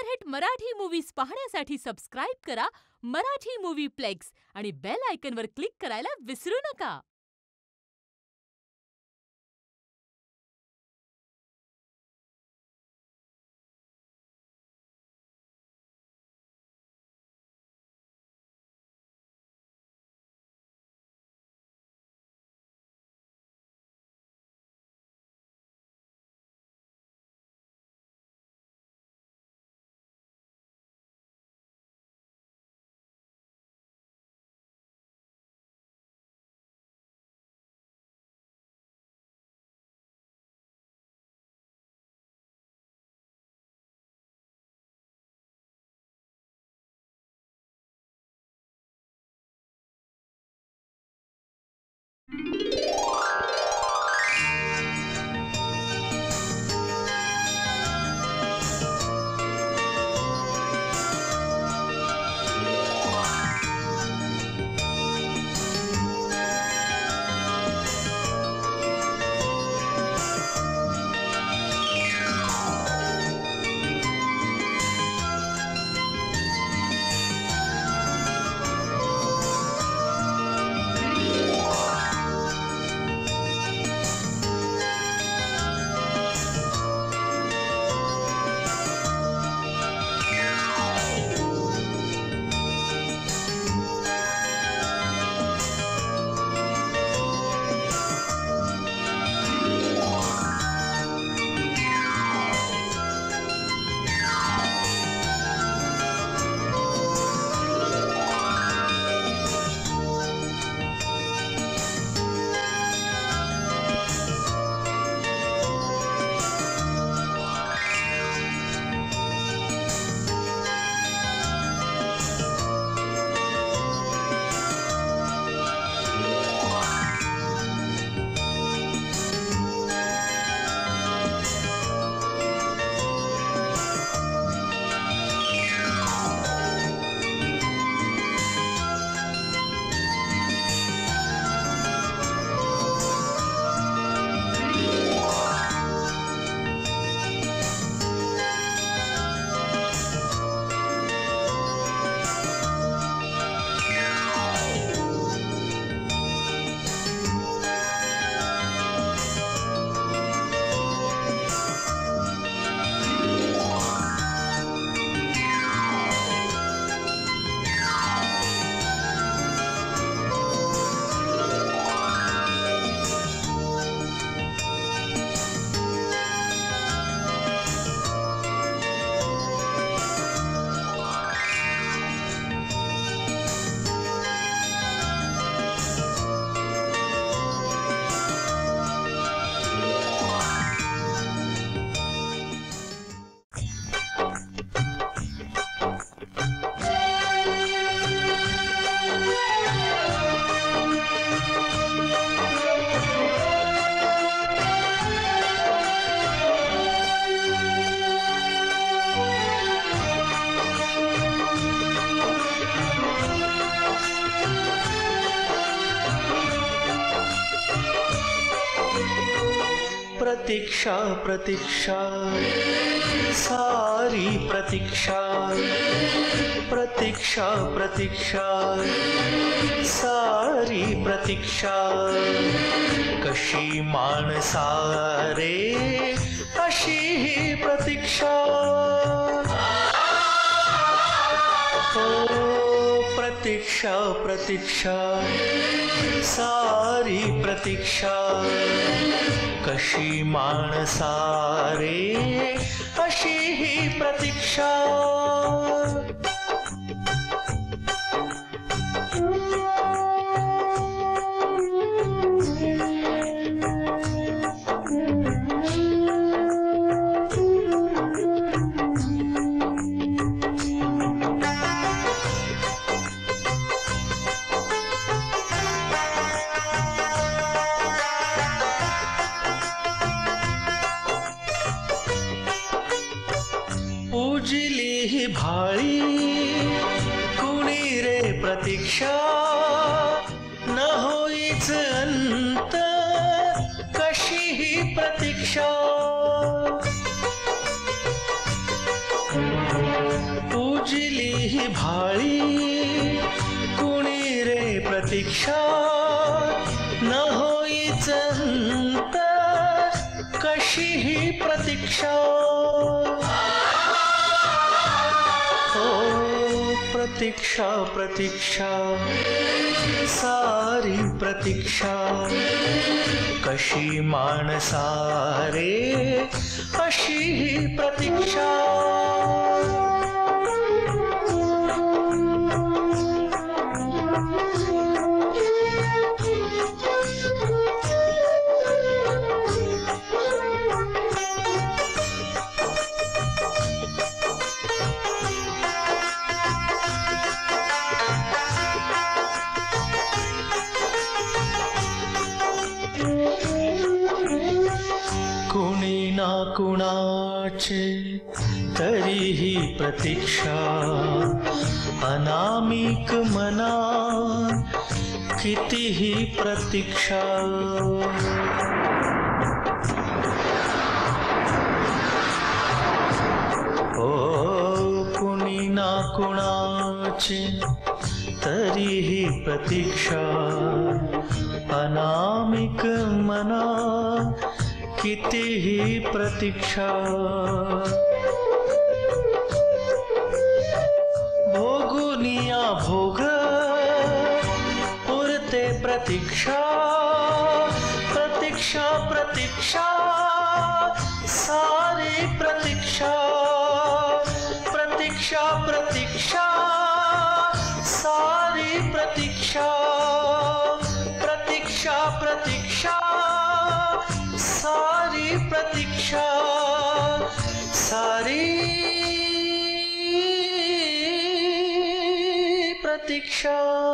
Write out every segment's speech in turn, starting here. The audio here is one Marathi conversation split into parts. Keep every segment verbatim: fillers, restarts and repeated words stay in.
सुपरहिट मराठी मूव्हीज पाहण्यासाठी सबस्क्राईब करा मराठी मूव्ही प्लेक्स आणि बेल आयकॉनवर क्लिक करायला विसरू नका. प्रतीक्षा प्रतीक्षा सारी प्रतीक्षा प्रतीक्षा प्रतीक्षा सारी प्रतीक्षा कशी माणसारे अशी ही प्रतीक्षा प्रतीक्षा प्रतीक्षा सारी प्रतीक्षा कशी माणसारे अशी ही प्रतीक्षा पूजली ही भाळी कुणी रे प्रतीक्षा न होईच अंत कशी ही प्रतीक्षा प्रतीक्षा हो प्रतीक्षा प्रतीक्षा सारी प्रतीक्षा कशी माणसारे अशी ही प्रतीक्षा कुणी ना कुणाचे तरीही प्रतीक्षा अनामिक मना कितीही प्रतीक्षा ओ कुणी ना कुणाचे तरीही प्रतीक्षा अनामिक मना कितीही प्रतीक्षा भोगुनिया भोग पुरते प्रतीक्षा प्रतीक्षा प्रतीक्षा सारी प्रतीक्षा प्रतीक्षा प्रतीक्षा सारी प्रतीक्षा प्रतीक्षा प्रतीक्षा सारी प्रतीक्षा सारी प्रतीक्षा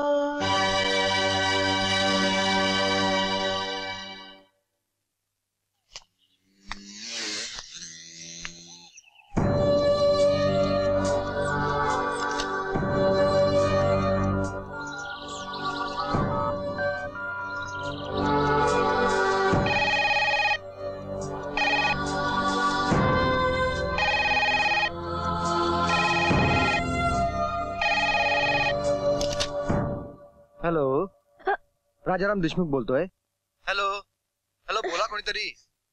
हॅलो, राजाराम देशमुख बोलतोय. हॅलो हॅलो बोला कोणीतरी.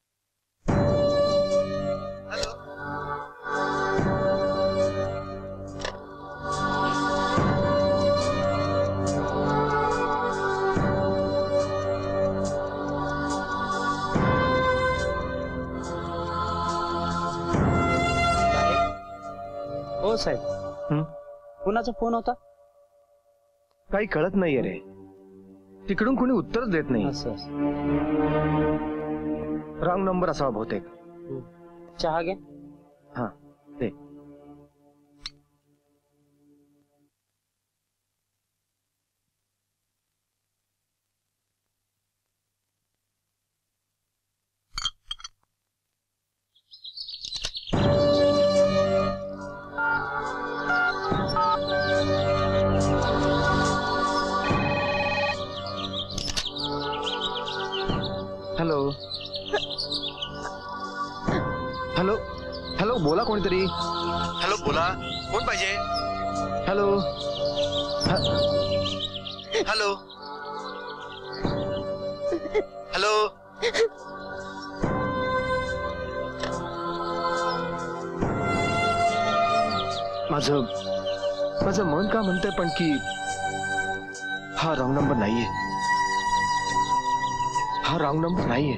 हॅलो हो साहेब. कुणाचा फोन होता? काही कळत नाहीये रे. तिकडून कोणी उत्तरच देत नाही. रॉंग नंबर असावा बहुतेक. चहा घे. हा ते हॅलो हॅलो हॅलो बोला कोणीतरी. हॅलो बोला कोण पाहिजे. हॅलो हॅलो हॅलो माझं माझं मन का म्हणतंय पण की हा रॉंग नंबर नाहीये. हा रॉंग नंबर नाहीये.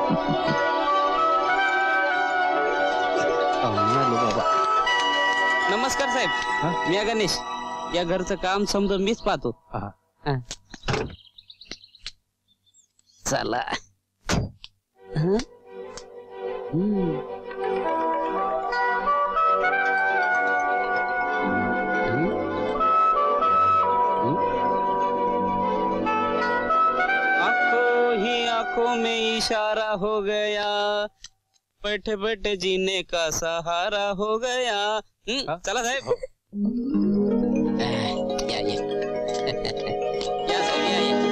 नमस्कार हा? साहेब, मी गणेश. या घरचं काम समजून मीच पाहतो. हा. हा. चला. हं? हम्म. हं? हं? आंखों ही आंखों में इशारा हो गया, बैठे बैठे जीने का सहारा हो गया. हं, हा? चला साहेब. या या या साहेब, या या.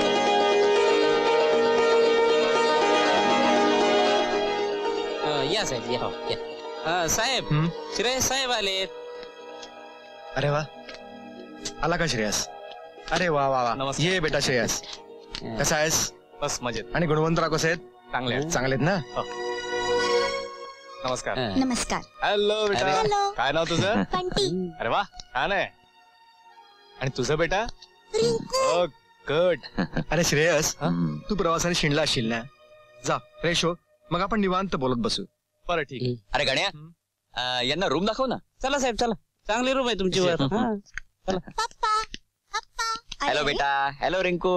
अं, या साहेब, या या. अं, साहेब, हं? श्रेयस साहेब आलेत. अरे वा आला का श्रेयस? अरे वा वा वा नमस्कार. ये बेटा श्रेयस, कसा आहेस? बस मजेत. आणि गुणवंतराव कसे आहेत? चांगले आहेत. चांगले आहेत ना? नमस्कार. अं, नमस्कार. हॅलो बेटा. अरे. हॅलो काय नाव तुझं? बंटी. अरे वा छान आहे. आणि तुझं बेटा? रिंकू. Oh good. अरे श्रेयस, तू प्रवासाने शिणला असशील ना? जा फ्रेश हो, मग आपण निवांत बोलत बसू. बरं ठीक आहे. अरे गण्या, हं? अं, यांना रूम दाखव ना. चला साहेब, चला. चांगली रूम आहे तुमची वर. हा. पप्पा पप्पा. हॅलो अरे, बेटा. हॅलो रिंकू.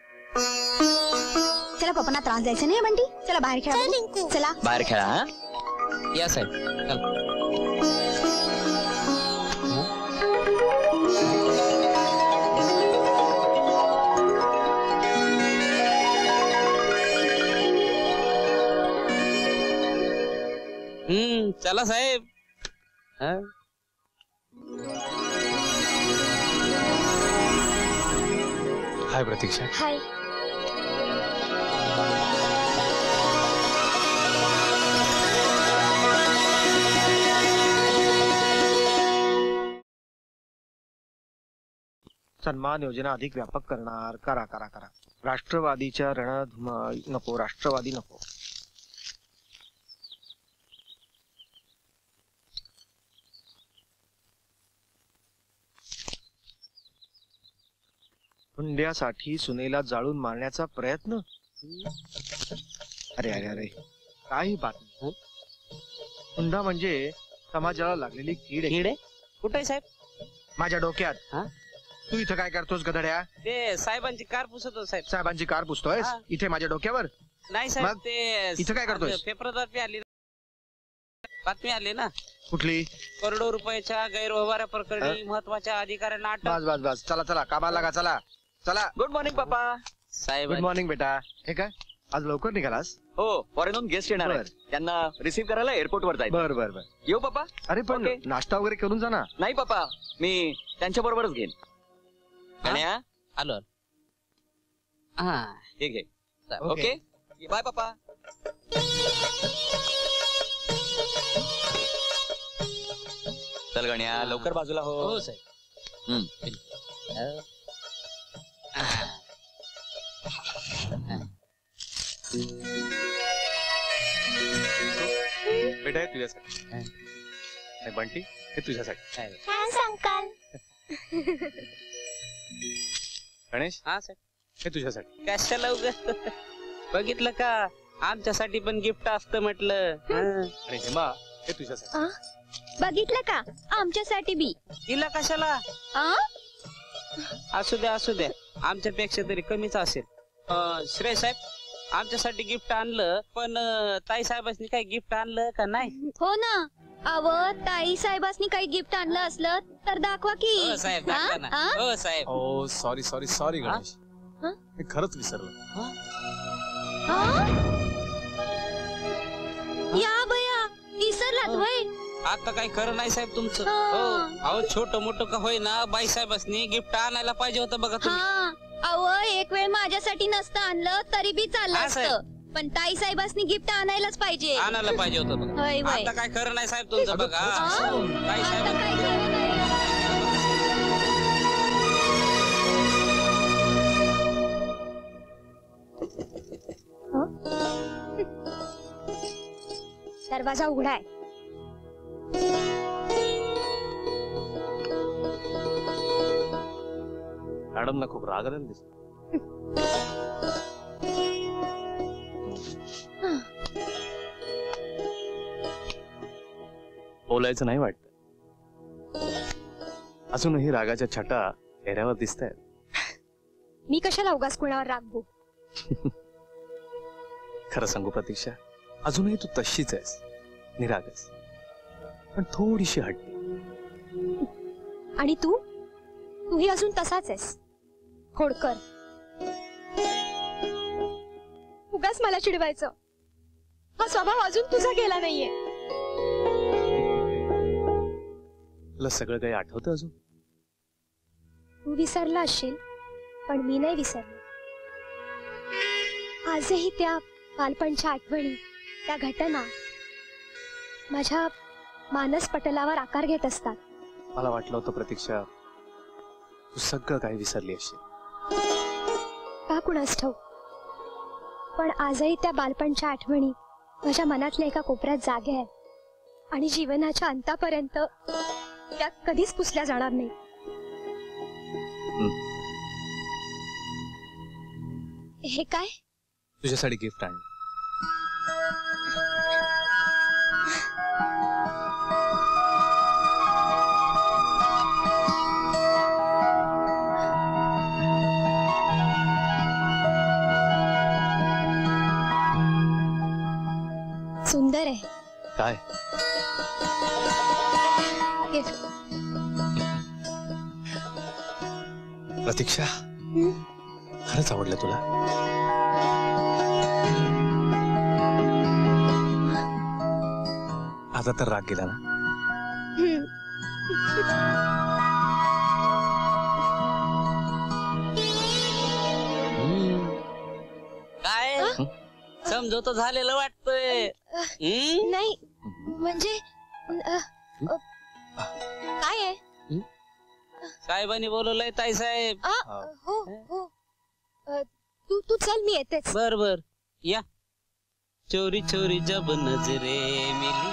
चला पप्पांना त्रास द्यायचा नाही बंटी. चला बाहेर खेळा बघू. चला. बाहेर खेळा हा. या साहेब, चला. हम्म, चला साहेब. हा? हाय प्रतीक्षा. हाय. सन्मान योजना अधिक व्यापक करणार. करा करा करा. राष्ट्रवादीच्या रणधुमा नको. राष्ट्रवादी नको. हुंड्यासाठी सुनेला जाळून मारण्याचा प्रयत्न. अरे अरे अरे काही बातमी. हुंडा म्हणजे समाजाला लागलेली कीड आहे. कीड आहे? कुठे आहे साहेब? माझ्या डोक्यात. हा? तू इथं काय करतोस गधड्या? ते साहेबांची कार पुसत होतो साहेब. साहेबांची कार पुसतोयस हा. इथे माझ्या डोक्यावर? नाही साहेब, मग? ते इथं काय करतोयस? पेपर बातमी आली बातमी आली ना. कुठली? करोडो रुपयाच्या गैरव्यवहारा प्रकरणी महत्वाच्या अधिकाऱ्यांना अटक. बस बस बस चला चला कामाला लागा. चला चला. गुड मॉर्निंग पप्पा. साहेब गुड मॉर्निंग बेटा. हे काय आज लवकर निघालास? हो, फॉरेनहून गेस्ट येणार आहेत. त्यांना रिसीव्ह करायला एअरपोर्ट वर जायचं. बर बर बर. येऊ पप्पा? अरे पण ओके. नाश्ता वगैरे करून जा ना. नाही पप्पा, मी त्यांच्या बरोबरच घेईन. गण्या, आलो. हा, हे घे. ओके. ओके बाय पप्पा. चल गण्या, लवकर बाजूला हो. हो साहेब. हम्म. बेटा हे तुझ्यासाठी. हे बंटी हे तुझ्यासाठी. Thanks uncle. गणेश हा साहेब, हे तुझ्यासाठी. कशाला उगाच? बघितलं का, आमच्यासाठी पण गिफ्ट असतं म्हटलं. हा. आणि हेमा हे तुझ्यासाठी. बघितलं का आमच्यासाठी बी. तिला कशाला? आ? असू द्या असू द्या, आमच्यापेक्षा तरी कमीच असेल. अं, श्रेय साहेब, आमच्यासाठी गिफ्ट आणलं, पण अं, ताई साहेबांनी काही गिफ्ट आणलं का नाही? हो ना. अव ताई साहेबांनी काही गिफ्ट आणलं असलं तर दाखवा की. हो साहेब, दाखवा ना. आ? आ? हो साहेब. ओ सॉरी सॉरी सॉरी हा? गणेश. हा? मी खरंच विसरलो. आ? या बया विसरलात वय. आता काही खरं नाही साहेब तुमचं. हा. हो, अहो छोटं मोठं का होईना, बाई साहेबांनी गिफ्ट आणायला पाहिजे होतं बघा तुम्ही. हा. अव एक वेळ माझ्यासाठी नसतं आणलं तरी बी चाललं हा, साहेब. असतं, पण ताई साहेबांनी गिफ्ट आणायलाच पाहिजे. आणायला पाहिजे होतं बघा. होय होय. आता काय खरं नाही साहेब तुमचं बघा. आ? ताई आता साहेब काय खरं नाही. दरवाजा उघडा आहे. मॅडम ना खूप राग आलेला दिसतो. बोलायचं नाही वाटत. अजूनही रागाच्या छटा चेहऱ्यावर दिसत आहेत. मी कशाला उगाच कुणावर रागवू. खरं सांगू प्रतीक्षा, अजूनही तू तशीच आहेस, निरागस, पण थोडीशी हट्टी. आणि तू तूही अजून तसाच आहेस, खोडकर. उगाच मला चिडवायचं. हा स्वभाव अजून तुझा गेला नाहीये. तुला सगळं काही आठवतं अजून? तू विसरला असशील, पण मी नाही विसरले. आजही त्या बालपणच्या आठवणी, त्या घटना माझ्या मानस पटलावर आकार घेत असतात. मला वाटलं होतं प्रतीक्षा तू सगळं काही विसरली असशील. का कुणास ठाऊक, पण आजही त्या बालपणच्या आठवणी माझ्या मनातल्या एका कोपऱ्यात जागे आहेत आणि जीवनाच्या अंतापर्यंत त्या कधीच पुसल्या जाणार नाही. हे काय? तुझ्यासाठी गिफ्ट आणलं. सुंदर आहे. काय? गिफ्ट. प्रतीक्षा, खरंच आवडलं तुला? आता तर राग गेला ना? काय समजवतो झालेलं वाटतंय. हम्म? नाही म्हणजे अ, अ, काय आहे? साहेबांनी बोलवलंय ताई साहेब. आ, हो हो. अ, तू तू चल, मी येतेच. बर बर या. चोरी चोरी जब नजरे मिली.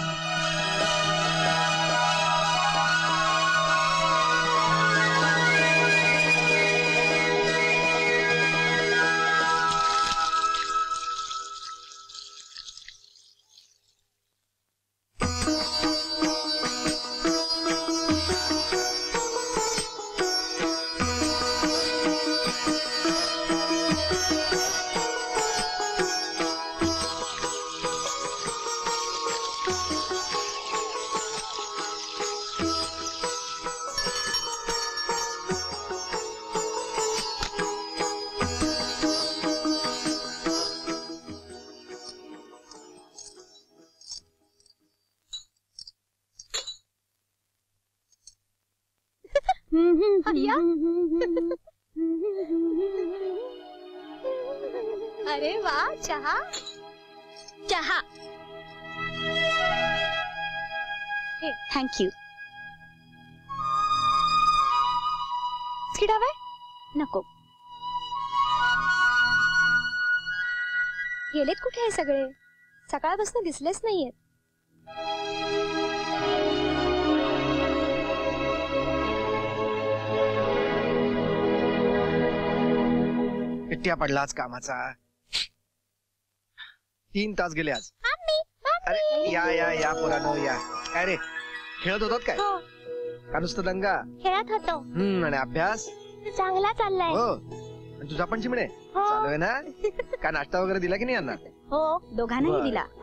या. अरे वा, चहा. चहा. थँक्यू. बिस्किट हवंय? नको. गेलेत कुठे हे सगळे? सकाळपासून दिसलेच नाहीयेत. पिट्ट्या पडला आज कामाचा. तीन तास गेले आज. अरे या या या पोरानो या. काय रे, खेळत होतात काय? का नुसतं दंगा? खेळत होतो. हम्म. आणि अभ्यास चांगला चाललाय. हो. आणि तुझा पण चिमणे चालू आहे ना? का नाश्ता वगैरे दिला की नाही यांना? हो, दोघांनाही बरं. दिला.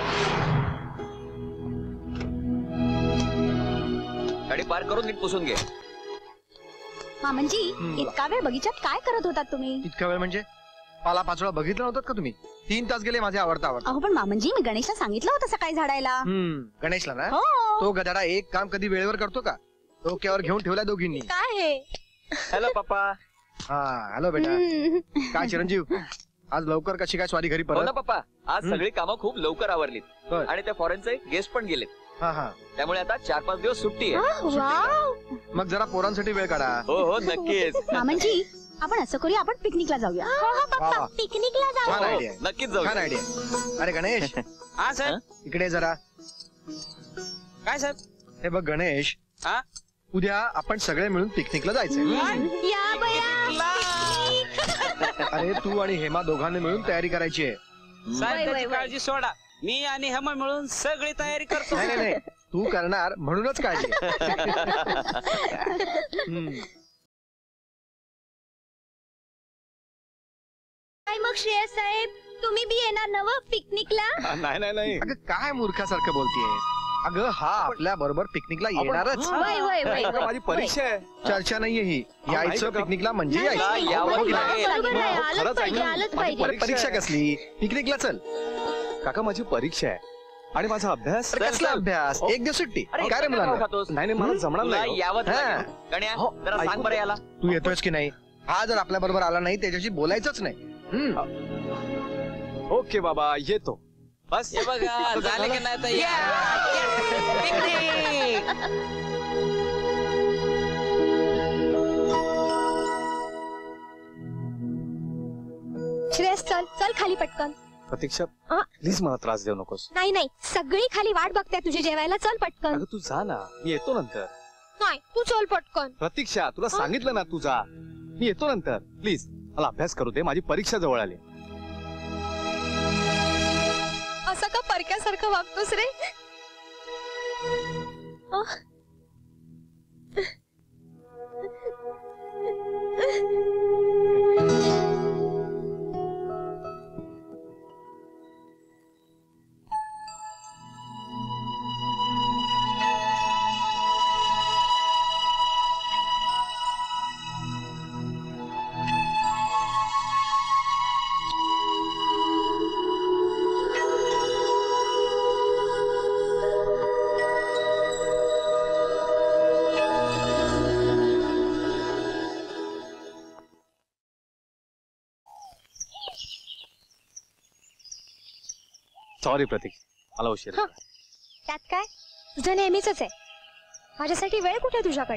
गाडी पार करून नीट पुसून घे. मामनजी, हम्म. इतका वेळ बगीचात काय करत होतात तुम्ही? इतका वेळ म्हणजे पाला पाचोळा बघितला नव्हतात का तुम्ही? तीन तास गेले माझे आवडता आवडता. अहो पण मामनजी, मी गणेशला सांगितलं होतं सकाळी झाडायला. हम्म. गणेशला ना? हो. तो गधाडा एक काम कधी वेळेवर करतो का? डोक्यावर घेऊन ठेवला दोघींनी. काय हे? हॅलो पप्पा. हा हॅलो बेटा. हम्म. काय चिरंजीव, आज लवकर कशी काय स्वारी घरी हो ना परत? पप्पा, आज हम्म. सगळी कामं खूप लवकर आवरलीत बर. आणि त्या फॉरेनचे गेस्ट पण गेलेत. हा हा. त्यामुळे आता चार पाच दिवस सुट्टी आहे. आह, वाव. मग जरा पोरांसाठी वेळ काढा. हो हो नक्कीच. मामनजी, आपण असं करूया, आपण पिकनिकला जाऊया. वा वा. पिकनिकला छान हो, आयडिया आहे. नक्कीच जाऊ. छान आयडिया. अरे गणेश, हा सर. इकडे जरा. काय सर? हे बघ गणेश, हा? उद्या आपण सगळे मिळून पिकनिकला जायचंय. या बया. अरे तू आणि हेमा दोघांनी मिळून तयारी करायची आहे. साहेब त्याची काळजी सोडा. मी आणि हेमा मिळून सगळी तयारी करतो. नाही नाही तू करणार म्हणूनच काळजी. काय मग श्रेयस साहेब, तुम्ही बी येणार नव पिकनिकला? नाही नाही नाही अगं काय मूर्खासारखं बोलतीये. अगं हा आपल्या बरोबर पिकनिकला येणारच. वय वय वय अगं, माझी परीक्षा आहे. चर्चा नाहीये ही. यायचं ऐका. पिकनिकला म्हणजे नाही, यायचं. यावं हो की नाही? बरोबर आहे, खरंच आलंच पाहिजे ऐका. आलंच माझी पाहिजे. अरे परीक्षा कसली, पिकनिकला चल. काका माझी परीक्षा आहे आणि माझा अभ्यास. अरे कसला अभ्यास, एक दिवस सुट्टी. काय रे मुलांना, खातोस नाही नाही मला जमणार तुला नाही. यावंच हा. लागेल. गण्या हो, जरा ऐकू सांग बरं दे. याला. तू येतोयस की नाही? हा जर आपल्या बरोबर आला नाही त्याच्याशी बोलायचंच नाही. हम्म. ओके बाबा येतो. बस हे बघा झाले की नाही तर या. श्रेयस चल चल खाली पटकन. प्रतीक्षा आ? प्लीज मला त्रास देऊ नकोस. नाही नाही सगळी खाली वाट बघते तुझे जेवायला. चल पटकन. अगं तू जा ना, मी येतो नंतर. नाही तू चल पटकन. प्रतीक्षा तुला सांगितलं ना तू जा, मी येतो नंतर. प्लीज मला अभ्यास करू दे, माझी परीक्षा जवळ आली. असं का परक्यासारखं वागतोस रे? अह. सॉरी प्रतीक, मला उशीर हं. त्यात काय, तुझं नेहमीच आहे. माझ्यासाठी वेळ कुठे तुझ्याकडे?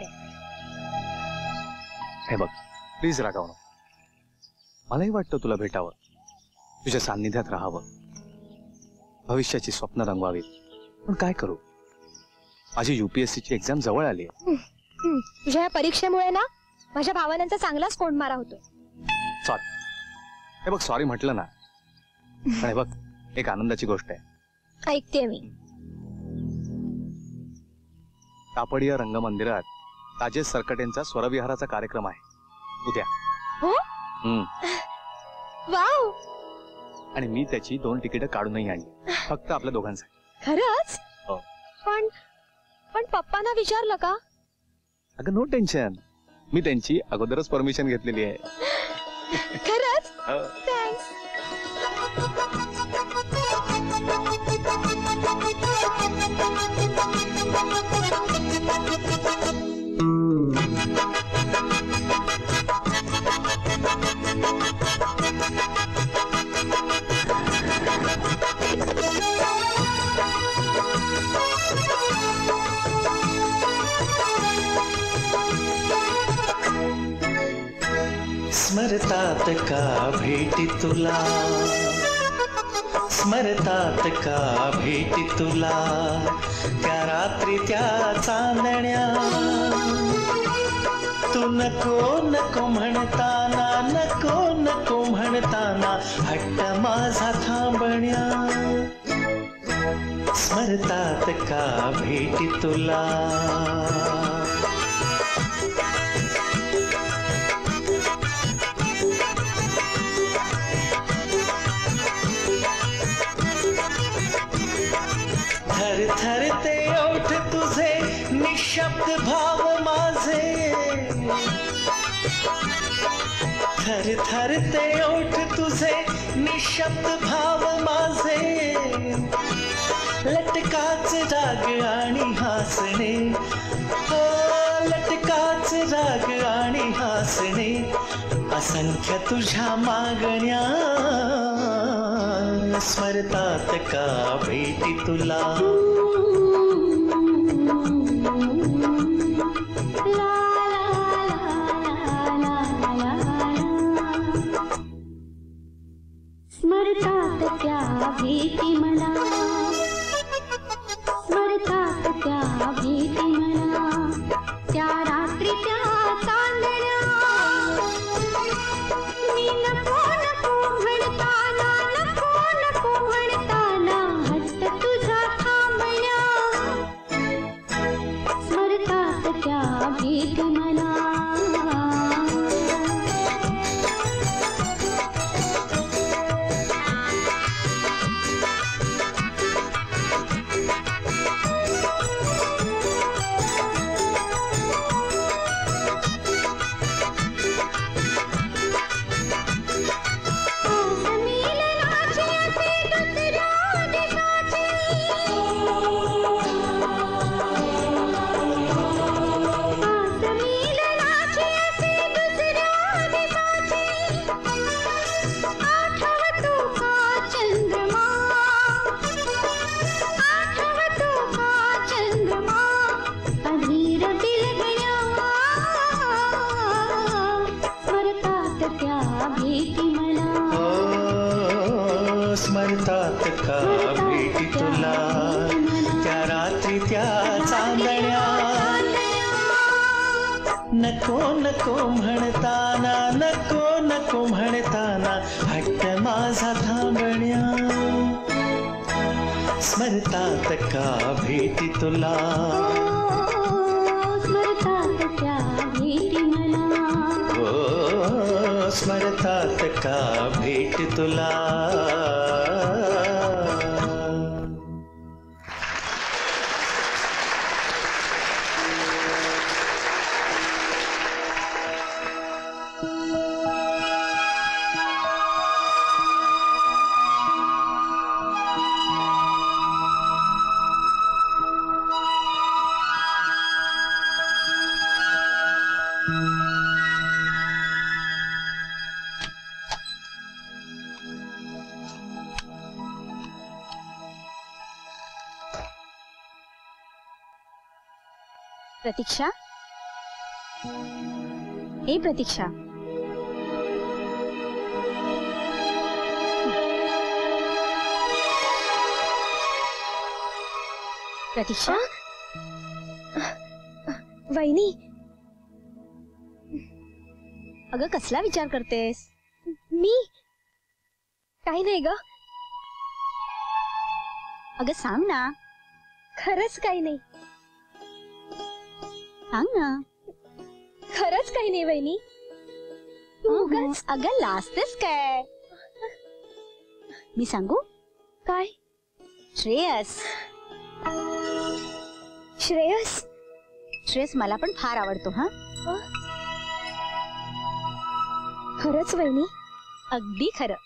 हे बघ प्लीज रागावू नको. मलाही वाटतं तुला भेटावं, तुझ्या सान्निध्यात राहावं, भविष्याची स्वप्न रंगवावीत. पण काय करू, माझी युपीएससी ची एक्झाम जवळ आली आहे. हं, तुझ्या या परीक्षेमुळे ना माझ्या भावनांचा चांगलाच कोंडमारा होतो. सॉरी. हे बघ सॉरी म्हटलं ना, पण हे बघ एक आनंदाची गोष्ट आहे. ऐकते मी. तापडिया रंगमंदिरात राजेश सरकटेंचा स्वरविहाराचा कार्यक्रम आहे उद्या. हो? हम्म. वाव. आणि मी त्याची दोन तिकीट काढूनही आणली, फक्त आपल्या दोघांसाठी. खरंच? हो. पण पण पप्पांना विचारलं का? अगं नो टेन्शन, मी त्यांची अगोदरच परमिशन घेतलेली आहे. खरंच? हो. थँक्स. स्मरतात का भेटी तुला, स्मरतात का भेटी तुला, त्या रात्री त्या चांदण्या, तू नको नको म्हणताना, नको नको म्हणताना हट्ट माझा थांबण्या. स्मरतात का भेटी तुला. थर थर ते ओठ तुझे, निशब्द भाव माझे, थर थर ते ओठ तुझे, निशब्द भाव माझे, लटकाच राग आणि हसणे, हो लटकाच राग आणि हसणे, असंख्य तुझ्या मागण्या, स्मरतात का भेटी तुला. स्मरतात त्या भेटी मला, स्मरतात त्या भेटी मला, त्या रात्री त्या चांदण्या, मी नको नको म्हणताना, नको नको भेटी मला ओ स्मरतात का भेटी तुला त्या रात्री त्या चांदण्या नको नको म्हणताना नको नको म्हणताना हट्ट माझा थांबण्या स्मरतात का भेटी तुला स्मरतात त्या भेटी मला ओ स्मरतात का भेट तुला प्रतीक्षा, हे प्रतीक्षा, प्रतीक्षा, वहिनी, अगं कसला विचार करतेस? मी काही नाही ग. अगं सांग ना. खरंच काही नाही. सांग ना. खरंच काही नाही वहिनी. उगाच अगं लाजतेस काय? मी सांगू काय? श्रेयस. श्रेयस श्रेयस मला पण फार आवडतो. हा खरंच वहिनी? अगदी खरं.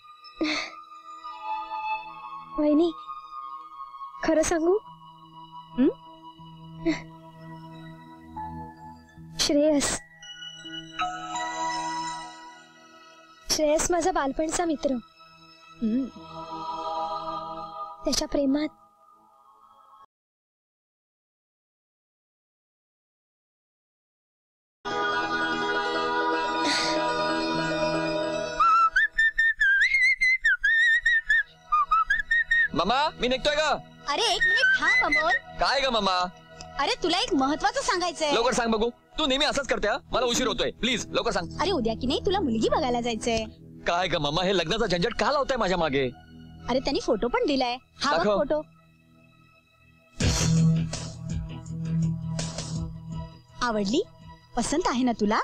वहिनी खरं सांगू? श्रेयस श्रेयस माझा बालपणचा मित्र. त्याच्या प्रेमात मामा मी निघतोय का? अरे एक मिनिट थांब अमोल. काय ग मामा? अरे तुला एक महत्वाचं सांगायचंय. लवकर सांग बघू. तू नेहमी असंच करते. मला उशीर होतोय. प्लीज लवकर सांग. अरे उद्या की नाही तुला मुलगी बघायला जायचंय. काय ग मामा हे लग्नाचा झंझट का लावताय माझ्या मागे? अरे त्यांनी फोटो पण दिलाय. हा बघ फोटो. आवडली? पसंत आहे ना तुला?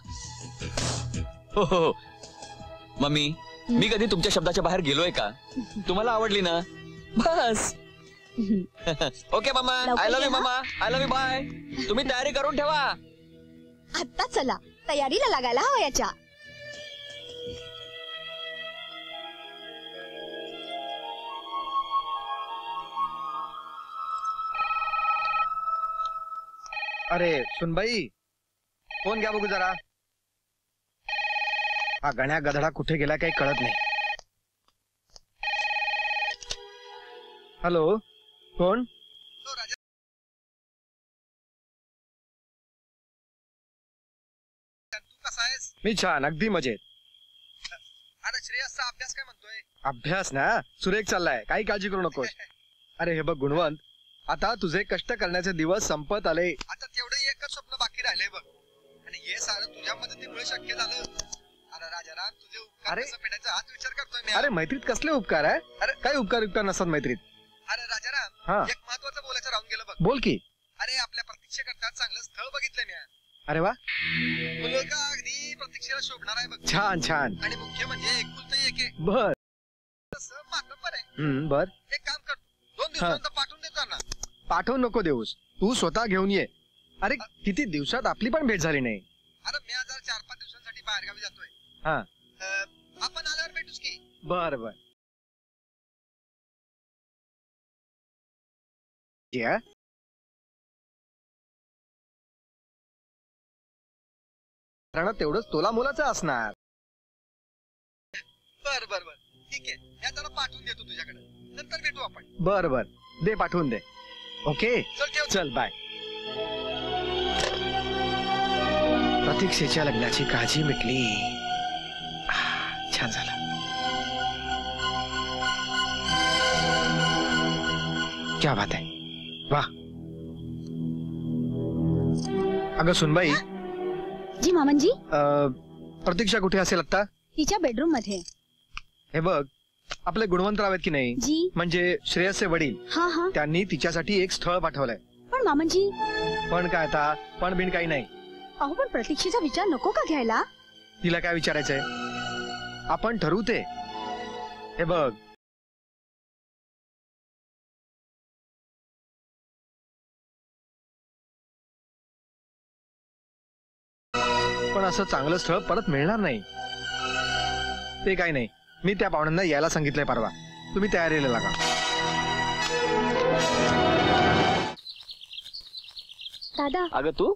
हो हो मम्मी मी कधी तुमच्या शब्दाच्या बाहेर गेलोय का? तुम्हाला आवडली ना बस. ओके मामा. आय लव्ह यू मामा. I love you. बाय. तुम्ही तयारी करून ठेवा. आता चला तयारीला लागायला हवं याच्या. अरे सुनबाई फोन घ्या बघू जरा. हा गण्या गधडा कुठे गेला काही कळत नाही. हॅलो कोण? तू कसा आहेस? मी छान अगदी मजेत. अरे श्रेयसचा अभ्यास काय म्हणतोय? अभ्यास ना सुरेख चाललाय. काही काळजी करू नकोस. अरे हे बघ गुणवंत आता तुझे कष्ट करण्याचे दिवस संपत आले. आता तेवढे एकच स्वप्न बाकी राहिले बघ. आणि हे सारं तुझ्या मदतीमुळे शक्य झालं. अरे राजाराम तुझे उपकार कसं फेडायचा हाच विचार करतोय मी. अरे मैत्रीत कसले उपकार आहे? अरे काही उपकार उपकार नसतात मैत्रीत. अरे राजाराम एक महत्वाचं बोलायचं राहून गेलं बघ. बोल की. अरे आपल्या प्रतीक्षेकरता चांगलं स्थळ बघितलंय मी. अरे वा. मुलगा अगदी प्रतीक्षेला शोभणार आहे बघ. छान छान. आणि मुख्य म्हणजे एकुलता एक आहे. बर मातब्बर आहे. बर एक काम कर दोन दिवसांत पाठवून देतो ना. पाठवून नको देऊस तू स्वतः घेऊन ये. अरे किती दिवसात आपली पण भेट झाली नाही. अरे मी आज चार पाच दिवसांसाठी बाहेर गावी जातोय. हा आपण आल्यावर भेटूच की. बर बर. तेवढंच तोला मुलाचं असणार. बर बर बर ठीक आहे. मी आता पाठवून देतो तुझ्याकडे. नंतर भेटू आपण. बर बर दे पाठवून दे. ओके चल चल बाय. प्रतीक्षेच्या लग्नाची काळजी मिटली. छान झालं. क्या बात आहे. वा. अगं सुनबाई. जी मामनजी. प्रतीक्षा कुठे असेल आता? तिच्या बेडरूम मध्ये. हे बघ, आपले गुणवंतराव आहेत की नाही, जी म्हणजे श्रेयसचे वडील, हा हा त्यांनी तिच्यासाठी एक स्थळ पाठवलंय. पण मामनजी. पण काय आता, पण बिन काही नाही. अहो पण प्रतीक्षेचा विचार नको का घ्यायला? तिला काय विचारायचंय, आपण ठरवू ते. हे बघ, पण असं चांगलं स्थळ परत मिळणार नाही. ते काही नाही, मी त्या पाहुण्यांना यायला सांगितलंय परवा. तुम्ही तयारीला लागा. दादा. अगं तू.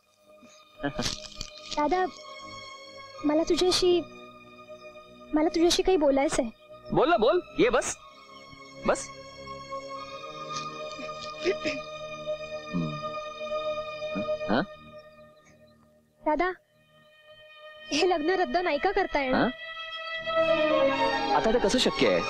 दादा, मला तुझ्याशी मला तुझ्याशी काही बोलायचंय. बोल ना, बोल. ये बस बस. हा? दादा, हे लग्न रद्द नाही का करता येणार? आता ते कसं शक्य आहे?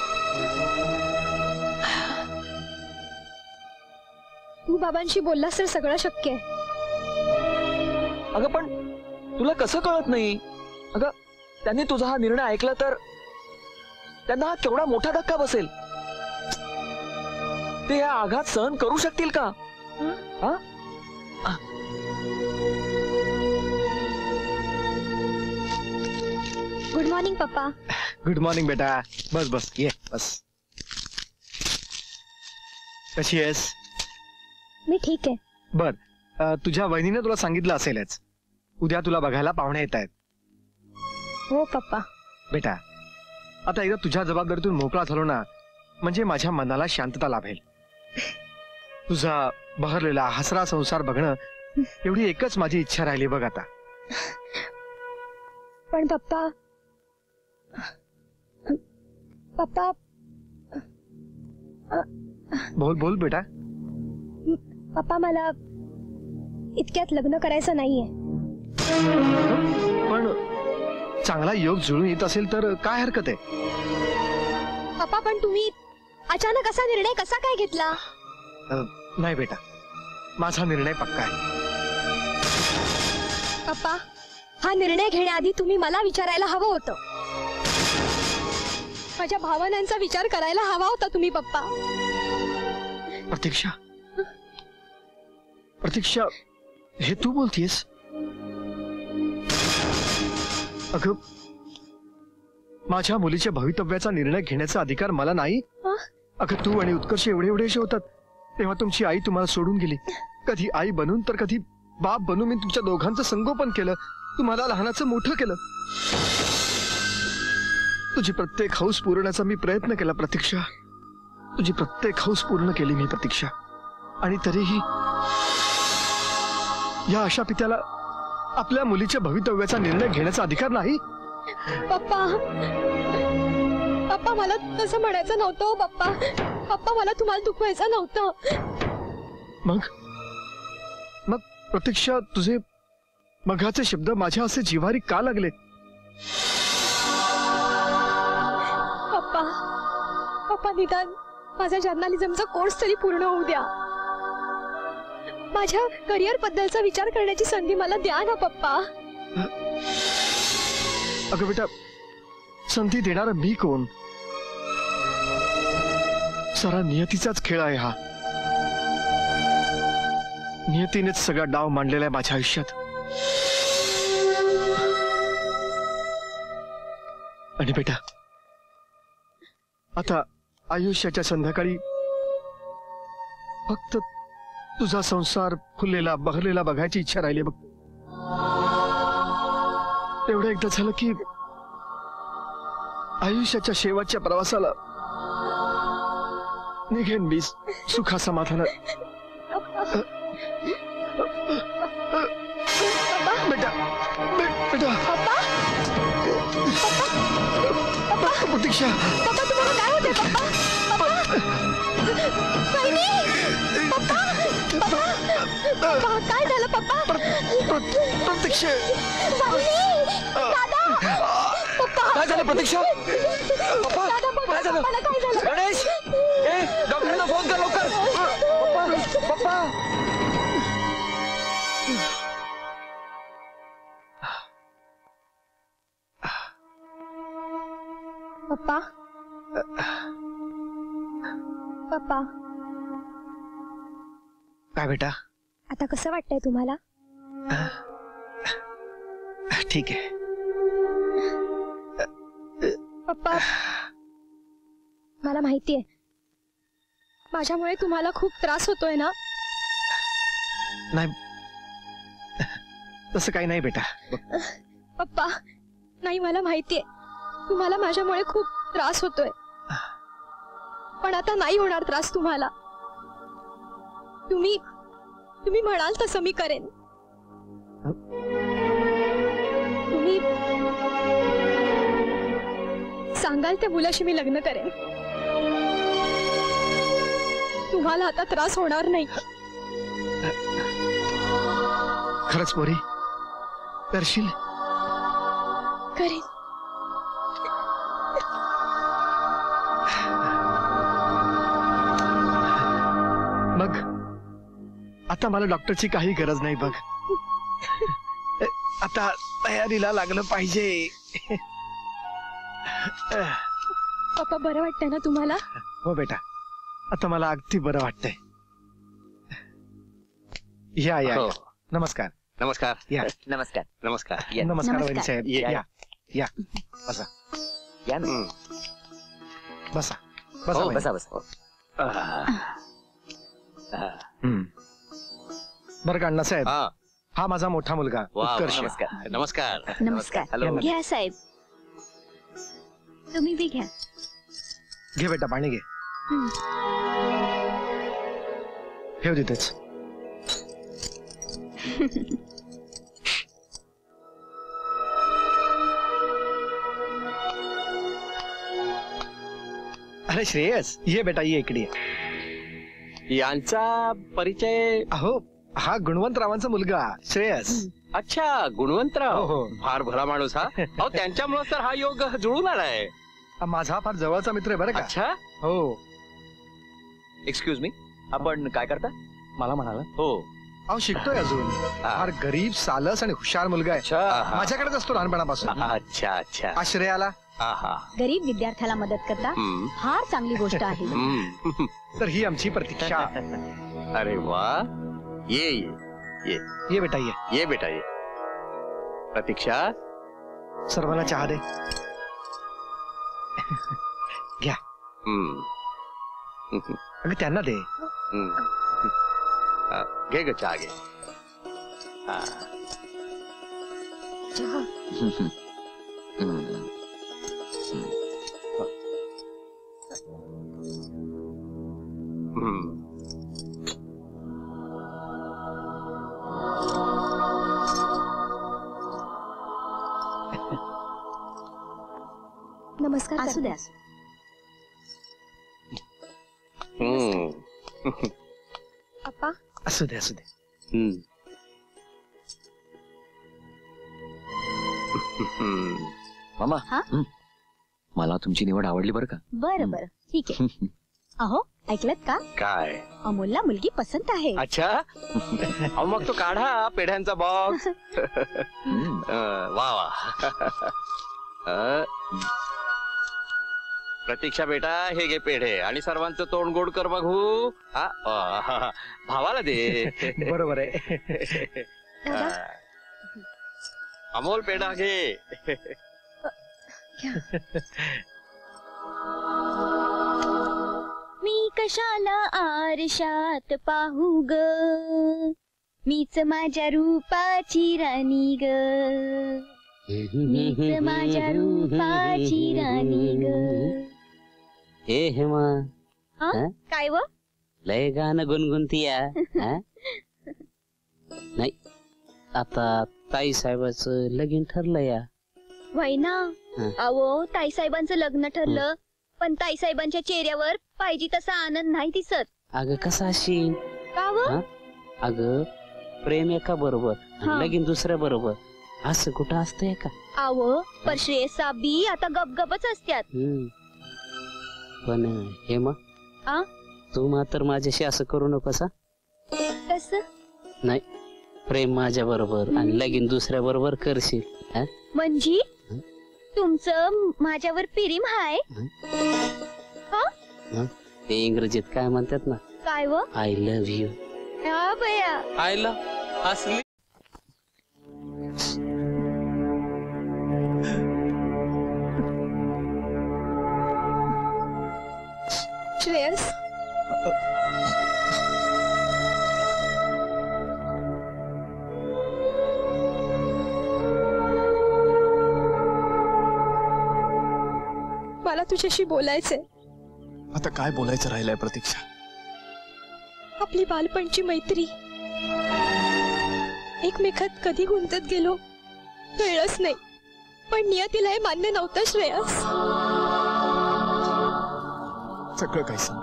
तू बाबांशी बोललास तर सगळं शक्य आहे. अगं पण तुला कसं कळत नाही? अगं त्यांनी तुझा हा निर्णय ऐकला तर त्यांना हा केवढा मोठा धक्का बसेल. ते हा आघात सहन करू शकतील का? हा? गुड मॉर्निंग पप्पा. गुड मॉर्निंग बेटा. बस बस, ये बस. कशी आहेस? मी ठीक आहे. बर, अ, तुझ्या वहिनीने तुला सांगितलं असेलच, उद्या तुला बघायला पाहुणे येत आहेत. हो पप्पा. बेटा, आता एकदा तुझ्या जबाबदारीतून मोकळा झालो ना, म्हणजे माझ्या मनाला शांतता लाभेल. तुझा बहरलेला हसरा संसार बघणं, एवढी एकच माझी इच्छा राहिली बघ आता. पण पप्पा पप्पा बोल बोल बेटा. पप्पा, मला इतक्यात लग्न करायचं नाहीये. पण चांगला योग जुळून येत असेल तर काय हरकत आहे? पप्पा, पण तुम्ही अचानक असा निर्णय कसा काय घेतला? अ, नाही बेटा, माझा निर्णय पक्का आहे. पप्पा, हा निर्णय घेण्याआधी तुम्ही मला विचारायला हवं होतं. माझ्या भावनांचा विचार करायला हवा होता तुम्ही पप्पा. प्रतीक्षा, प्रतीक्षा, हे तू बोलतीयस? अगं, माझ्या मुलीच्या भवितव्याचा निर्णय घेण्याचा अधिकार मला नाही? अगं, तू आणि उत्कर्ष एवढे एवढेशे होतात तेव्हा तुमची आई तुम्हाला सोडून गेली. कधी आई बनून तर कधी बाप बनून मी तुमच्या दोघांचं संगोपन केलं, तुम्हाला लहानाचं मोठं केलं. तुझी प्रत्येक हौस पूर्णण्याचा मी प्रयत्न केला प्रतीक्षा. तुझी प्रत्येक हौस पूर्ण केली मी प्रतीक्षा. आणि तरीही या अशा पित्याला आपल्या मुलीच्या भवितव्याचा निर्णय घेण्याचा अधिकार नाही? पप्पा, पप्पा, मला तसं म्हणायचं नव्हतं हो पप्पा. पप्पा, मला तुम्हाला दुखवायचं नव्हतं. मग मग प्रतीक्षा, तुझे मघाचे शब्द माझ्या असे जिव्हारी का लागले? पप्पा, पप्पा, निदान माझा जर्नलिझमचा कोर्स तरी पूर्ण होऊ द्या. माझ्या करिअर बद्दलचा विचार करण्याची संधी मला द्या ना पप्पा. अगं बेटा, संधी देणारा मी कोण? सारा नियतीचाच खेळ आहे हा. नियतीनेच सगळा डाव मांडलेला आहे माझ्या आयुष्यात. आणि बेटा, आता आयुष्याच्या संध्याकाळी फक्त तुझा संसार फुललेला बहरलेला बघायची इच्छा राहिली बघ. तेवढं एकदा झालं की आयुष्याच्या शेवटच्या प्रवासाला निघेन मी सुखा समाधानात. बेटा, बेटा, प्रतीक्षा, पप्पा, तुम्हाला काय होते पप्पा? पप्पा, पप्पा, पप्पा, काय झालं पप्पा? प्रतीक्षा, दादा, पप्पा, काय झालं प्रतीक्षा? पप्पा काय झालं? गणेश, ए डॉक्टरांना फोन कर लवकर. पप्पा पप्पा पप्पा पप्पा काय बेटा? आता कसं वाटतंय तुम्हाला? ठीक आहे. पप्पा मला माहितीये माझ्यामुळे तुम्हाला खूप त्रास होतोय ना. नाही तसं काही नाही बेटा. पप्पा नाही मला माहितीये तुम्हाला माझ्यामुळे खूप त्रास होतोय पण आता नाही होणार त्रास तुम्हाला. तुम्ही तुम्ही म्हणाल तसं मी करेन. तुम्ही सांगाल त्या मुलाशी मी लग्न करेन. तुम्हाला आता त्रास होणार नाही. खरंच पोरी करशील? करेन. मग आता मला डॉक्टरची काही गरज नाही बघ. आता तयारीला लागलं पाहिजे. पप्पा बरं वाटतंय ना तुम्हाला? हो बेटा आता मला अगदी बरं वाटतंय. या या हो. नमस्कार. नमस्कार. या नमस्कार. नमस्कार. या. नमस्कार नमस्कार. वैद्य साहेब. या. या या बसा या ना. बसा बसा हो, वैद्य. बसा बसा. हम्म. बरं का अण्णासाहेब हा. हा माझा मोठा मुलगा वा, उत्कर्ष. नमस्कार. नमस्कार. नमस्कार. हॅलो. घ्या साहेब. तुम्ही बी घ्या. घे बेटा पाणी घे. ठेव तिथेच. अरे श्रेयस ये बेटा ये इकडे ये. यांचा परिचय? अहो हा गुणवंतरावांचा मुलगा श्रेयस. अच्छा गुणवंतराव. हो, हो. फार भला माणूस हा. अहो त्यांच्यामुळे तर हा योग जुळून आलाय. माझा फार जवळचा मित्र आहे बरं का. अच्छा. हो एक्सक्यूज मी, आपण काय करता? मला म्हणाला हो. अहो शिकतोय अजून. फार गरीब सालस आणि हुशार मुलगा आहे. अच्छा. माझ्याकडेच असतो लहानपणापासून. अच्छा अच्छा. आश्रयाला. आहा. गरीब विद्यार्थ्याला मदत करता हम्म. फार चांगली गोष्ट आहे. हम्म. तर ही आमची प्रतीक्षा. अरे वा. ये ये ये ये बेटा ये. ये बेटा ये. प्रतीक्षा सर्वांना चहा दे. घ्या. हम्म. अगं त्यांना दे. हम्म. हा, घे ग चहा घे. हा. चहा. हम्म. हम्म. नमस्कार असू द्या. हम्म. पप्पा असू दे असू दे. हम्म. हम्म. मामा हा? हम्म. मला तुमची निवड आवडली बरं का. बरं बरं ठीक आहे. अहो ऐकलत का? काय? अमोलला मुलगी पसंत आहे. अच्छा. अहो मग तो काढा पेढ्यांचा बॉक्स. वा वा. अ, प्रतीक्षा बेटा हे घे पेढे आणि सर्वांचं तोंड गोड कर बघू. हा, अ, भावाला दे. बरोबर आहे. दादा अमोल पेढा घे. मी कशाला आरशात पाहू ग, मीच माझ्या रूपाची राणी ग, मीच माझ्या रूपाची राणी ग. हे हेमा हा? हा? काय व? लय गाणं गुणगुणतीया. हा? नाही आता ताई साहेबाचं लगीन ठरलं या. वय ना. हा. अहो ताईसाहेबांचं लग्न ठरलं पण ताईसाहेबांच्या चेहऱ्यावर पाहिजे तसा आनंद नाही दिसत. अगं कसा अशी का व? हा? अगं प्रेम एका बरोबर हा. लगीन दुसऱ्या बरोबर असं कुठं असतंय का? आव पर श्रेयस बी आता गपगपच असत्यात. हम्म. पण हेमा आ तू मात्र माझ्याशी असं करू नकोस हा. कस नाही प्रेम माझ्या बरोबर आणि लगीन दुसऱ्या बरोबर करशील हा? म्हणजे हं? तुमचं माझ्यावर प्रेम हाय? हा हं? ते इंग्रजीत काय म्हणतात ना, काय व आय लव्ह यू. हा बया आय लव्ह असली. श्रेयस मला तुझ्याशी बोलायचंय. आता काय बोलायचं राहिलंय प्रतीक्षा? आपली बालपणची मैत्री एकमेकात कधी गुंतत गेलो कळलंच नाही, पण नियतीला हे मान्य नव्हतं श्रेयस. सगळं काही सांग.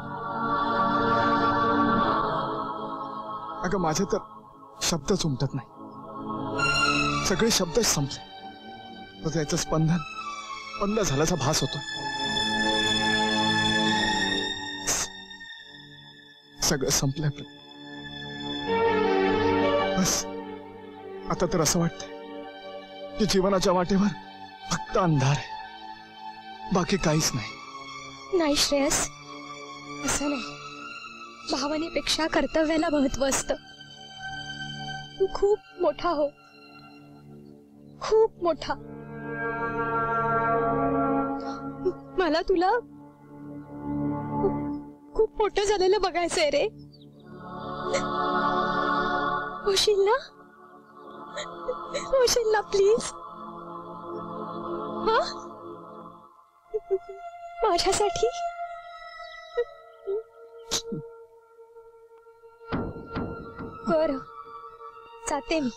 अगं माझे तर शब्दच उमटत नाही, सगळे शब्दच संपले. तर त्याचं स्पंदन बंद झाल्याचा भास होतो. सगळं संपलंय बस. आता तर असं वाटतंय की जीवनाच्या वाटेवर फक्त अंधार आहे, बाकी काहीच नाही. नाही श्रेयस, असं नाही. भावनेपेक्षा कर्तव्याला महत्व असतं. तू खूप मोठा हो, खूप मोठा. मला तुला खूप मोठं झालेलं बघायचंय रे. होशील ना? होशील ना प्लीज? हा माझ्यासाठी? बरं जाते मी.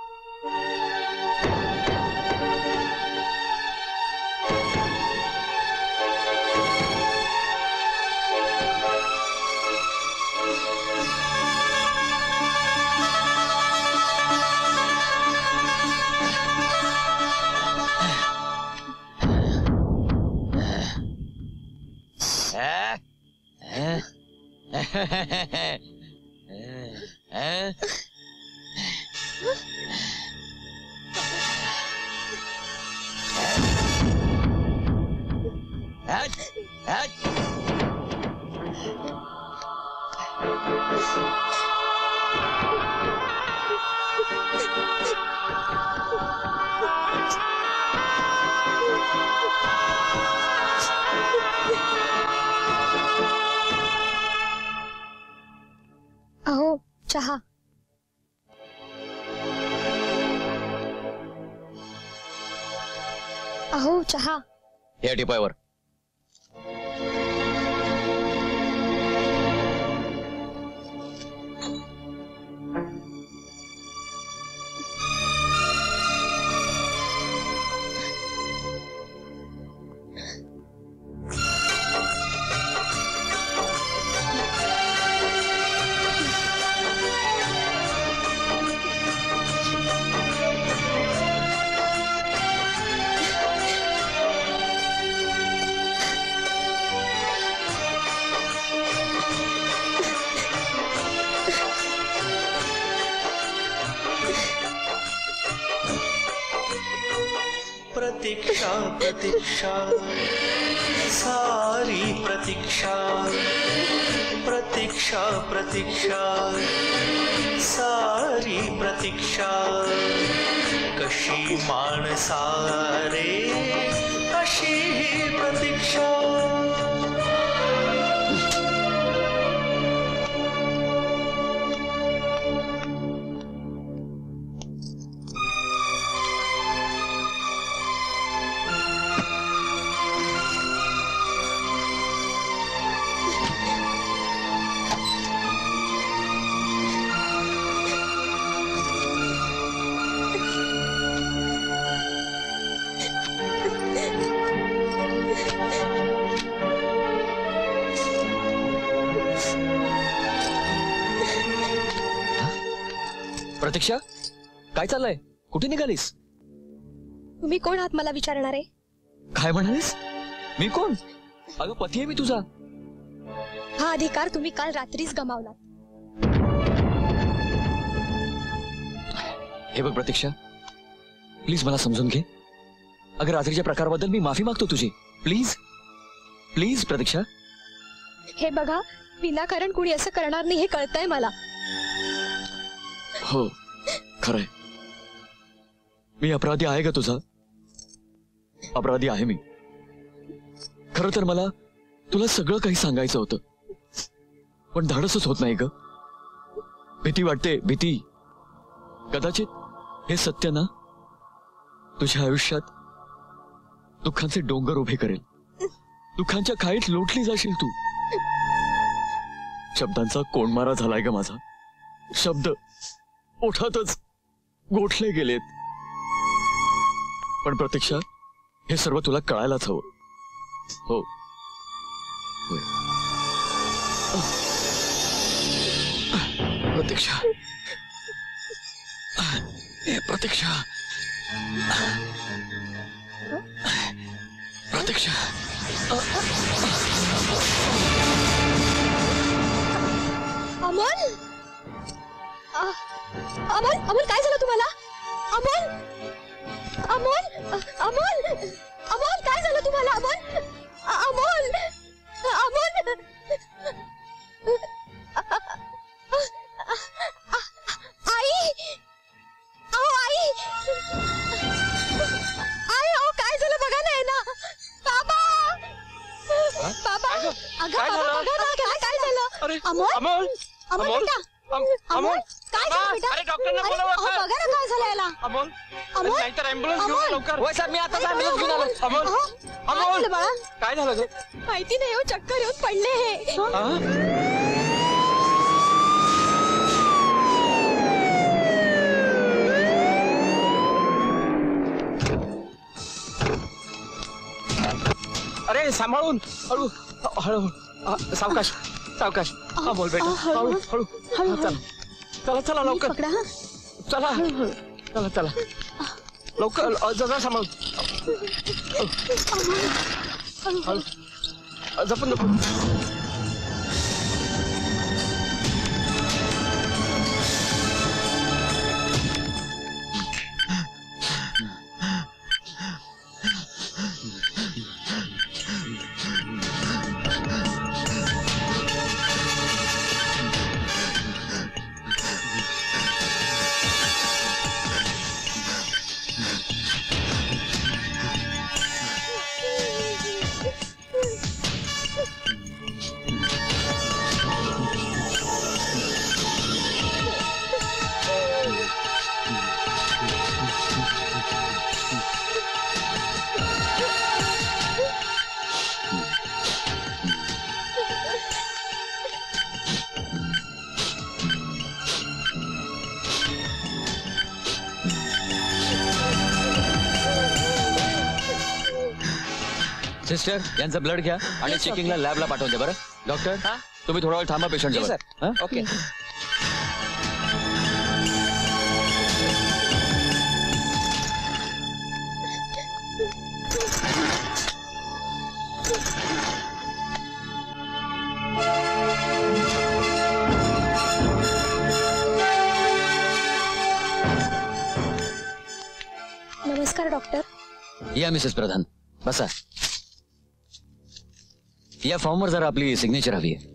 अहो चहा. अहो चहा. या टिपायवर. प्रतीक्षा प्रतीक्षा सारी प्रतीक्षा, प्रतीक्षा प्रतीक्षा सारी प्रतीक्षा. कशी माणसारे अशी ही प्रतीक्षा. प्रतीक्षा काय चाललंय? कुठे निघालीस? तुम्ही कोण आहात मला विचारणार आहे? काय म्हणालीस? मी कोण? अगं पती आहे मी तुझा. हा अधिकार तुम्ही काल रात्रीच गमावला. हे बघ प्रतीक्षा, प्लीज मला समजून घे. अगं रात्रीच्या प्रकाराबद्दल मी माफी मागतो तुझी. Please please Pratiksha. हे बघा, विनाकारण कुणी असं करणार नाही हे कळतंय मला. हो खरंय, मी अपराधी आहे का तुझा? अपराधी आहे मी. खरं तर मला तुला सगळं काही सांगायचं होतं, पण धाडसच होत नाही ग. भीती वाटते, भीती. कदाचित हे सत्य ना तुझ्या आयुष्यात दुःखांचे डोंगर उभे करेल. दुःखांच्या खाईत लोटली जाशील तू. शब्दांचा कोंडमारा झालाय ग माझा. शब्द ओठातच गोठले गेलेत. पण प्रतीक्षा, हे सर्व तुला कळायलाच हवं. हो प्रतीक्षा, प्रतीक्षा, प्रतीक्षा. अमोल, अमोल, अमोल काय झालं तुम्हाला? अमोल, अमोल, अमोल, अमोल काय झालं तुम्हाला? अमोल, अमोल, अमोल. आई, अहो आई, आई, अहो काय झालं बघा ना. ना बाबा, बाबा, अगं बाबा बघा ना काय काय झालं. अमोल, अमोल, अमोल बेटा, अमोल काय झालं बेटा? अरे डॉक्टरला बोलवा अहो, बघा ना काय झालं याला. अमोल, अमोल, नाहीतर ॲम्ब्युलन्स घेऊन ये लवकर. होय साहेब, मी आताच ॲम्ब्युलन्स घेऊन आलो. अमोल, अमोल बाळा, काय झालं ग? माहिती नाही हो, चक्कर येऊन पडले हे. अरे सांभाळून, हळू हळू, अ, सावकाश सावकाश. अमोल बेटा, हळू हळू. चला चला चला लवकर, चला चला चला लवकर, अ, जरा सांभाळून. हळू, अ, जपून जपून. सिस्टर, यांचं ब्लड घ्या आणि चेकिंगला लॅबला पाठवून द्या. बरं डॉक्टर, तुम्ही थोडा वेळ थांबा पेशंट जवळ. ओके. नमस्कार डॉक्टर. या मिसेस प्रधान, बसा. या फॉर्मवर जरा आपली सिग्नेचर हवी आहे.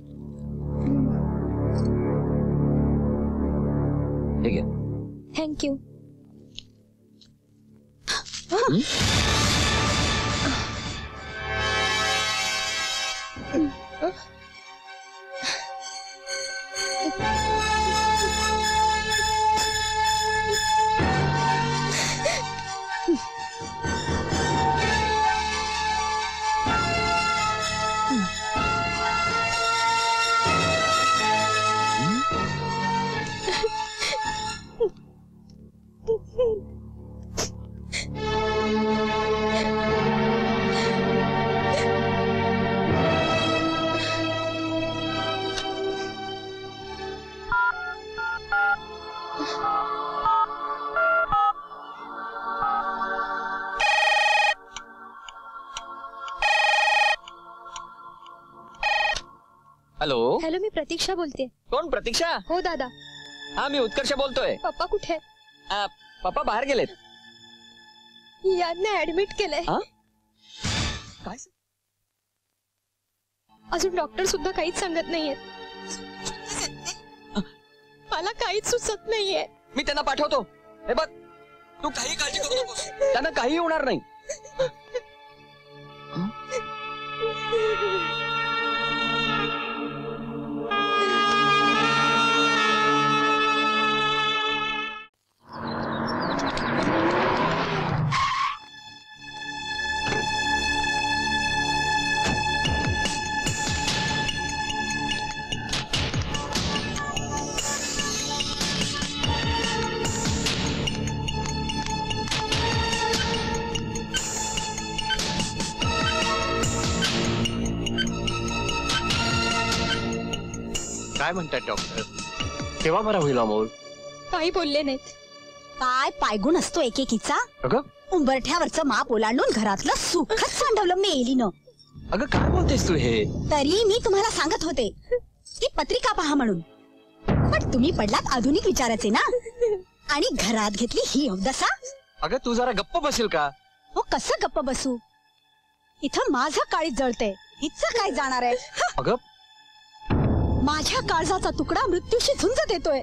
ठीक आहे. थँक्यू. हॅलो हॅलो, मी प्रतीक्षा बोलते. कोण? प्रतीक्षा? हो दादा. हा, मी उत्कर्ष बोलतोय. पप्पा कुठे? आ, पप्पा बाहेर गेलेत. यांना ऍडमिट केलंय. काय? अजून डॉक्टर सुद्धा काहीच सांगत नाहीये. मला काहीच सुचत नाहीये. मी त्यांना पाठवतो. हे बघ, तू काही काळजी करू नकोस. त्यांना काही होणार नाही. काय म्हणतात डॉक्टर? केव्हा बरा होईल अमोल? काही बोलले नाहीत. काय पायगुण असतो एकेकीचा. अगं उंबरठ्यावरचं माप ओलांडून घरातलं सुखच सांडवलं मेलीनं. अगं काय बोलतेस तू हे? तरी मी तुम्हाला सांगत होते की पत्रिका पहा म्हणून, पण तुम्ही पडलात आधुनिक विचाराचे ना, आणि घरात घेतली ही अवदसा. अगं तू जरा गप्प बसेल का? हो, कसं गप्प बसू? इथं माझं काळीज जळते, हिचं काय जाणार आहे? अगं माझ्या काळजाचा तुकडा मृत्यूशी झुंज देतोय.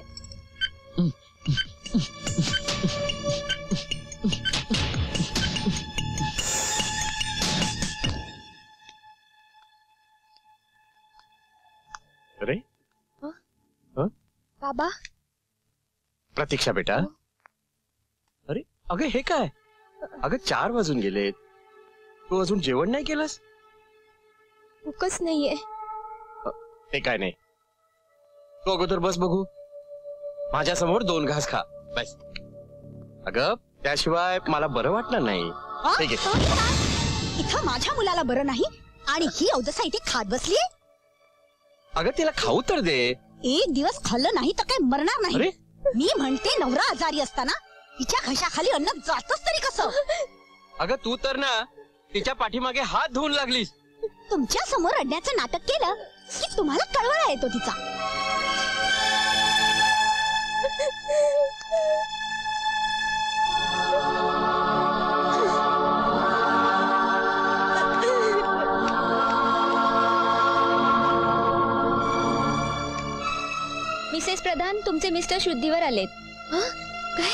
अरे बाबा. प्रतीक्षा बेटा. अरे अगं हे काय? अगं चार वाजून गेलेत. तू अजून जेवण नाही केलंस? भूकच नाहीये. ते काय नाही, तू अगोदर बस बघू. माझ्या समोर दोन घास खा बस. अगं त्याशिवाय मला बरं वाटणार नाही. अ? ठीक आहे. अ, काय? इथं माझ्या मुलाला बरं नाही आणि ही अवदसा इथे खात बसलीये. अगं तिला खाऊ तर दे. एक दिवस खाल्लं नाही तर काय मरणार अरे? नाही. मी म्हणते नवरा आजारी असताना तिच्या घशाखाली अन्न जातच तरी कसं? अगं तू तर ना तिच्या पाठीमागे हात धुवून लागलीस. तुमच्या समोर रडण्याचं नाटक केलं की तुम्हाला कळवळा येतो तिचा. मिसेस प्रधान, तुमचे मिस्टर शुद्धीवर आलेत. काय?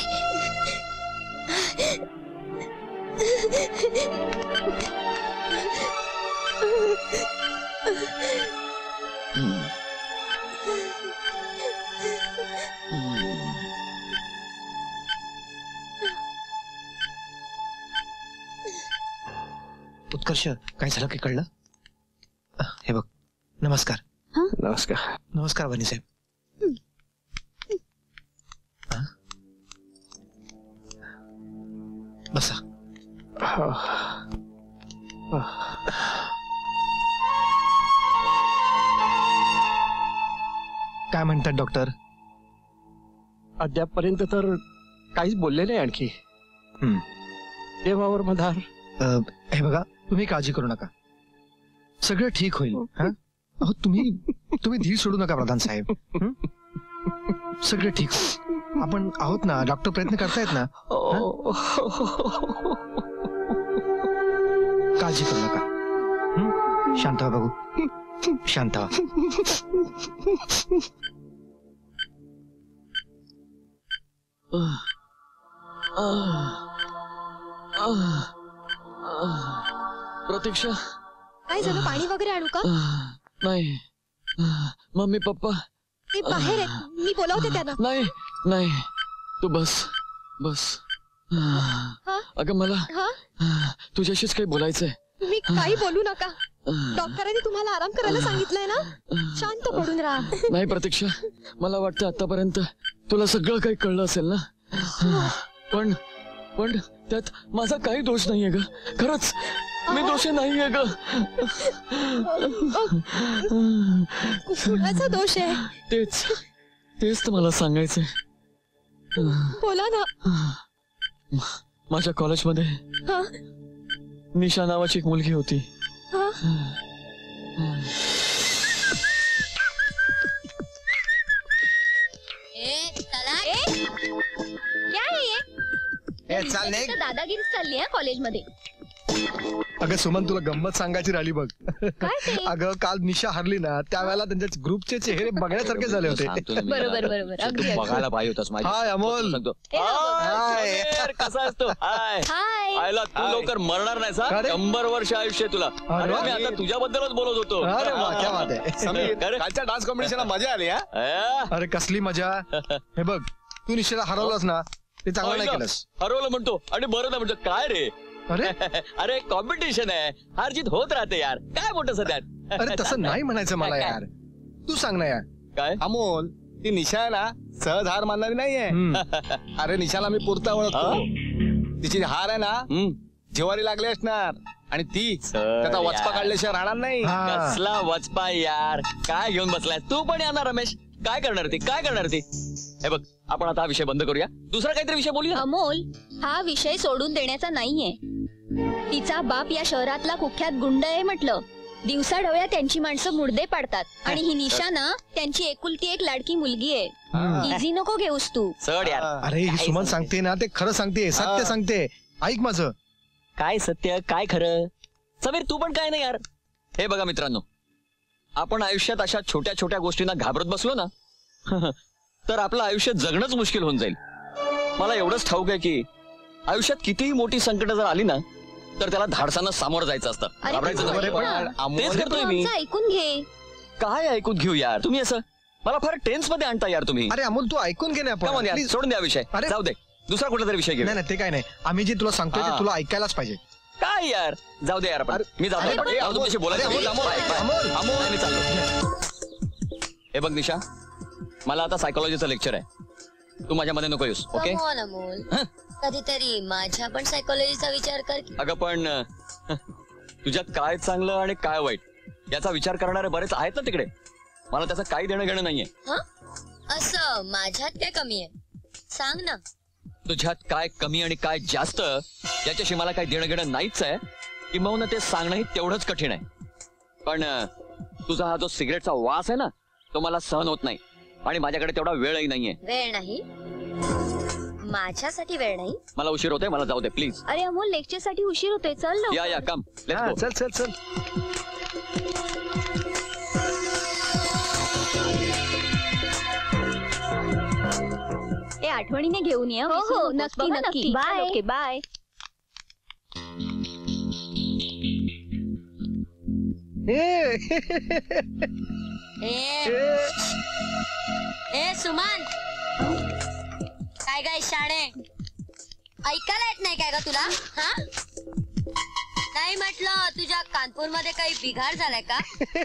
उत्कर्ष, काय झालं की कळलं? हे बघ. नमस्कार. नमस्कार. नमस्कार वनी साहेब. बसा. काय म्हणतात डॉक्टर? अद्यापपर्यंत तर काहीच बोलले नाही आणखी. देवावर मधार. हे बघा, तुम्ही काळजी करू नका, सगळं ठीक होईल. हा? अहो तुम्ही तुम्ही धीर सोडू नका प्रधान साहेब. हं? सगळं ठीक होईल. आपण आहोत ना, डॉक्टर प्रयत्न करतायत ना. काळजी करू नका. हं? शांत व्हा बघू, शांत व्हा. प्रतीक्षा, काय झालं? पाणी वगैरे आणू का? नाही. मम्मी पप्पा ते बाहेर आहेत, मी बोलावते त्यांना. नाही नाही, तू बस बस. अगं मला तुझ्याशीच काही बोलायचंय. तुम्ही काही बोलू नका. डॉक्टरांनी तुम्हाला आराम करायला सांगितलंय ना. शांत पडून राहा. नाही प्रतीक्षा, मला वाटतं आतापर्यंत तुला सगळं काही कळलं असेल ना. पण पण त्यात माझा काही दोष नाहीये ग. खरंच मी दोषी नाहीये ग. कुणाचा दोष आहे? तेच तेच तर मला सांगायचंय. बोला ना. माझ्या कॉलेजमध्ये हा? निशा नावाची एक मुलगी होती. हा? ए, चाल नाही. दादागिरी चालली आहे कॉलेजमध्ये. अगं सुमन तुला गंमत सांगायची राहिली बघ. अगं काल निशा हरली ना त्यावेळेला त्यांच्या ग्रुपचे चेहरे बघण्यासारखे झाले होते. बरोबर बरोबर अगदी बघायला पाहिजे होतास माझी. हाय अमोल. हाय कसा असतो? हाय हाय. आयला तू लवकर मरणार नाही सा. शंभर वर्ष आयुष्य आहे तुला. अरे मी आता तुझ्याबद्दलच बोलत होतो. अरे वा क्या बात आहे. समीर कालच्या डान्स कॉम्पिटिशनला मजा आली हा. अरे कसली मजा. हे बघ तू निशाला हरवलास ना ते चांगलं नाही केलंस. हरवलं म्हणतो आणि बरं नाही म्हणतो काय रे. अरे अरे कॉम्पिटिशन आहे हार जीत होत राहते यार काय मोठं सध्यात. अरे तसं नाही म्हणायचं मला यार. तू सांग ना यार. काय अमोल ती निशा आहे ना सहज हार मानणारी नाहीये. अरे निशाला मी पुरता ओळखतो. तिची हार आहे ना जिवारी लागली असणार आणि ती त्याचा वचपा काढल्याशिवाय राहणार नाही. कसला वचपा यार काय घेऊन बसलाय तू पण येणार रमेश. काय करणार ती काय करणार ती. हे बघ आपण आता हा विषय बंद करूया दुसरा काहीतरी विषय बोलूया. अमोल हा विषय सोडून देण्याचा नाहीये. तिचा बाप या शहरातला कुख्यात गुंड आहे म्हटलं. दिवसा ढवळ्या त्यांची माणसं मुर्दे पाडतात आणि ही निशा ना त्यांची एकुलती एक लाडकी मुलगी आहे. इझी नको घेऊस तू. चढ यार. अरे ही सुमन सांगते ना ते खरं सांगते सत्य सांगते. ऐक माझं. काय सत्य काय खरं. समीर तू पण काय नाही यार. हे बघा मित्रांनो आपण आयुष्यात अशा छोट्या छोट्या गोष्टींना घाबरत बसलो ना तर आपलं आयुष्य जगणंच मुश्किल होऊन जाईल. मला एवढंच ठाऊक आहे की आयुष्यात कितीही मोठी संकट जर आली ना तर त्याला धाडसानं सामोरं जायचं असतं. घाबरायचं नाही. तेच करतोय मी. ऐकून घे. काय ऐकून घेऊ यार तुम्ही असं मला फार टेन्स मध्ये आणता यार तुम्ही. अरे अमोल तू ऐकून घे ना. Come on यार, सोडून द्या विषय. जाऊ दे दुसरा कुठला तरी विषय घेऊ. नाही ते काय नाही आम्ही जे तुला सांगतोय ते तुला ऐकायलाच पाहिजे. काय यार जाऊ दे यार आपण मी जातो तुमच्याशी बोलायचं. मी चाललो. हे बघ निशा मला आता सायकोलॉजीचं लेक्चर आहे. तू माझ्या मध्ये नको येऊस. ओके अमोल कधीतरी माझ्या पण सायकोलॉजीचा विचार कर. अगं पण तुझ्यात काय चांगलं आणि काय वाईट याचा विचार करणारे बरेच आहेत ना तिकडे. मला त्याचं काही देणं घेणं नाहीये. असं माझ्यात काय कमी आहे सांग ना. तुझ्यात काय कमी आणि काय जास्त याच्याशी मला काही देणं घेणं नाहीच आहे. किंबहुना ते सांगणंही तेवढंच कठीण आहे. पण तुझा हा जो सिगरेटचा वास आहे ना तो मला सहन होत नाही आणि माझ्याकडे तेवढा वेळही नाहीये. वेळ नाही माझ्यासाठी वेळ नाही. मला उशीर होतोय मला जाऊ दे प्लीज. अरे अमोल लेक्चर साठी उशीर होतोय चल या या कम लेट्स गो. चल चल चल. ए आठवणीने घेऊन ये. हो हो नक्की नक्की. बाय. Okay bye. ए सुमन काय काय शाणे ऐकायला येत नाही काय का तुला. हा नाही म्हटलं तुझ्या कानपूर मध्ये काही बिघाड झालाय का.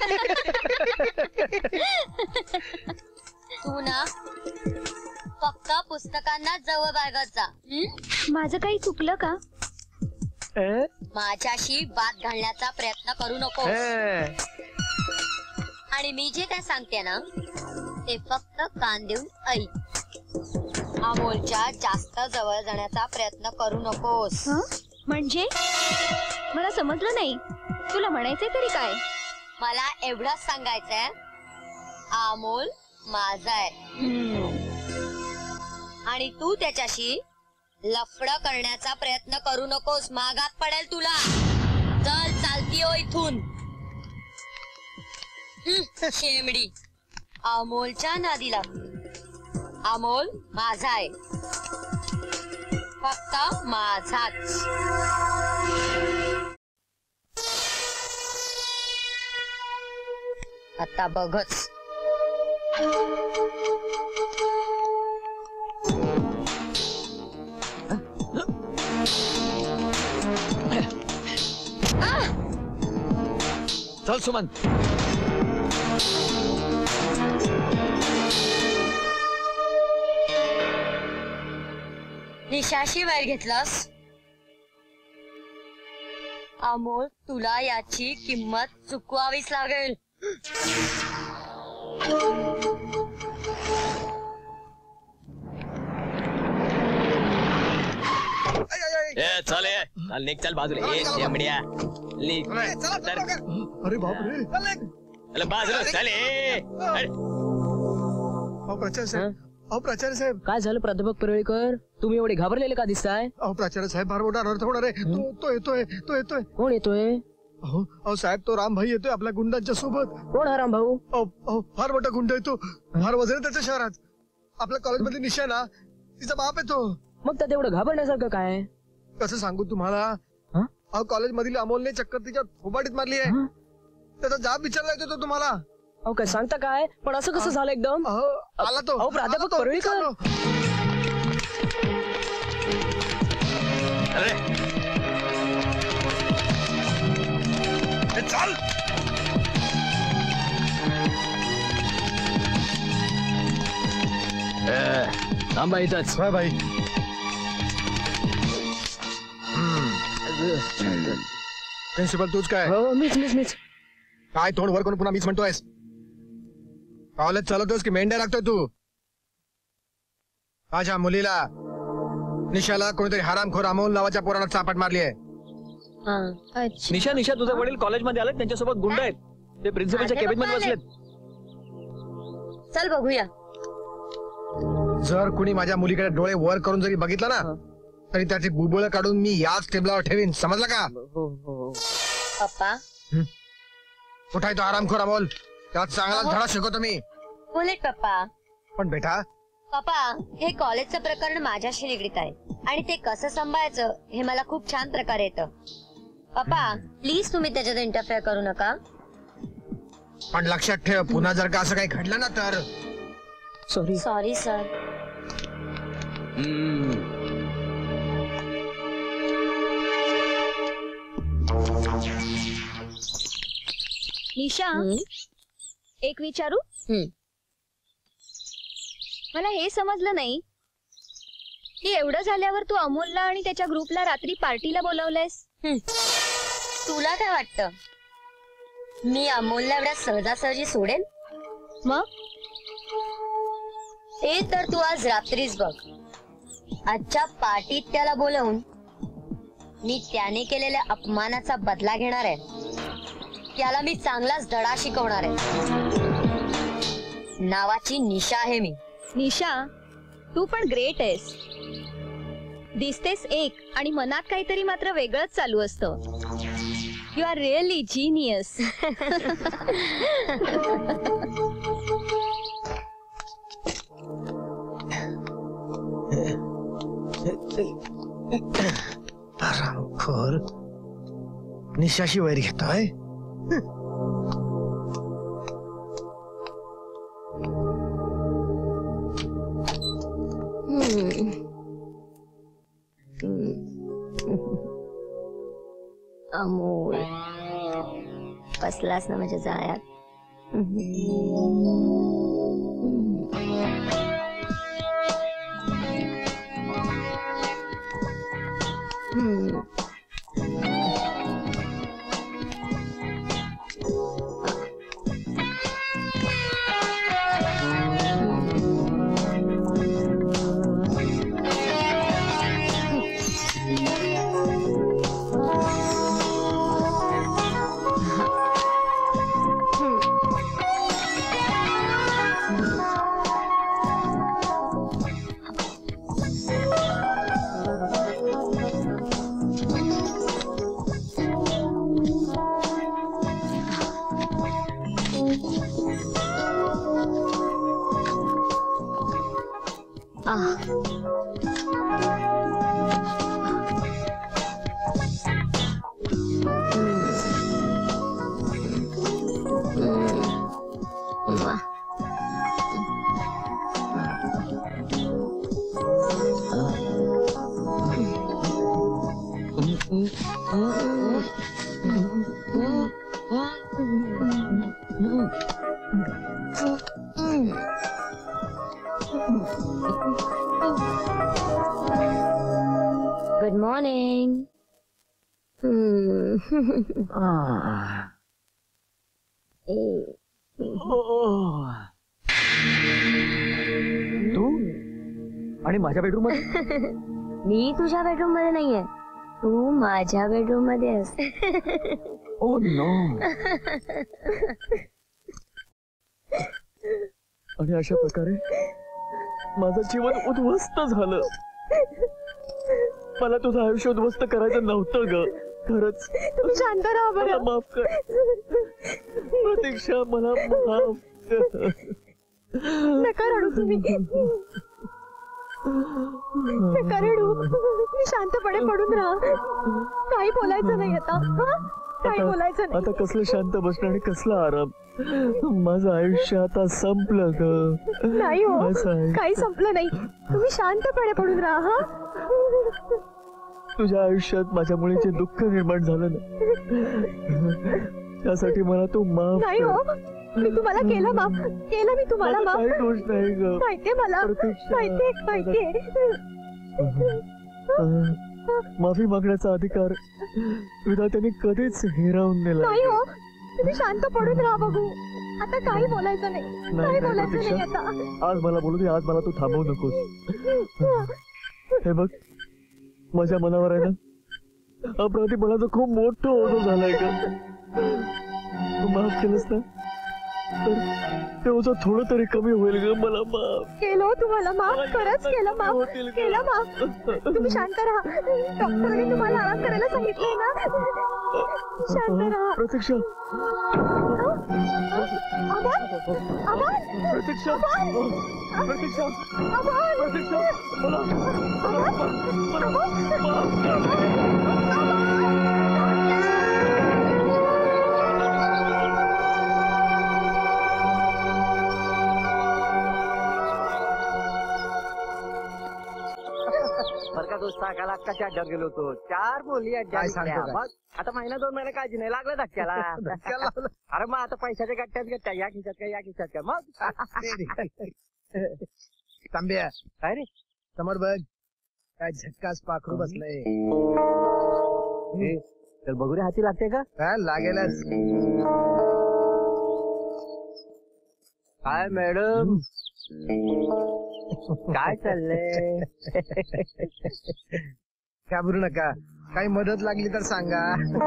तू ना फक्त पुस्तकांना जवळ बाळगत जा. माझं काही चुकलं का. माझ्याशी बात घालण्याचा प्रयत्न करू नको. आणि मी जे काय सांगते ना ते फक्त कान देऊन ऐक. अमोलच्या जास्त जवळ जाण्याचा प्रयत्न करू नकोस. म्हणजे मला समजलं नाही. तुला म्हणायचंय तरी काय. मला एवढंच सांगायचंय अमोल माझा आहे आणि तू त्याच्याशी लफड करण्याचा प्रयत्न करू नकोस. मागात पडेल तुला. चल चालती हो इथून. शेमडी अमोलच्या नादी लागते. अमोल माझा आहे फक्त माझाच. आता बघच. चल सुमन. निशाशी वेळ घेतलास. अमोल तुला याची किंमत चुकवावीच लागेल. ए चल ये चल निघ चल बाजूला. ए शेमड्या निघ. अरे बापरे. अरे बाजूला चल. ए प्रचार अहो प्राचार्य साहेब. काय झालं प्राध्यापक परळीकर? तुम्ही एवढे घाबरलेले का दिसताय? अहो प्राचार्य साहेब फार मोठा अनर्थ होणार आहे. तो तो येतोय तो येतोय. कोण येतोय? अहो अहो साहेब तो राम भाई येतोय आपल्या गुंडांच्या सोबत. कोण हा राम भाऊ? अहो अहो फार मोठा गुंड येतो. फार वजन आहे त्याच्या शहरात. आपल्या कॉलेजमधली निशा ना तिचा बाप येतो. मग त्यात एवढं घाबरण्यासारखं काय? कसं सांगू तुम्हाला? अहो कॉलेज मधील अमोलने चक्कर तिच्या फोबाडीत मारली आहे. त्याचा जाब विचारला येतो तो तुम्हाला. अहो काय सांगता काय? पण असं कसं झालं एकदम? आला तो. अहो प्राध्यापक परळीकर. चल थांबा इथंच. भाई प्रिन्सिपल तूच काय? हो मीच मीच मीच. काय तोंड वर करून पुन्हा मीच म्हणतोयस? कॉलेज चालवतोयस की मेंढ्या लागतोय तू? माझ्या मुलीला निशाला कोणीतरी हरामखोर अमोल नावाच्या पोराला चापट मारली आहे. निशा निशा तुझे वडील कॉलेजमध्ये आले, त्यांच्यासोबत गुंड आहेत. ते प्रिन्सिपलच्या केबिन मध्ये बसलेत. चल बघूया. जर कुणी माझ्या मुलीकडे डोळे वर करून जरी बघितलं ना तरी त्याची बुबुळ काढून मी याच टेबलावर ठेवीन. समजलं का? पप्पा कुठाय तो हरामखोर अमोल? त्यात चांगला धडा शिकवतो मी. बुलेट पप्पा. पण बेटा पप्पा हे कॉलेजचं प्रकरण माझ्याशी निगडीत आहे आणि ते कसं सांभाळायचं हे मला खूप छान प्रकारे येतं. पप्पा प्लीज तुम्ही त्याच्यात इंटरफेअर करू नका. पण लक्षात ठेव पुन्हा जर का असं काही घडलं ना तर. Sorry sorry sir. निशा एक विचारू? मला हे समजलं नाही की एवढं झाल्यावर तू अमोलला आणि त्याच्या ग्रुपला रात्री पार्टीला बोलावलंयस. तुला काय वाटतं मी अमोलला एवढ्या सहजासहजी सोडेल? मग ते तर तू आज रात्रीच बघ. आजच्या पार्टीत त्याला बोलवून मी त्याने केलेल्या अपमानाचा बदला घेणार आहे. त्याला मी चांगलाच धडा शिकवणार आहे. नावाची निशा आहे मी. निशा तू पण ग्रेट आहेस. दिसतेस एक आणि मनात काहीतरी मात्र वेगळंच चालू असतं. You are really genius. हरामखोर निशाशी वैर घेतोय. अमोल बसलास ना माझ्या जाळ्यात. Good morning. तू आणि माझ्या बेडरूम मध्ये? मी तुझ्या बेडरूम मध्ये नाहीये, तू माझ्या बेडरूम मध्ये आहेस. Oh no. आणि अशा प्रकारे माझं जीवन उद्ध्वस्त झालं. मला तुझं आयुष्य उद्ध्वस्त करायचं नव्हतं ग. खरंच तुम्ही शांत राहा मला बरं. माफ कर प्रतीक्षा, मला माफ कर. नका रडू तुम्ही, नका रडू. तुम्ही शांतपणे पडून राहा. काही बोलायचं नाही आता. हा? काही बोलायचं नाही. आता कसलं शांत बसणं आणि कसला आराम. माझं आयुष्य आता संपलं ग. नाही हो, असं आहे. काही संपलं नाही. तुम्ही शांतपणे पडून राहा. हा? तुझ्या आयुष्यात माझ्या मुलीचे दुःख निर्माण झालं ना, त्यासाठी मला तू माफ नाही कर. हो, मी तुम्हाला केलं माफ. केलं मी तुम्हाला माझं माफ. काही दोष नाही ग. माहितीये मला, प्रतीक्षा. माहितीये माहितीये. अं, माफी मागण्याचा अधिकार विधात्याने कधीच हिरावून नेला नाही हो, तुम्ही शांत पडून राहा बघू. आता काही बोलायचं नाही. नाही, काही नाही, बोलायचं नाही प्रतीक्षा. आता. आज मला बोलू दे, आज मला तू थांबवू नकोस. हे बघ, माझ्या मनावर आहे ना अपराधी मनाचं खूप मोठं ओझं झालंय का. तू माफ केलंस ना तर ते ओझं थोडं तरी कमी होईल ग. मला माफ केलं हो तुम्हाला माफ. खरंच केलं माफ. केलं माफ. तुम्ही शांत राहा. डॉक्टरने तुम्हाला आराम करायला सांगितलंय ना. शांत राहा. प्रतीक्षा, अमन, अमन, प्रतीक्षा, प्रतीक्षा, प्रतीक्षा, मला बरं का दोस्त, काला अक्काच्या अड्ड्यात गेलो होतो. चार बोली काय सांगतो काय? मग आता महिना दोन महिने काळजी नाही लागलं धक्क्याला. अरे मग आता पैशाच्या गट्ट्यात गट्ट्या, या खिशात काय या खिशात काय. मग तांब्या काय रे, समोर बघ, काय झक्कास पाखरू बसलंय. तर बघू रे, हाती लागते का? काय लागेलच. काय मॅडम, काय चाललंय? घाबरू नका, काही मदत लागली तर सांगा.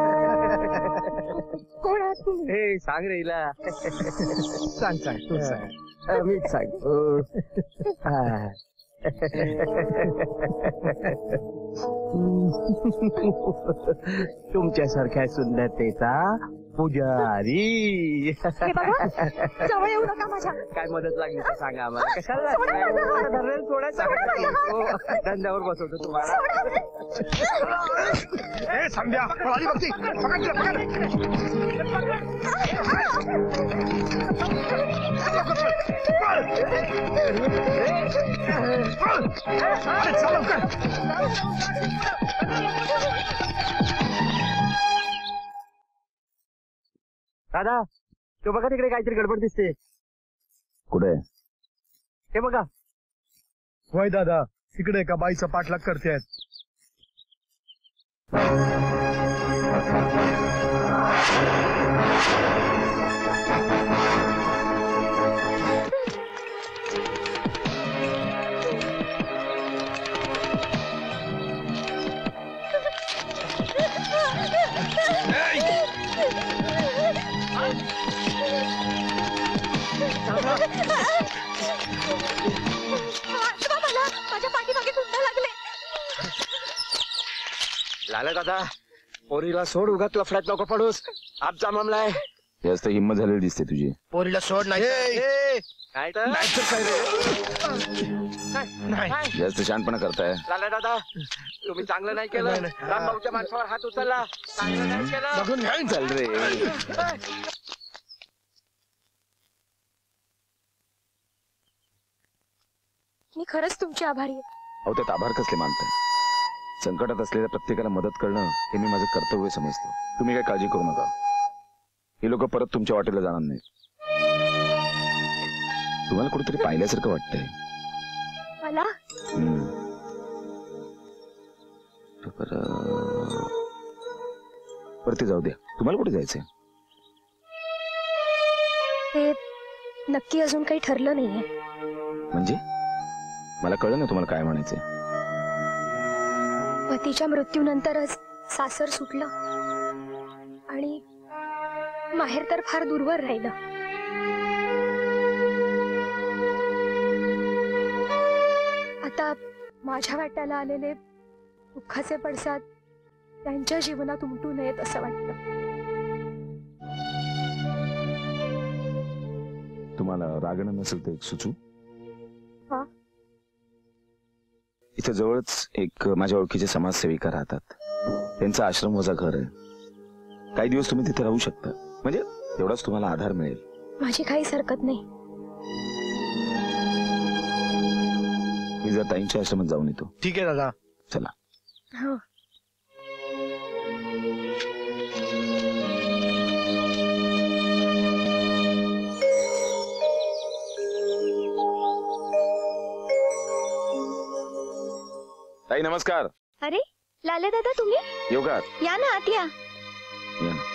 कोण आहात तुम्ही? हे सांग रे हिला. सांग सांग तू सांग. मीच सांगतो. हा. तुमच्यासारख्या सुंदरतेचा पुजारी. हे बघा, जवळ येऊ नका माझ्या. काय मदत लागली तर सांगा आम्हाला. कशाला सोडा माझा हात. धरलेलं सोडायचं सोडा माझा हात. हो, धंद्यावर बसवतो तुम्हाला. ए संध्या, पळाली बघती. पकड तिला, दादा, तो बघा तिकडे काहीतरी गडबड दिसते. कुठे? हे बघा. होय दादा, तिकडे एका बाईचा पाठलाग करतायत. मला माझ्या पाठीमागे गुंड लागले. लाला दादा, पोरीला सोड, उगा लफड्यात नको पडूस. आमचा मामला आहे. जास्त हिंमत झालेली दिसते तुझी. पोरीला सोड नाही. काय तर नाही. जास्त शहाणपणा करताय. लाला दादा, तुम्ही चांगलं नाही केलं. रामभाऊच्या माणसावर हात उचलला. चांगलं नाही केलं. बघून घ्यायला चाल रे. मी खरंच तुमची आभारी आहे. अहो, त्यात आभार कसले मानताय? संकटात असलेल्या प्रत्येकाला मदत करणं हे मी माझं कर्तव्य समजतो. तुम्ही काय काळजी करू नका. ही लोक परत तुमच्या वाटेला जाणार नाहीत. तुम्हाला कुठेतरी पाहिल्यासारखं वाटतंय. मला हम्म. बरं, वरती जाऊ द्या. तुम्हाला कुठे जायचंय? ते नक्की अजून काही ठरलं नाहीये. म्हणजे मला कळलं ना तुम्हाला काय म्हणायचंय. पतीच्या मृत्यूनंतरच सासर सुटलं आणि माहेर तर फार दूरवर राहिलं. माझ्या वाट्याला आलेले दुःखाचे पडसाद त्यांच्या जीवनात उमटू नयेत असं वाटतं. तुम्हाला रागणं नसेल तर एक सुचू. हा? इथे जवळच एक माझ्या ओळखीचे समाजसेविका राहतात. त्यांचा आश्रम वजा घर आहे. काही दिवस तुम्ही तिथे राहू शकता. म्हणजे तेवढाच तुम्हाला आधार मिळेल. माझी काहीच हरकत नाही. मी जर ताईंच्या आश्रमात जाऊन येतो. ठीक आहे दादा. चला. हो. ताई नमस्कार. अरे लाले दादा तुम्ही येऊ का? या ना आत या. या ना.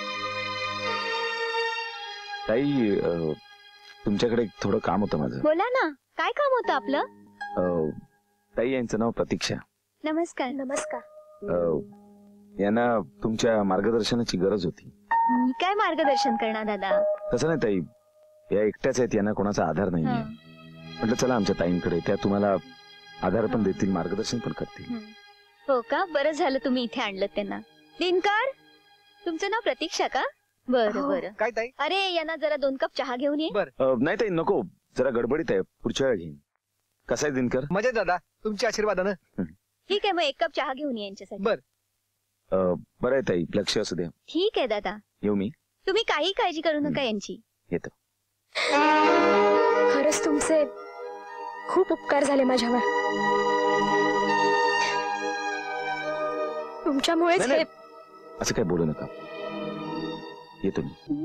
ताई अं, तुमच्याकडे थोडं काम होतं माझं. बोला ना, काय काम होतं आपलं? अं, ताई यांचं नाव प्रतीक्षा. नमस्कार. नमस्कार. अं, यांना तुमच्या मार्गदर्शनाची गरज होती. मी काय मार्गदर्शन करणार दादा? तसं नाही ताई, या एकट्याच आहेत, यांना कोणाचा आधार नाहीये. म्हटलं चला आमच्या ताईंकडे, त्या तुम्हाला आधार पण देतील, मार्गदर्शन पण करतील. हो का? बरं झालं तुम्ही इथे आणलं त्यांना. दिनकर, तुमचं नाव प्रतीक्षा का? बरं बरं. काय ताई? अरे यांना जरा दोन कप चहा घेऊन ये. अं, नाही ताई नको, जरा गडबडीत आहे, पुढच्या वेळा घेईन. कसा आहे दिनकर? मजेत दादा, तुमच्या आशीर्वादानं. ठीक आहे, मग एक कप चहा घेऊन ये यांच्यासाठी. बर. बरं आहे ताई, लक्ष असू द्या. ठीक आहे दादा, येऊ मी. तुम्ही काही काळजी करू नका यांची. येतो. खरंच तुमचे खूप उपकार झाले माझ्यावर. तुमच्यामुळेच नाही, हे नाही. असं काय बोलू नका. येतो मी.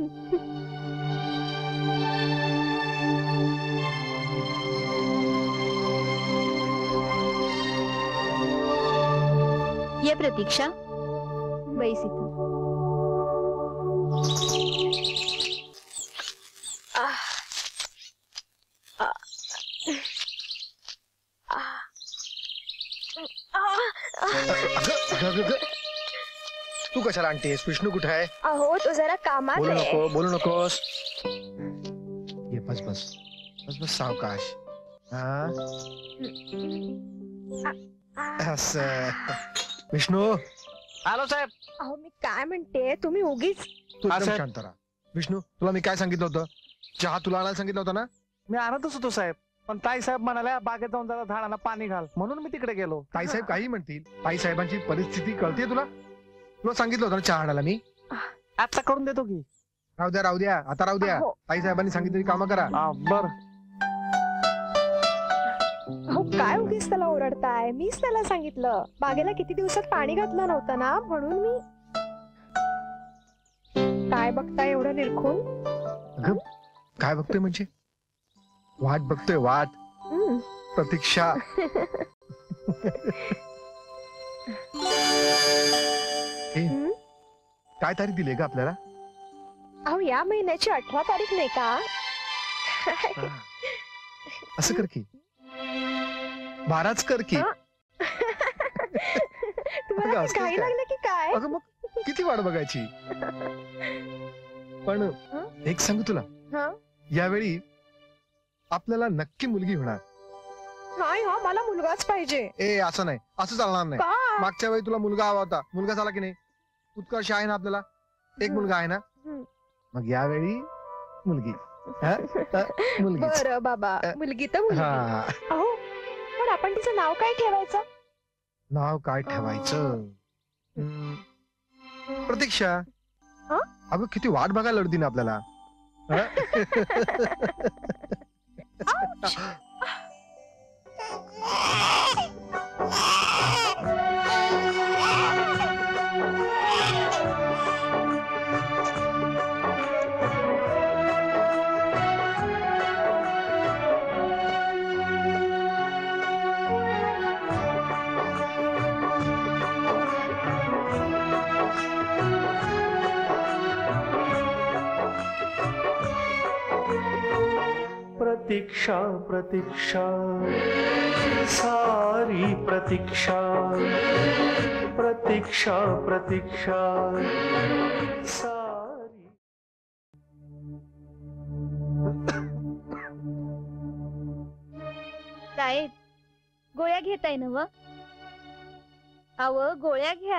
ये प्रतीक्षा, बैस इथं. आह. आह. अगं, अगं, अगं. तू कशाला आणतेस? विष्णू कुठे आहे? अहो तो जरा कामात बोलू आहे. नको, बोलू नकोस. ये बस बस बस बस सावकाश. हा? असं. विष्णू. हॅलो साहेब. अहो मी काय म्हणते, तुम्ही उगीच तू एकदम शांत राहा. विष्णू, तुला मी काय सांगितलं होतं? चहा तुला आणायला सांगितलं होतं ना? मी आणतच होतो साहेब, पण ताई साहेब म्हणाल्या बागेत जाऊन जरा झाडांना पाणी घाल, म्हणून मी तिकडे गेलो. ताईसाहेब काही म्हणतील. ताईसाहेबांची परिस्थिती कळते तुला? तुला सांगितलं होतं ना चहा आणायला मी? आता करून देतो की. राहू द्या राहू द्या आता राहू द्या. ताईसाहेबांनी सांगितलेली कामं करा. बर. अहो काय उगीच त्याला ओरडताय? मीच त्याला सांगितलं, बागेला किती दिवसात पाणी घातलं नव्हतं ना, म्हणून मी. काय बघताय एवढं निरखून? अगं काय बघतोय म्हणजे? वाट बघतोय, वाट. प्रतीक्षा. ए, काय तारीख दिली का आपल्याला? अहो या महिन्याची अठरा तारीख नाही का? असं कर की, बाराच कर की. तुम्हाला असं काही काय? लागलं की काय? अगं मग किती वाट बघायची? पण एक सांगू तुला, हा? यावेळी आपल्याला नक्की मुलगी होणार. नाही हा, मला मुलगाच पाहिजे. ए असं नाही, असं चालणार नाही. का? मागच्या वेळी तुला मुलगा हवा होता, मुलगा झाला की नाही? उत्कर्ष आहे ना आपल्याला, एक मुलगा आहे ना? मग यावेळी मुलगी. हा? मुलगी. बरं बाबा, मुलगी तर मुलगी. हा. अहो पण आपण तिचं नाव काय ठेवायचं? नाव काय ठेवायचं? हम्म, प्रतीक्षा. अगं किती वाट बघायला लढती ना आपल्याला. हा? प्रतीक्षा प्रतीक्षा सारी प्रतीक्षा प्रतीक्षा प्रतीक्षा सारी. साहेब गोळ्या घेताय ना व अव गोळ्या घ्या.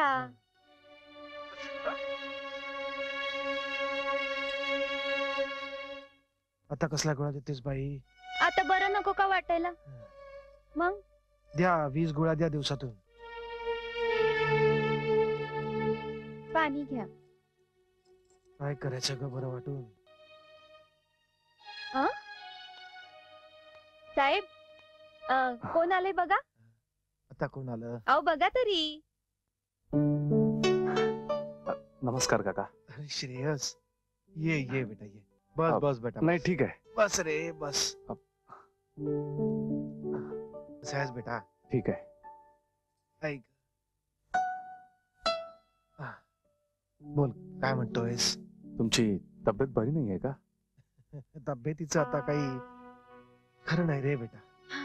आता कसला गोळ्या देतेस बाई? आता बरं नको का वाटायला? मग द्या वीस गोळ्या द्या दिवसातून. पाणी घ्या. काय करायचं ग बरं वाटून? अं? साहेब अं, कोण आले बघा. आता कोण आलं? अहो बघा तरी. नमस्कार काका. अरे श्रेयस ये ये बेटा ये. बस अ, बस बेटा. नाही ठीक आहे. बस रे बस. सहज बेटा. ठीक आहे. ऐक हा. बोल काय म्हणतोयस? तुमची तब्येत बरी नाही आहे का? तब्येतीचं आता काही खरं नाही रे बेटा.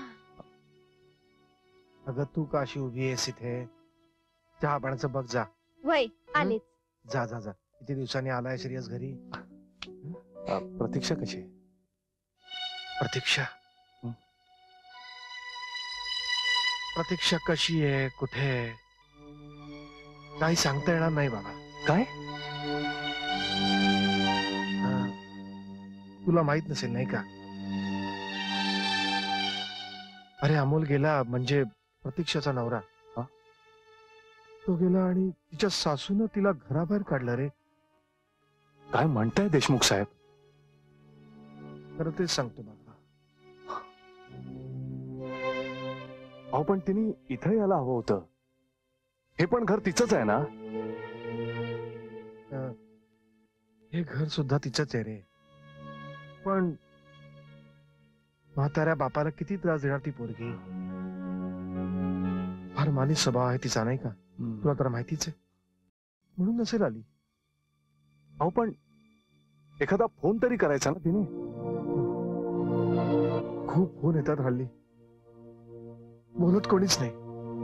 अगं तू का अशी उभी आहेस इथे? चहा पाण्याचं बघ जा. वय आलेच. जा जा जा. किती दिवसांनी आलाय श्रेयस घरी? अ, प्रतीक्षा कशी आहे? प्रतीक्षा प्रतीक्षा कशी आहे कुठे आहे काही सांगता येणार नाही बाबा. काय? हा. तुला माहित नसेल नाही का? अरे अमोल गेला म्हणजे प्रतीक्षाचा नवरा. हा? तो गेला आणि तिच्या सासून तिला घराबाहेर काढलं रे. काय म्हणताय देशमुख साहेब? खरं तेच सांगतो बाबा. अहो पण तिने इथं यायला हवं होतं. हे पण घर तिचंच आहे ना? अं, हे घर सुद्धा तिचंच आहे रे. पण म्हाताऱ्या बापाला किती त्रास देणार ती पोरगी. फार मानी स्वभाव आहे तिचा नाही का? तुला तर माहितीच आहे. म्हणून नसेल आली. अहो पण एखादा फोन तरी करायचा ना तिने. खूप फोन येतात हल्ली. बोलत कोणीच नाही.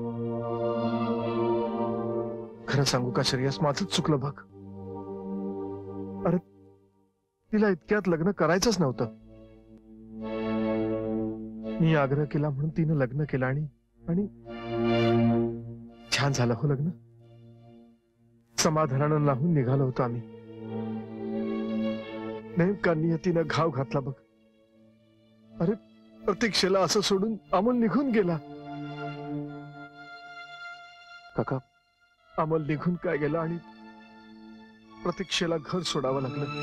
खरं सांगू का श्रेयस माझंच चुकलं बघ. अरे तिला इतक्यात लग्न करायचंच नव्हतं. मी आग्रह केला म्हणून तिनं लग्न केलं आणि आणि छान झालं हो लग्न. समाधानानं लावून निघालो होतो आम्ही. नेमका नियतीनं घाव घातला बघ. अरे प्रतीक्षेला असं सोडून अमोल निघून गेला. काका अमोल निघून काय गेला आणि प्रतीक्षेला घर सोडावं लागलं.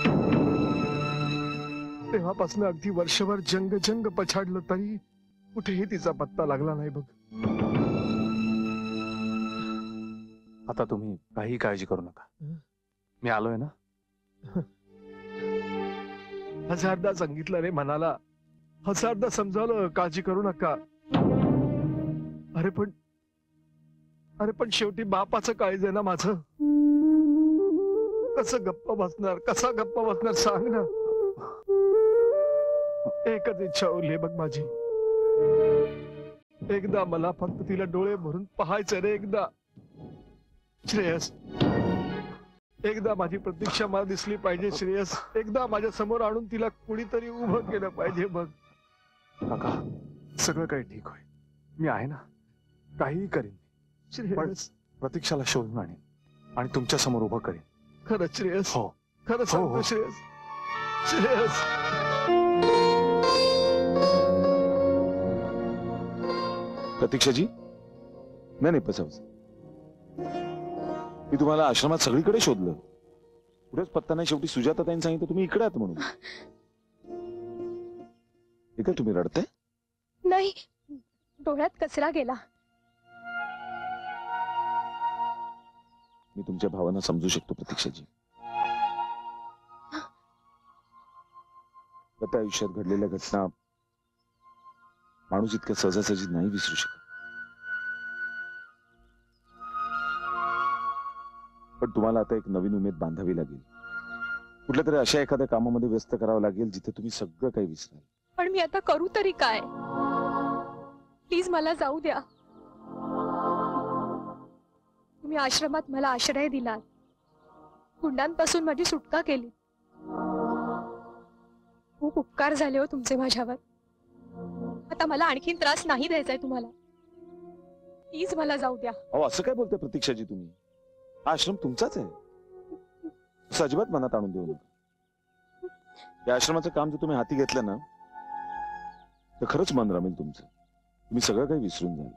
तेव्हापासून अगदी वर्षभर जंग जंग पछाडलं तरी कुठेही तिचा पत्ता लागला नाही बघ. आता तुम्ही काही काळजी करू नका. मी आलोय ना. हजारदा सांगितलं रे मनाला. हजारदा समजावलं काळजी करू नका. अरे पण अरे पण शेवटी बापाचं काळज आहे ना माझं. कसं गप्प बसणार कसा गप्प बसणार सांग ना. एकच इच्छा उरली बघ माझी. एकदा मला फक्त तिला डोळे भरून पाहायचं रे एकदा. श्रेयस एकदा माझी प्रतीक्षा मला दिसली पाहिजे श्रेयस. एकदा माझ्या समोर आणून तिला कुणीतरी उभं केलं पाहिजे बघ. काका सगळं काही ठीक होईल. मी आहे ना. काहीही करीन. पण प्रतीक्षाला शोधून आणीन आणि तुमच्या समोर उभं करीन. खरंच श्रेयस? हो खरं सांगतो श्रेयस. श्रेयस प्रतीक्षाजी नाही नाही पसावच. मी तुम्हाला आश्रमात सगळीकडे शोधलं. कुठेच पत्ता नाही. शेवटी सुजाताताईंनी सांगितलं तुम्ही इकडे आहात म्हणून. हे काय तुम्ही रडताय? नाही डोळ्यात कचरा गेला. मी तुमच्या भावना समजू शकतो प्रतीक्षाजी. गत आयुष्यात घडलेल्या घटना माणूस इतक्या सहजासहजी नाही विसरू शकत. पण तुम्हाला आता एक नवीन उमेद बांधावी लागेल. कुठल्या तरी अशा एखाद्या कामामध्ये व्यस्त करावं लागेल जिथे तुम्ही सगळं काही विसराल. पण मी आता करू तरी काय? प्लीज मला जाऊ द्या. तुम्ही आश्रमात मला आश्रय दिलात. गुंडांपासून माझी सुटका केली. खूप उपकार झाले हो तुमचे माझ्यावर. आता मला आणखीन त्रास नाही द्यायचाय तुम्हाला. प्लीज मला जाऊ द्या. अहो असं काय बोलताय प्रतीक्षाजी तुम्ही? हा आश्रम तुमचाच आहे, असं अजिबात मनात आणून देऊ नका. या आश्रमाचं काम जर तुम्ही हाती घेतलं ना तर खरंच मन रमेल तुमचं. तुम्ही सगळं काही विसरून जाल.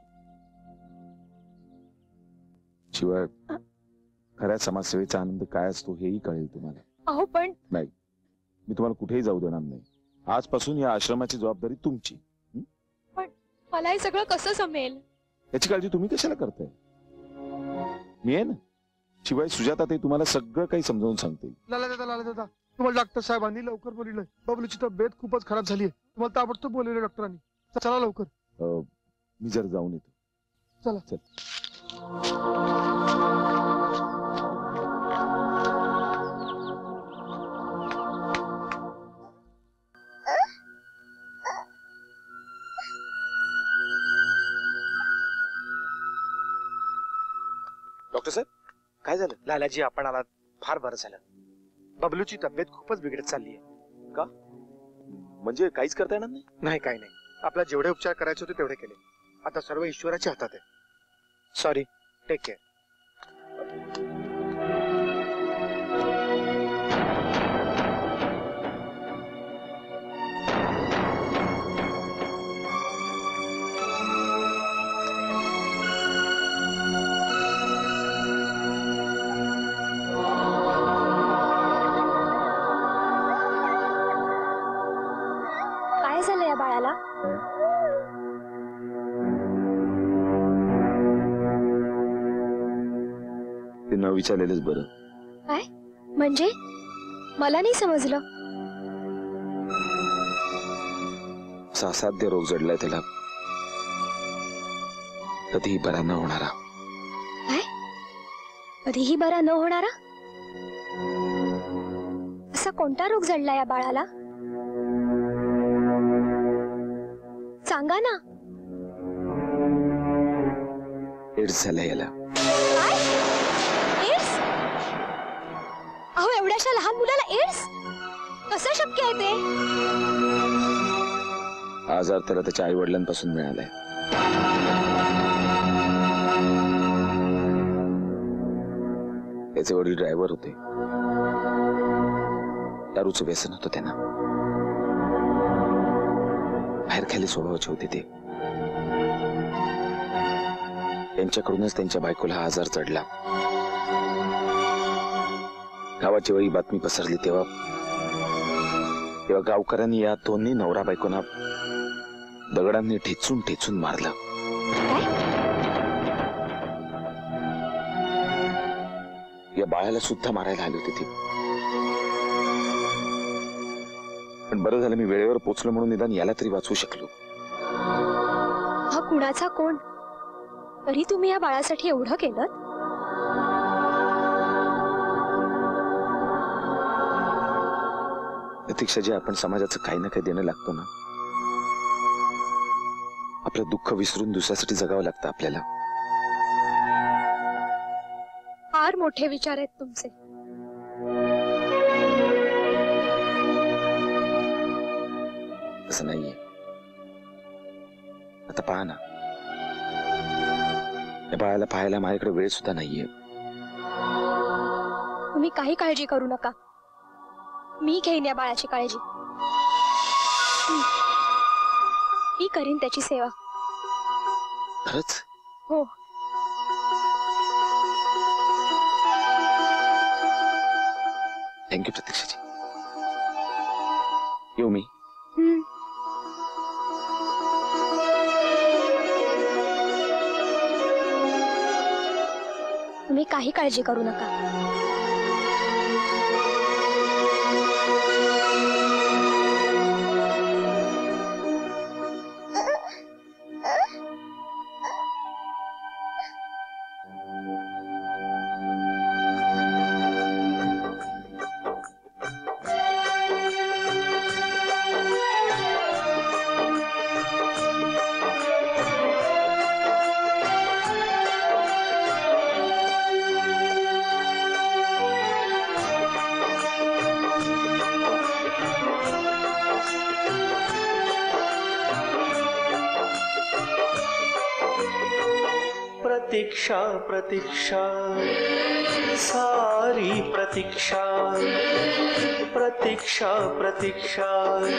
शिवाय खऱ्या समाजसेवेचा आनंद काय असतो हेही कळेल तुम्हाला. अहो पण नाही, मी तुम्हाला कुठेही जाऊ देणार नाही. आजपासून या आश्रमाची जबाबदारी तुमची. पण मला हे सगळं कसं जमेल? याची काळजी तुम्ही कशाला करताय? मी आहे ना. शिवाय सुजाता ते तुम्हाला सगळं काही समजावून सांगते. लाला दादा लाला दादा तुम्हाला डॉक्टर साहेबांनी लवकर बोलवलंय. बबलूची तब्येत खूपच खराब झाली आहे. तुम्हाला ताबडतोब बोलवलं डॉक्टरांनी. चला लवकर. अं, मी जर जाऊन येतो. चला चल. डॉक्टर साहेब काय झालं? लालाजी आपण आलात, फार बरं झालं. बबलूची तब्येत खूपच बिघडत चालली आहे. का? म्हणजे काहीच करता येणार नाही? नाही काही नाही. आपला जेवढे उपचार करायचे होते तेवढे केले. आता सर्व ईश्वराच्या हातात आहे. Sorry, take care. काय झालं या बाळाला? ते न विचारलेलंच बरं. काय म्हणजे? मला नाही समजलं. असा असाध्य रोग जडलाय त्याला, कधीही बरा न होणारा. काय? कधीही बरा न होणारा? असा कोणता रोग जडला या बाळाला? सांगा ना. एड्स झाला याला. काय? एड्स? अहो एवढ्याशा लहान मुलाला एड्स कसं शक्य आहे ते? आजार त्याला त्याच्या आई वडिलांपासून मिळालाय. त्याचे वडील ड्रायव्हर होते. दारूचं व्यसन होतं त्यांना. बाहेर खाली स्वभावाचे होते ते. त्यांच्याकडूनच त्यांच्या बायकोला हा आजार चढला. गावात जेव्हा ही बातमी पसरली तेव्हा तेव्हा गावकऱ्यांनी या दोन्ही नवरा बायकोना दगडांनी ठेचून ठेचून मारलं. या बाळाला सुद्धा मारायला आली होती ती. पण बरं झालं मी वेळेवर पोचलो म्हणून निदान याला तरी वाचवू शकलो. हा कुणाचा कोण? तरी तुम्ही या बाळासाठी एवढं केलं? प्रतीक्षाजी, आपण समाजाचं काही ना काही देणं लागतो ना. आपलं दुःख विसरून दुसऱ्यासाठी जगावं लागतं आपल्याला. फार मोठे विचार आहेत तुमचे. असं नाहीये. आता पहा ना, या बाळाला पाहायला माझ्याकडे वेळ सुद्धा नाहीये. तुम्ही काही काळजी करू नका. मी घेईन या बाळाची काळजी. मी करीन त्याची सेवा. खरंच? हो. थँक्यू प्रतीक्षाजी. येऊ मी. हम्म. तुम्ही काही काळजी करू नका. प्रतीक्षा प्रतीक्षा सारी प्रतीक्षा प्रतीक्षा प्रतीक्षा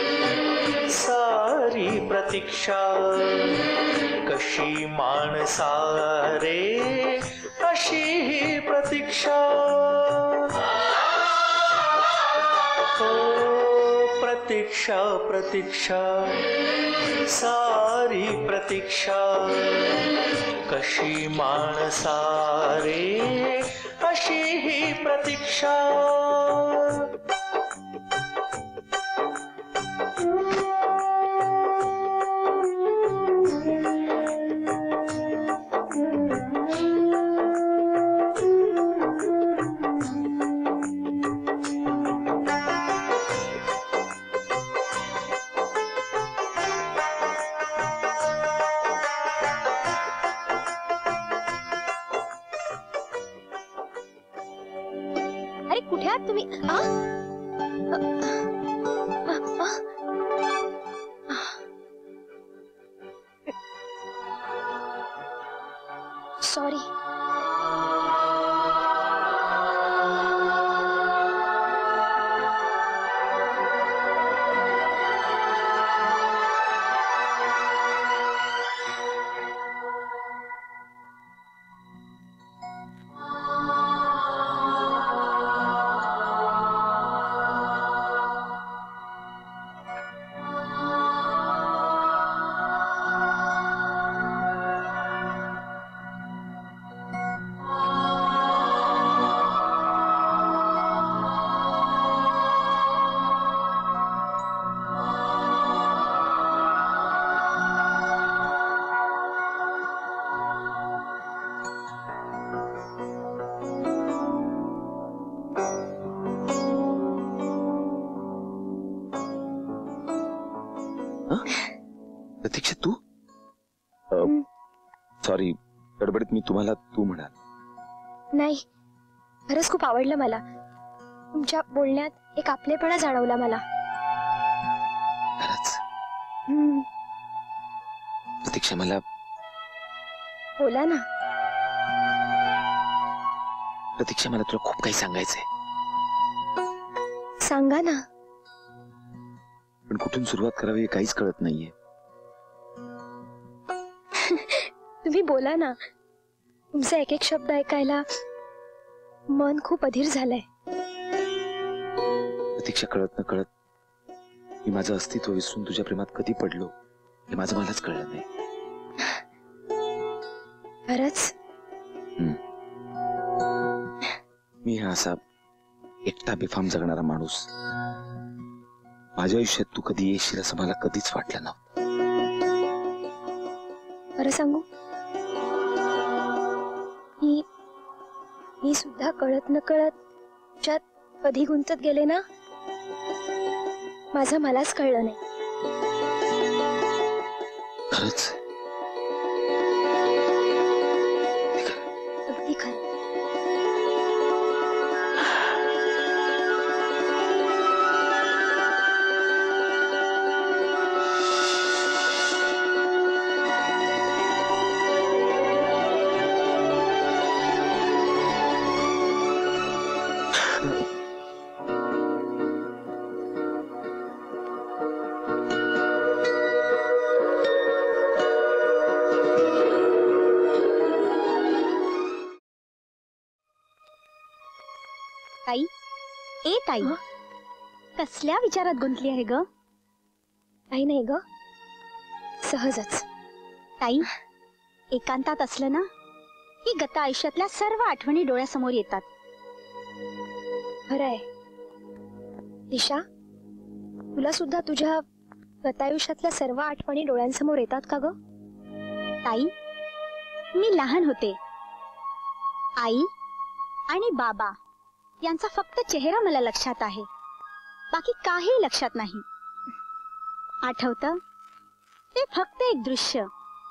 सारी प्रतीक्षा कशी माणसा रे अशी ही प्रतीक्षा हो प्रतीक्षा प्रतीक्षा सारी प्रतीक्षा कशी माणसा रे अशी ही प्रतीक्षा कुठे आहात तुम्ही? सॉरी. प्रतीक्षा तू? सॉरी, गडबडीत मी तुम्हाला तू म्हणाल. नाही, खरंच खूप आवडलं मला. तुमच्या बोलण्यात एक आपलेपणा जाणवला मला. खरंच? हम्म. प्रतीक्षा मला बोला ना. प्रतीक्षा मला तुला खूप काही सांगायचंय. सांगा ना. पण कुठून सुरुवात करावी हे काहीच कळत नाहीये. तुम्ही बोला ना. तुमचा एक एक शब्द ऐकायला मन खूप अधीर झालंय. प्रतीक्षा, कळत न कळत मी माझं अस्तित्व विसरून तुझ्या प्रेमात कधी पडलो हे माझं मलाच कळलं नाही. खरंच? मी हा असा एकटा बेफाम जगणारा माणूस माझ्या आयुष्यात तू कधी येशील असं मला कधीच वाटलं नव्हतं. खरं सांगू, मी मी सुद्धा कळत न कळत तुझ्यात कधी गुंतत गेले ना, माझं मलाच कळलं नाही. खरंच? अगदी खरं. ताई, ए ताई, कसल्या विचारात गुंतली आहे ग? काही नाही ग, सहजच. ताई, एकांतात असलं ना की गत आयुष्यातल्या सर्व आठवणी डोळ्यासमोर येतात. खरंय. दिशा, तुला सुद्धा तुझ्या गतायुष्यातल्या सर्व आठवणी डोळ्यांसमोर येतात का ग? ताई, मी लहान होते. आई आणि बाबा यांचा फक्त चेहरा मला लक्षात आहे, बाकी काही लक्षात नाही. आठवतं ते फक्त एक दृश्य.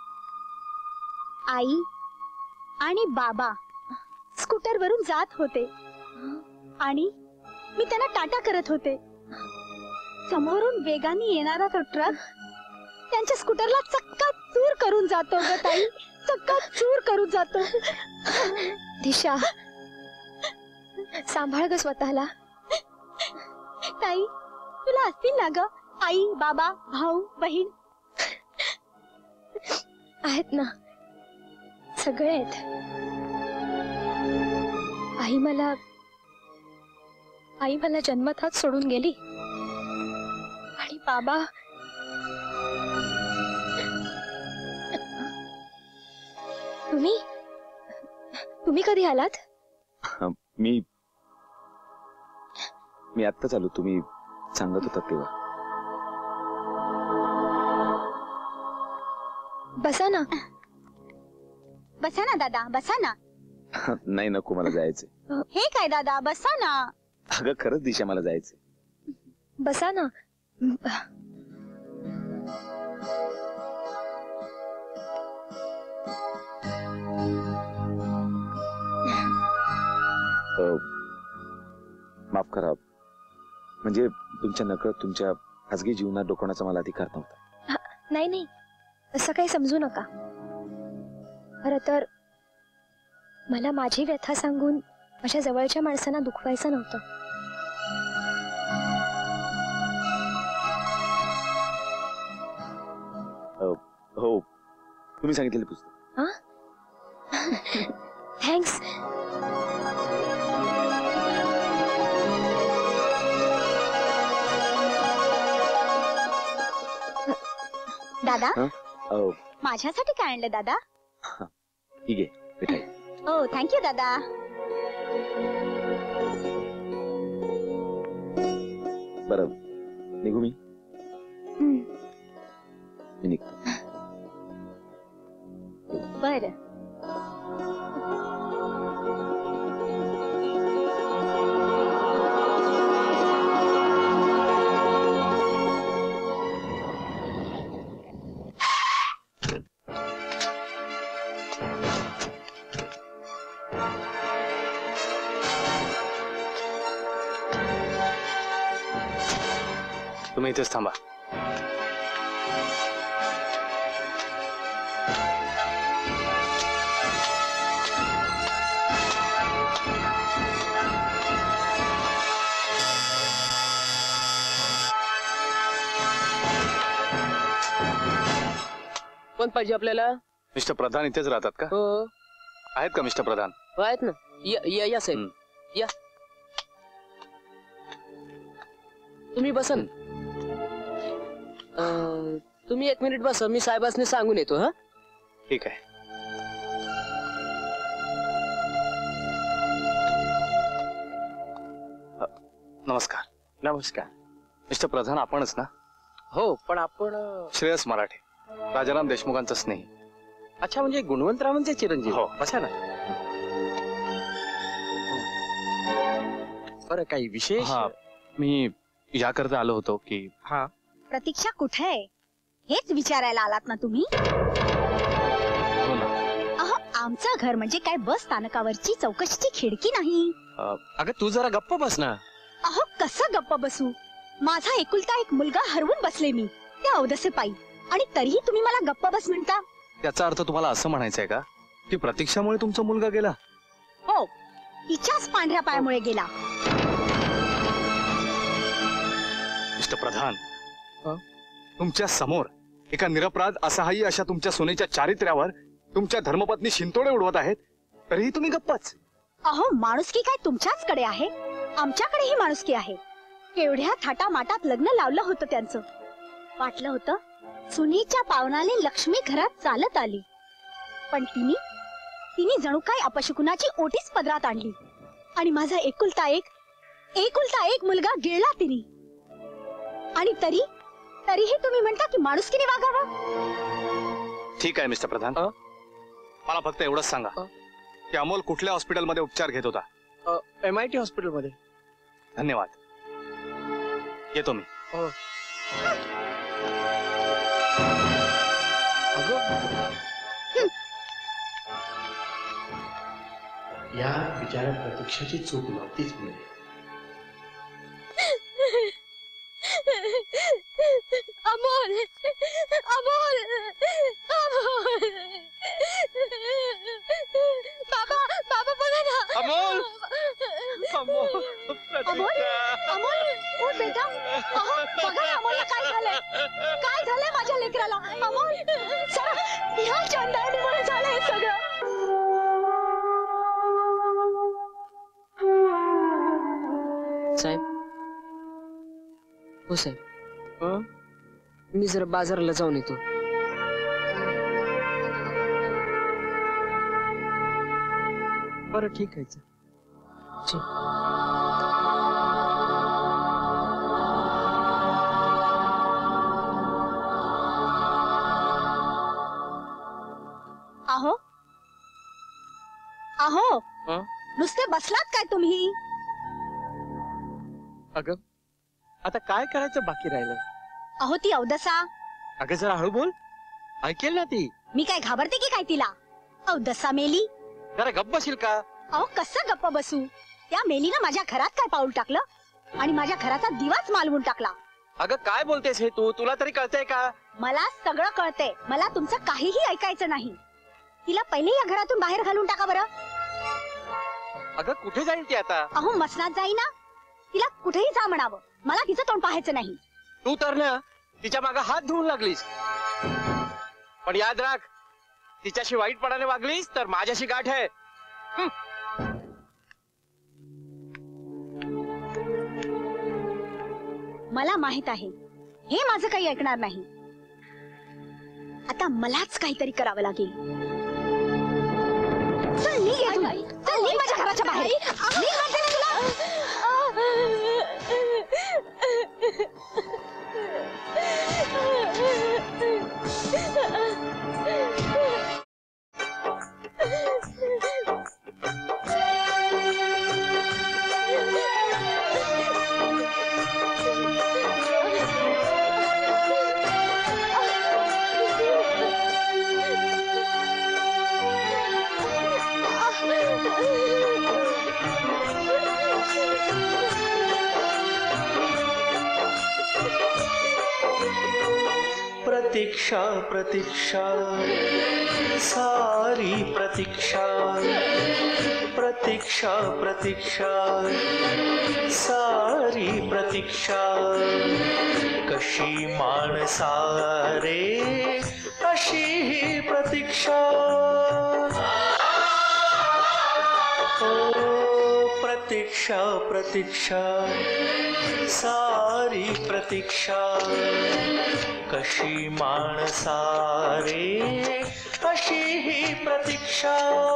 आई आणि बाबा स्कूटरवरून जात होते आणि मी त्यांना टाटा करत होते. समोरून वेगाने येणारा तो ट्रक त्यांच्या स्कूटरला चक्काचूर करून जातो ग ताई, चक्काचूर करून जातो. दिशा सांभाळ ग स्वतःला. ताई तुला असतील ना ग आई बाबा भाऊ बहीण? आहेत ना, सगळे आहेत. आई मला आई मला जन्मताच सोडून गेली आणि बाबा तुम्ही तुम्ही कधी आलात? मी मी आत्ताच आलो, तुम्ही सांगत होता तेव्हा. बसा ना. बसा ना दादा, बसा ना. नाही नको, मला जायचंय. हे काय दादा, बसा ना. अगं खरंच दिशा, मला जायचंय. बसा ना. माफ करा, म्हणजे तुमच्या नकळत तुमच्या खासगी जीवनात डोकवण्याचा मला अधिकार नव्हता. नाही नाही, असं काही समजू नका. खरं तर मला माझी व्यथा सांगून माझ्या जवळच्या माणसांना दुखवायचं नव्हतं. हो, तुम्ही सांगितलेलं पुस्तक. थँक्स. दादा, हो माझ्यासाठी काय आणलं दादा? ठीक आहे, मिठाई. हो थँक्यू दादा. बरं, निघू मी? मी निघतो. बरं. तुम्ही इथेच थांबा. कोण पाहिजे आपल्याला? मिस्टर प्रधान इथेच राहतात का? हो. आहेत का मिस्टर प्रधान? हो आहेत ना. या या, या साहेब या. तुम्ही बसन. तुम्ही एक मिनिट बसा, मी साहेबांनी सांगून येतो. हा ठीक आहे. नमस्कार. नमस्कार. मिस्टर प्रधान आपणच ना? हो, पण आपण श्रेयस मराठे, राजाराम देशमुखांचा स्नेही. अच्छा, म्हणजे गुणवंतरावांचे चिरंजीव. हो. बसा ना. बरं, काही विशेष? हा, मी याकरता आलो होतो की हा प्रतीक्षा कुठे आहे हेच विचारायला आलात ना तुम्ही? हो ना. अहो, आमचं घर म्हणजे काय बस स्थानकावरची चौकशीची खिडकी नाही. अगं तू जरा गप्प बस ना. अहो, कसं गप्प बसू? माझा एकुलता एक मुलगा हरवून बसले मी त्या अवदसे पायी, आणि तरीही तुम्ही मला गप्प बस म्हणता. त्याचा अर्थ तुम्हाला असं म्हणायचंय का की प्रतीक्षामुळे तुमचा मुलगा गेला? हो, तिच्याच पांढऱ्या पायामुळे गेला. मिस्टर प्रधान, तुमच्या समोर एका निरपराध असहाय्य अशा तुमच्या सुनेच्या चारित्र्यावर तुमच्या धर्मपत्नी शिंतोडे उडवत आहेत, तरीही तुम्ही गप्पच. अहो, माणुसकी काय तुमच्याच कडे आहे? आमच्याकडेही माणुसकी आहे. केवढ्या थाटामाटात लग्न लावलं होतं त्यांचं. वाटलं होतं सुनीच्या पावनाने लक्ष्मी घरात चालत आली, पण तिने तिने जणू काय अपशकुनाची ओटीच पदरात आणली, आणि माझा एकुलता एक एकुलता एक मुलगा गिळला तिने. आणि तरी तरीही तुम्ही म्हणता की माणुसकीने वागावं. ठीक आहे मिस्टर प्रधान, मला फक्त एवढंच सांगा की अमोल कुठल्या हॉस्पिटलमध्ये उपचार घेत होता? एम आय टी हॉस्पिटलमध्ये. धन्यवाद, येतो मी. या बिचाऱ्या प्रतीक्षाची चूक नव्हतीच. म्हणजे अमोल अमोल अमोल बाबा बाबा बघा ना. अमोल अमोल अमोल उठ बेटा. अहो, बघा ना अमोलला काय झालंय. काय झालंय माझ्या लेकराला. अमोल सर ह्या चंदावणीमुळे झालंय सगळं. साहेब हो साहेब मी जरा बाजाराला जाऊन येतो. बरं ठीक आहे चा. ठीक. अहो अहो हं? नुसते बसलात काय तुम्ही. अगं आता काय करायचं बाकी राहिलं. अहो ती अवदसा. अगं जरा हळू बोल, ऐकेल ना ती. मी काय घाबरते की काय तिला. अवदसा मेली. जरा गप्प बसील का. अहो कसं गप्प बसू. त्या मेलीनं माझ्या घरात काय पाऊल टाकलं आणि माझ्या घराचा दिवाच मालवून टाकला. अगं काय बोलतेस हे तू. तुला तरी कळतंय का. मला सगळं कळतंय. मला तुमचं काहीही ऐकायचं नाही. तिला पहिले या घरातून बाहेर घालून टाका बरं. अगं कुठे जाईल ती आता. अहो मसनात जाई ना. तिला कुठेही जा म्हणावं. मला तिचं तोंड पाहायचं नाही. तू तर ना तिच्या मागे हात धुवून लागलीस. पण याद राख, तिच्याशी वाईटपणाने वागलीस तर माझ्याशी गाठ आहे. हं. मला माहित आहे हे माझं काही ऐकणार नाही. आता मलाच काहीतरी करावं लागेल. चल निघ इथून. चल निघ माझ्या घराच्या बाहेर. निघ म्हणते ना तुला. प्रतीक्षा प्रतीक्षा सारी प्रतीक्षा प्रतीक्षा प्रतीक्षा सारी प्रतीक्षा कशी माणसारे अशी ही प्रतीक्षा ओ प्रतीक्षा प्रतीक्षा सारी प्रतीक्षा कशी माणसारे अशी ही प्रतीक्षा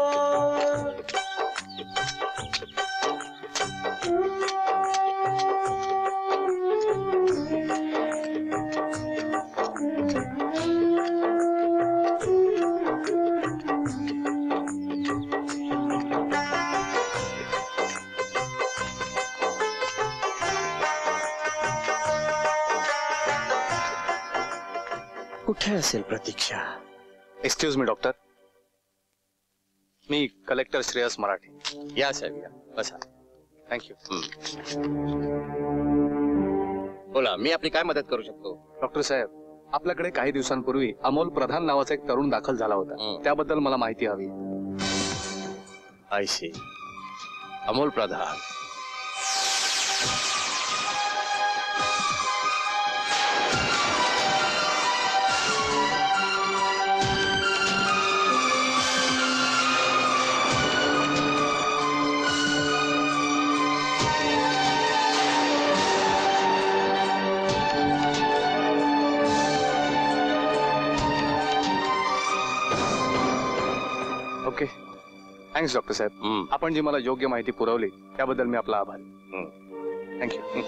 कुठे असेल प्रतीक्षा. Excuse me doctor. मी कलेक्टर श्रेयस मराठे. या साहेब या बसा. थँक्यू. बोला, मी आपली काय मदत करू शकतो. डॉक्टर साहेब, आपल्याकडे काही दिवसांपूर्वी अमोल प्रधान नावाचा एक तरुण दाखल झाला होता. त्याबद्दल मला माहिती हवी. I see. Amol Pradhan. Okay, thanks doctor साहेब. आपण जी मला योग्य माहिती पुरवली त्याबद्दल मी आपला आभारी. थँक्यू.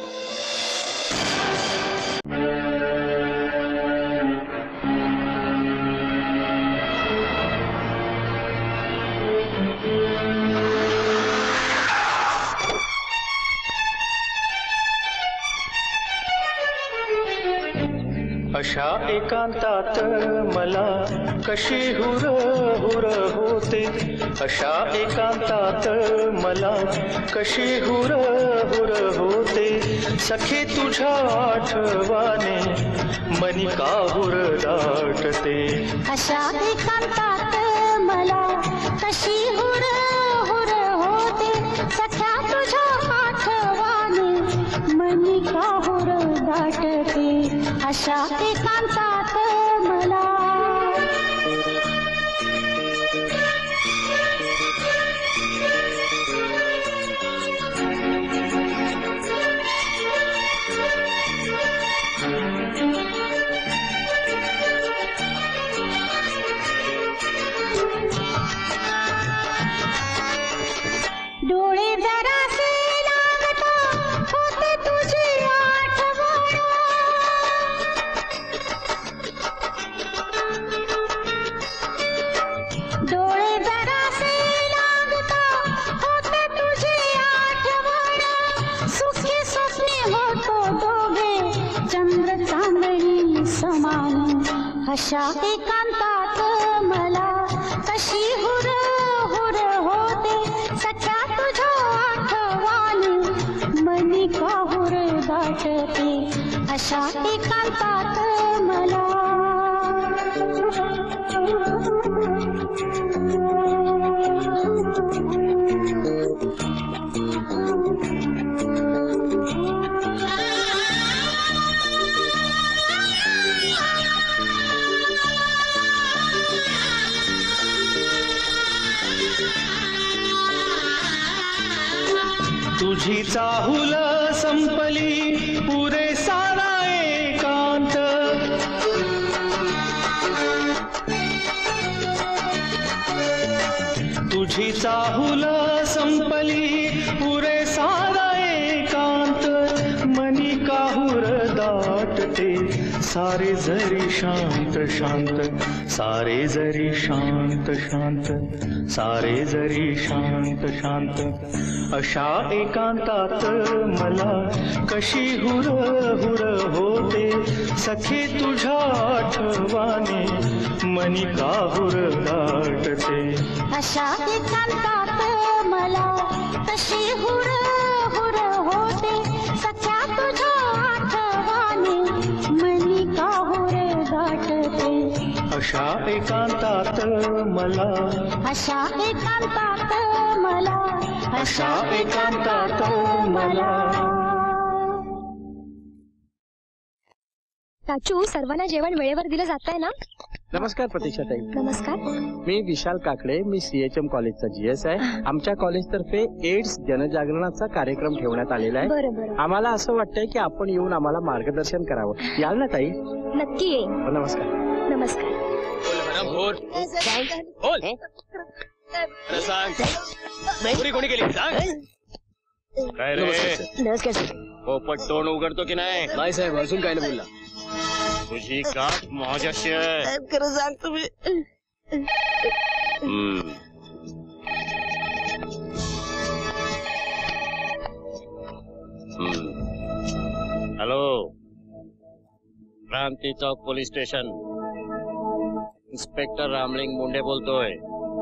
अशा एकांतात मला कशी हुर हुर होते, अशा एकांतात मला कशी हुर हुर होते, सखे तुझ्या आठवाने मनी काहुर दाटते. अशा एकांतात मला कशी हुर हुर होते, सख्या तुझ्या आठवाने मनी काहुर दाटते. अशा एकांतात मला डोळे जरासे लागता होते तुझी आठवण, डोळे जरासे लागता होते तुझी आठवण, सुखी स्वप्ने होतो दोघे चंद्र चांदणी समान. अशा एकांतात मला कशी हुर हुर होते, सख्या तुझ्या आठवाने मनी काहुर दाटते. अशा एकांतात मला तुझी चाहुल संपली पुरे सारा एकांत, तुझी चाहुल संपली पुरे सारा एकांत, मनी काहुर दाटते. सारे जरी शांत शांत, सारे जरी शांत शांत, सारे जरी शांत शांत. अशा एकांतात मला कशी हुर हुर होते, सखे तुझ्या आठवाने मनी काहुर दाटते. अशा एकांतात मला कशी हुर हुर होते, सख्या तुझ्या आठवाने मनी काहुर दाटते. अशा एकांतात मला, अशा एकांतात मला, अशा एकांतात मला. राजू, सर्वांना जेवण वेळेवर दिलं जात आहे ना? नमस्कार प्रतीक्षाताई. नमस्कार. मी विशाल काकडे, मी सीएचएम कॉलेजचा जीएस आहे. आमच्या कॉलेज तर्फे एड्स जनजागरणाचा कार्यक्रम ठेवण्यात आलेला आहे. बरं बरं. आम्हाला असं वाटतंय की आपण येऊन आम्हाला मार्गदर्शन करावं. याल ना ताई? नक्की येईन. नमस्कार. नमस्कार. बोल चोरी कोणी केली सांग. काय रे पोपट तोंड उघडतो की नाही? नाही साहेब, अजून काय नाही बोलला. तुझी गाठ माझ्याशी आहे. खरं सांग तुम्ही. हम्म. हम्म. Hello, Kranti Chowk police station, inspector Ramling Munde बोलतोय.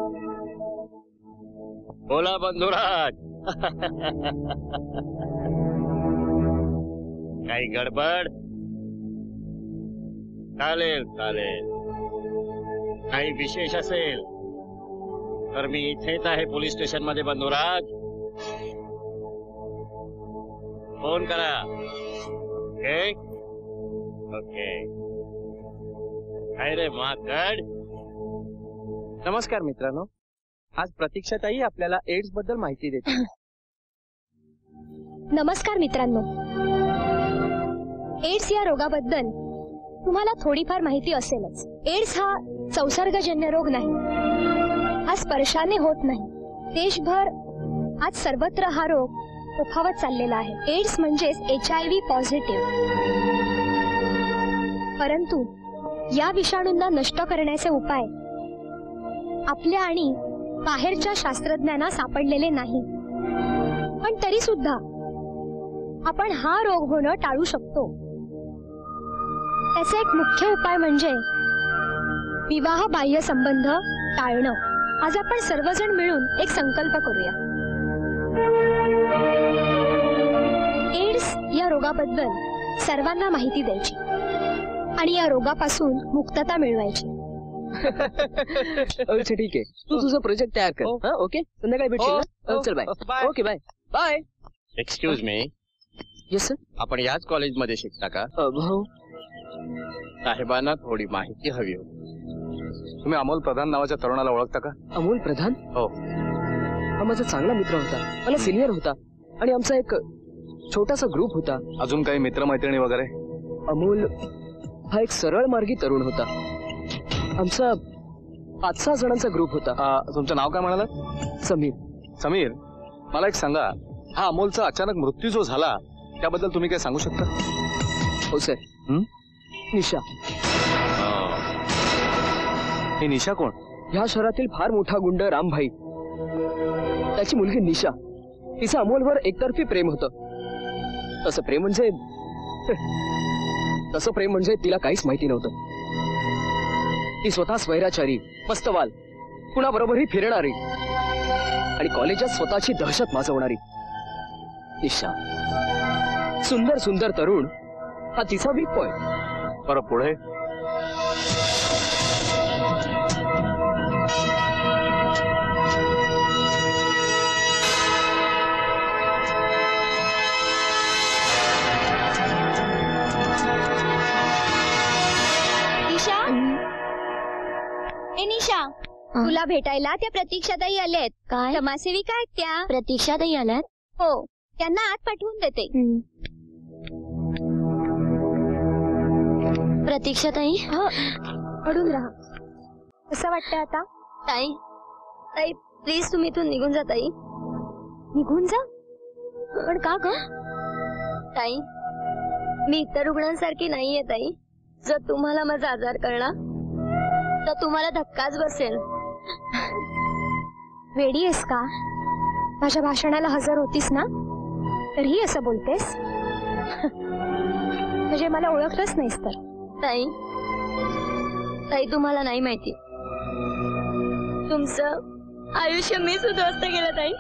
बोला बंधुराज. काही गडबड? चालेल चालेल. काही विशेष असेल तर मी इथेच आहे पोलीस स्टेशन मध्ये बंधुराज. फोन करा. Okay okay. काय रे माकड? नमस्कार मित्रांनो, आज प्रतीक्षाताई आपल्याला एड्स बद्दल माहिती देते. नमस्कार मित्रांनो, एड्स या रोगाबद्दल तुम्हाला थोडीफार माहिती असेलच. एड्स हा संसर्गजन्य रोग नाही, हा स्पर्शाने होत नाही. देशभर आज सर्वत्र हा रोग उफावत चाललेला आहे. एड्स म्हणजेच एच आय व्ही पॉझिटिव्ह. परंतु या विषाणूंना नष्ट करण्याचे उपाय आपल्या आणि बाहेरच्या शास्त्रज्ञांना सापडलेले नाही. पण तरी सुद्धा आपण हा रोग होणं टाळू शकतो. त्याचा एक मुख्य उपाय म्हणजे विवाह बाह्य संबंध टाळणं. आज आपण सर्वजण मिळून एक संकल्प करूया. एड्स या रोगाबद्दल सर्वांना माहिती द्यायची आणि या रोगापासून मुक्तता मिळवायची. अच्छा ठीक आहे, तू तुझा प्रोजेक्ट तयार कर. हा ओके, संध्याकाळी भेटशील ना? चल bye. Okay bye bye. Excuse me. Yes sir. आपण याच कॉलेजमध्ये शिकता का? भाऊ साहेबांना थोडी माहिती हवी होती. तुम्ही अमोल प्रधान नावाच्या तरुणाला ओळखता का? अमोल प्रधान? हो. हा माझा चांगला मित्र होता, मला सिनियर होता आणि आमचा एक छोटासा ग्रुप होता. अजून काही मित्रमैत्रिणी वगैरे? अमोल हा एक सरळ मार्गी तरुण होता. आमचा पाच सहा जणांचा ग्रुप होता. तुमचं नाव काय म्हणालात? समीर. समीर, मला एक सांगा, हा अमोलचा अचानक मृत्यू जो झाला त्याबद्दल तुम्ही काय सांगू शकता? हो सर. निशा. ही निशा कोण? ह्या शहरातील फार मोठा गुंड रामभाई, त्याची मुलगी निशा. तिचं अमोलवर एकतर्फी प्रेम होतं. तसं प्रेम म्हणजे तसं प्रेम म्हणजे तिला काहीच माहिती नव्हतं. ती स्वतः स्वैराचारी, मस्तवाल, कुणाबरोबरही फिरणारी आणि कॉलेजात स्वतःची दहशत माजवणारी निशा. सुंदर सुंदर तरुण हा तिचा वीक पॉइंट. बरं, पुढे? निशा, ए निशा, तुला भेटायला त्या प्रतीक्षाताई आल्यात. काय? समाजसेविका आहेत त्या. प्रतीक्षाताई आल्यात? हो, त्यांना आत पाठवून देते. प्रतीक्षाताई, अडून राहा. कसं वाटतंय आता? ताई, ताई प्लीज तुम्ही इथून निघून जा. ताई निघून जा? पण का ग? ताई, मी इतर रुग्णांसारखी नाहीये ताई. जर तुम्हाला माझा आजार कळला तर तुम्हाला धक्काच बसेल. वेडी आहेस का? माझ्या भाषणाला हजर होतीस ना, तरीही असं बोलतेस? म्हणजे मला ओळखलंच नाहीस तर? ताई, ताई तुम्हाला नाही माहिती, तुमचं आयुष्य मी उद्ध्वस्त केलं ताई.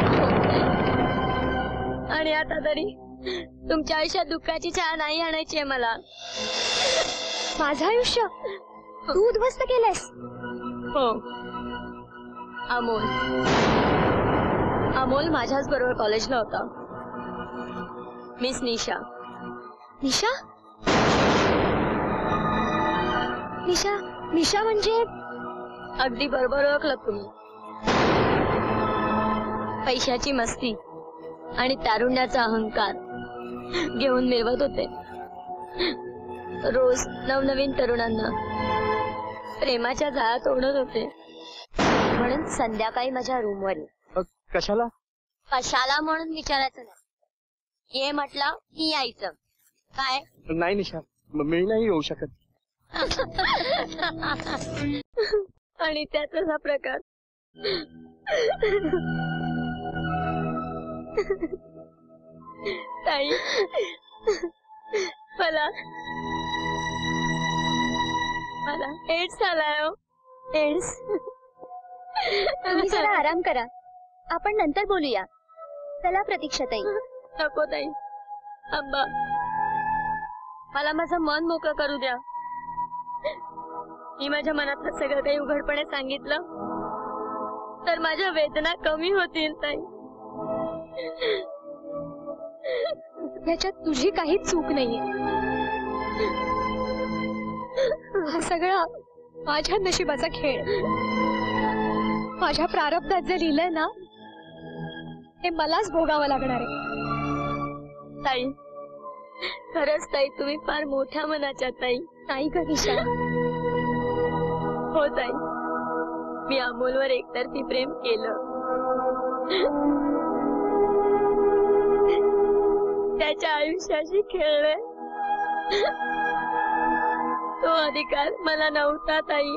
आणि आता तरी तुमच्या आयुष्यात दुःखाची छाया नाही आणायची आहे मला. माझं आयुष्य तू उद्ध्वस्त केलंस? हो. अमोल अमोल माझ्याच बरोबर कॉलेजला होता. मिस निशा. निशा? निशा निशा म्हणजे? अगदी बरोबर ओळखलं तुम्ही. पैशाची मस्ती आणि तारुण्याचा अहंकार घेऊन मिळवत होते. रोज नवनवीन तरुणांना प्रेमाच्या जाळ्यात ओढत होते. म्हणून संध्याकाळी माझ्या रूमवर. कशाला? कशाला म्हणून विचारायचं नाही. ये म्हटलं की यायचं. काय? नाही निशा, मी नाही येऊ शकत. आणि त्यातच हा प्रकार. ताई, मला मला एड्स झालाय. एड्स? तुम्ही जरा आराम करा, आपण नंतर बोलूया. चला प्रतीक्षाताई. नको ताई, आंबा, मला माझं मन मोकळं करू द्या. मी माझ्या मनातलं सगळं काही उघडपणे सांगितलं तर माझ्या वेदना कमी होतील ताई. याच्यात तुझी काही चूक नाहीये. हा सगळा माझ्या नशिबाचा खेळ. माझ्या प्रारब्धात जे लिहिलंय ना, ते मलाच भोगावं लागणार आहे. ताई, खरंच ताई तुम्ही फार मोठ्या मनाच्या ताई. नाही का निशा? हो ताई, मी अमोलवर एकतर्फी प्रेम केलं. त्याच्या आयुष्याशी खेळले. तो अधिकार मला नव्हता ताई.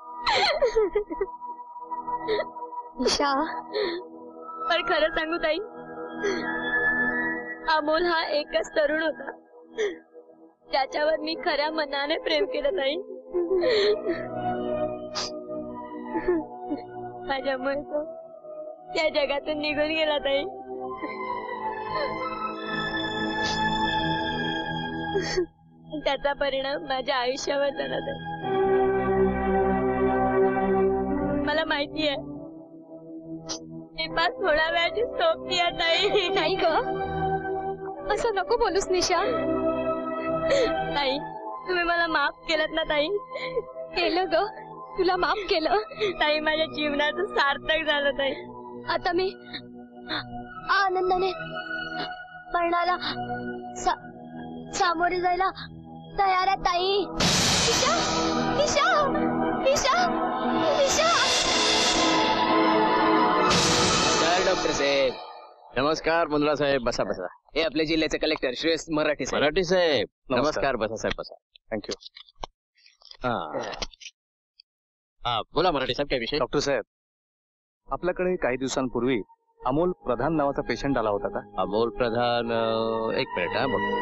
निशा, पण खरं सांगू ताई, अमोल हा एकच तरुण होता ज्याच्यावर मी खऱ्या मनाने प्रेम केलं ताई. माझ्यामुळे तो त्या जगातून निघून गेला ताई. त्याचा परिणाम माझ्या आयुष्यावर झाला ताई. मला माहिती आहे मी पाच थोड्या वेळाची सोबती आहे ताई. नाही ग, असं नको बोलूस निशा. ताई तुम्ही मला माफ केलं ना ताई. केलं ग, तुला माफ केलं ताई. माझ्या जीवनाचं सार्थक झालं ताई. आता मी आनंदाने मरणाला सा, सामोरे जायला तयार आहे ताई. निशा, निशा, निशा, निशा. डॉक्टर साहेब नमस्कार. मुंद्रा साहेब बसा बसा. हे आपल्या जिल्ह्याचे कलेक्टर श्रेयस मराठी साहेब. मराठी साहेब नमस्कार. बसा साहेब बसा. थँक्यू. हा बोला मराठी साहेब काय विषय. डॉक्टर साहेब आपल्याकडे काही दिवसांपूर्वी अमोल प्रधान नावाचा पेशंट आला होता का. अमोल प्रधान एक मिनिट हा बघ.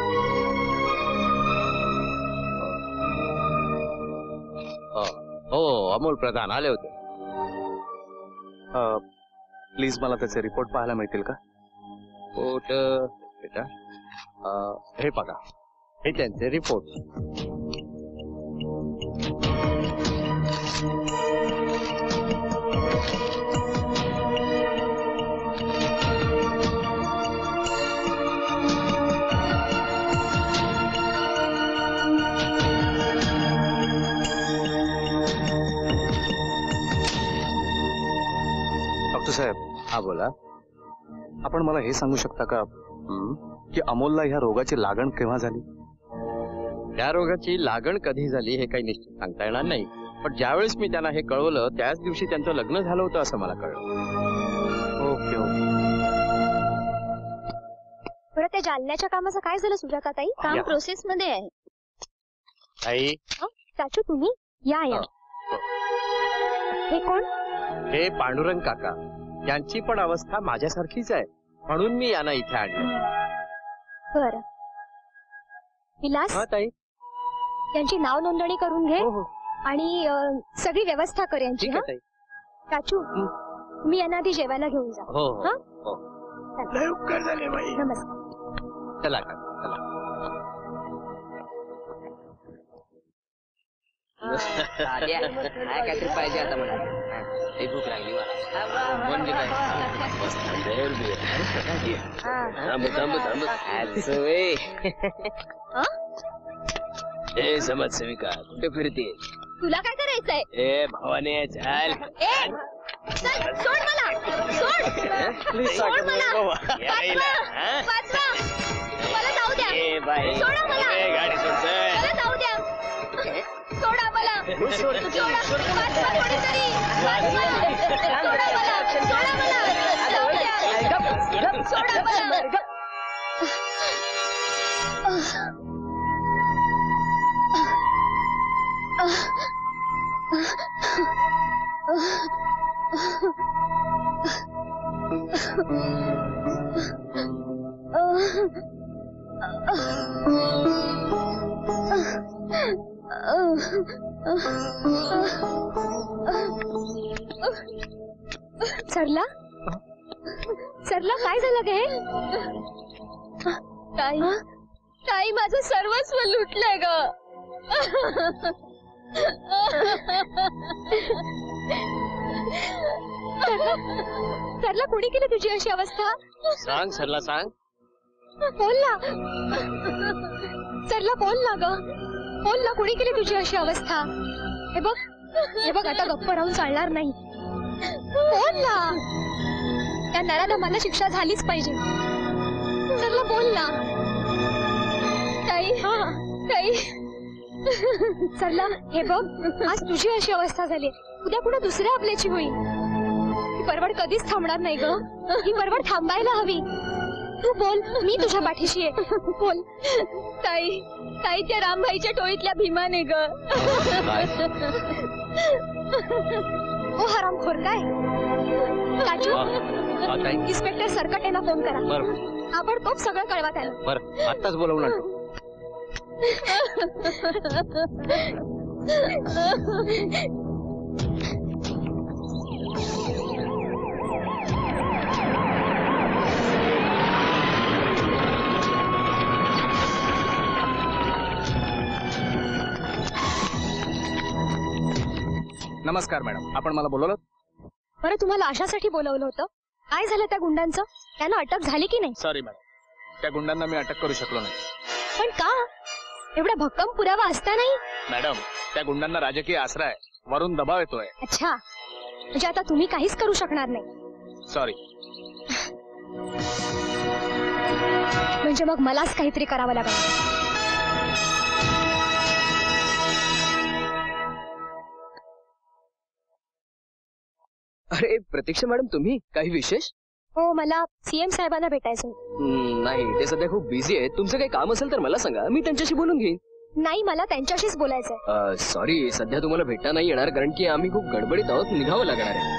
हो अमोल प्रधान आले होते. प्लीज मला त्याचे रिपोर्ट पाहायला मिळतील का. रिपोर्ट बेटा हे बघा हे त्यांचे रिपोर्ट. डॉक्टर साहेब. हा बोला. आपण मला हे सांगू शकता का की अमोलला ह्या रोगाची लागण केव्हा झाली. त्या रोगाची लागण कधी झाली हे काही निश्चित सांगता येणार नाही, पण ज्यावेळेस मी त्यांना हे कळवलं त्याच दिवशी त्यांचं लग्न झालं होतं असं मला कळलं. Okay okay. बरं त्या जालन्याच्या कामाचं काय झालं सुजाता ताई. काम प्रोसेस मध्ये आहे. आई चाचू तुम्ही या या. हे कोण. हे पांडुरंग काका. यांची पण अवस्था माझ्यासारखीच आहे म्हणून मी यांना इथे आणलं. बरं विलास ताई त्यांची नाव नोंदणी करून घे आणि अं, सगळी व्यवस्था कर यांची. हा चाचू मी यांना आधी जेवायला घेऊन जा. हो हा हो. उपकार झाले बाई. नमस्कार. चला काका चला. काय काहीतरी पाहिजे आता मला. लई भूक लागली मला. म्हणजे काय थांब थांब थांब. ए समाजसेविका कुठे फिरते. तुला काय करायचंय. ए भावाने चाल. ए चल सोड मला. सोड सोड मला. वाचवा, वाचवा. मला जाऊ द्या. ए बाई सोडा मला. गाडी सोड. मला जाऊ द्या. सोडा मला. सोडा. वाचवा कोणीतरी. वाचवा. सोडा मला. सोडा मला. जाऊ द्या. सोडा मला. सरला सरला काय झालं गे. ताई ताई माझं सर्वस्व लुटलंय ग. सरला कोणी केली तुझी अशी अवस्था. सांग सरला सांग. बोल ना सरला बोल ना ग. बोल ना कोणी केली तुझी अशी अवस्था. हे बघ हे बघ आता गप्प राहून चालणार नाही. बोल ना. त्या नराला मला शिक्षा झालीच पाहिजे. सरला बोल ना. ताई ताई सरला हे बघ आज तुझी अशी अवस्था झाली उद्या पुढे दुसऱ्या आपल्याची होईल. ही परवड कधीच थांबणार नाही ग. ही परवड थांबायला हवी. तू बोल मी तुझ्या पाठीशी आहे. बोल. ताई ताई त्या रामभाईच्या टोळीतल्या भीमाने ग. ओ हरामखोर काय. काजू इन्स्पेक्टर सरकटेला फोन करा. बरं आपण खूप सगळं कळवा त्याला. बरं आत्ताच बोलवून आणतो. नमस्कार मॅडम, आपण मला बोलवलं? बरं, तुम्हाला अशासाठी बोलवलं होतं? काय झालं त्या गुंडांचं? त्यांना अटक झाली की नाही? सॉरी मॅडम, त्या गुंडांना मी अटक करू शकलो नाही. पण का? एवढा भक्कम पुरावा असतानाही? मॅडम, त्या गुंडांना राजकीय आसरा आहे, वरून दबाव येतोय. अच्छा, म्हणजे आता तुम्ही काहीच करू शकणार नाही. सॉरी. म्हणजे मग मलाच काहीतरी करावं लागणार. अरे प्रतीक्षा मॅडम, तुम्ही काही विशेष? हो, मला सीएम साहेबांना भेटायचं होतं. हम्म, नाही, ते सध्या खूप बिझी आहेत. तुमचं काही काम असेल तर मला सांगा, मी त्यांच्याशी बोलून घेईन. नाही, मला त्यांच्याशीच बोलायचंय. सॉरी, सध्या तुम्हाला भेटता नाही येणार, कारण की आम्ही खूप गडबडीत आहोत, निघावं लागणार आहे.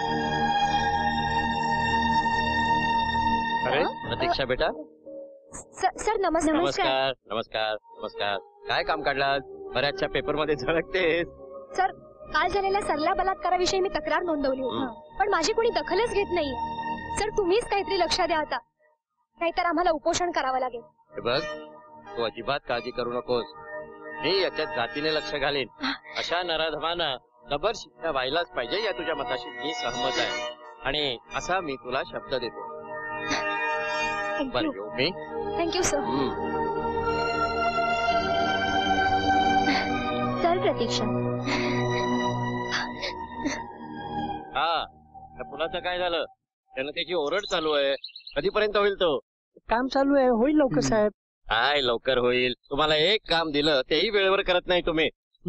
अरे प्रतीक्षा बेटा, सर नमस्कार. नमस्कार नमस्कार नमस्कार. काय काम काढला? बऱ्याचशा पेपर मध्ये झळकतेस. सर, काल झालेल्या सरला बलात्काराविषयी मी तक्रार नोंदवली होती, पण माझी कोणी दखलच घेत नाहीये. सर, तुम्हीच काहीतरी लक्ष द्या आता, नाहीतर आम्हाला उपोषण करावं लागेल. हे बघ, तू अजिबात काळजी करू नकोस. मी याच्यात जातीने लक्ष घालीन. अशा नराधमांना जबर शिक्षा व्हायलाच पाहिजे या तुझ्या मताशी मी सहमत आहे, आणि असा मी तुला शब्द देतो. बरं, येऊ मी. Thank you sir. सर प्रतीक्षा. हा, पुलाचं काय झालं? त्यानं त्याची ओरड चालू आहे. कधीपर्यंत होईल तो? काम चालू आहे, होईल लवकर साहेब. काय लवकर होईल? तुम्हाला एक काम दिलं तेही वेळेवर करत नाही तुम्ही.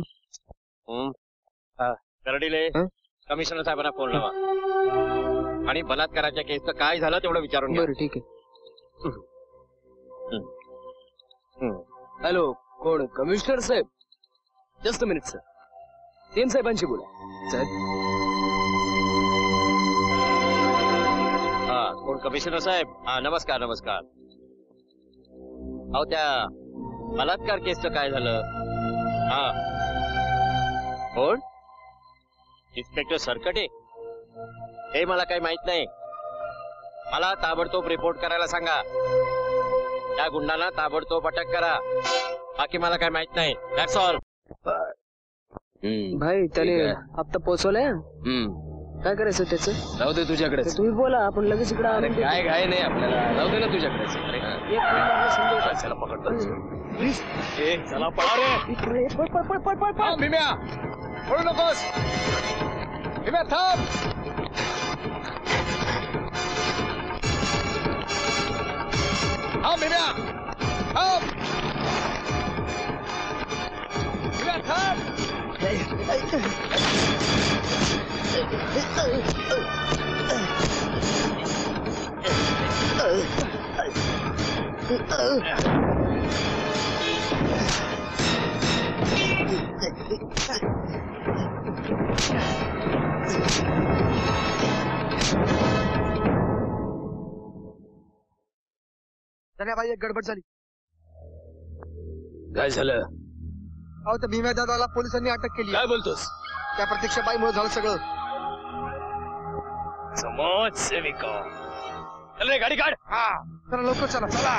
करडिले, कमिशनर साहेबांना फोन लावा आणि बलात्काराच्या केसचं काय झालं तेवढं विचारून घ्या. बरं, ठीक आहे. हॅलो, कोण? कमिशनर साहेब? Just a minute sir, CM साहेबांशी बोला. सर. हा, कोण? कमिशनर साहेब? हा, नमस्कार नमस्कार. अहो, त्या बलात्कार केसचं काय झालं? हा, कोण? इन्स्पेक्टर सरकटे? हे मला काही माहित नाही. मला ताबडतोब रिपोर्ट करायला सांगा. त्या गुंडांना ताबडतोब अटक करा. बाकी मला काय माहित नाही. That's all. भाई, त्याने हप्ता पोहोचवलाय. काय करायचं त्याचं? राहू दे तुझ्याकडे. तुम्ही बोला, आपण लगेच इकडे. अरे काय काय नाही आपल्याला, राहू दे ना तुझ्याकडे. चला पकडतो. चला पळा रे. पळ पळ पळ पळ पळ पळ. भीम्या, पळू नकोस. भीम्या, थांब. हा भीम्या, थांब. भीम्या, थांब. भाई, एक गडबड झाली. काय झालं? अहो, त्या भीम्या दादाला पोलिसांनी अटक केली. काय बोलतोस? त्या प्रत्यक्ष बाईमुळे झालं सगळं. समाज सेविका. चल रे, गाडी काढ. हा, चला लवकर चला. चला.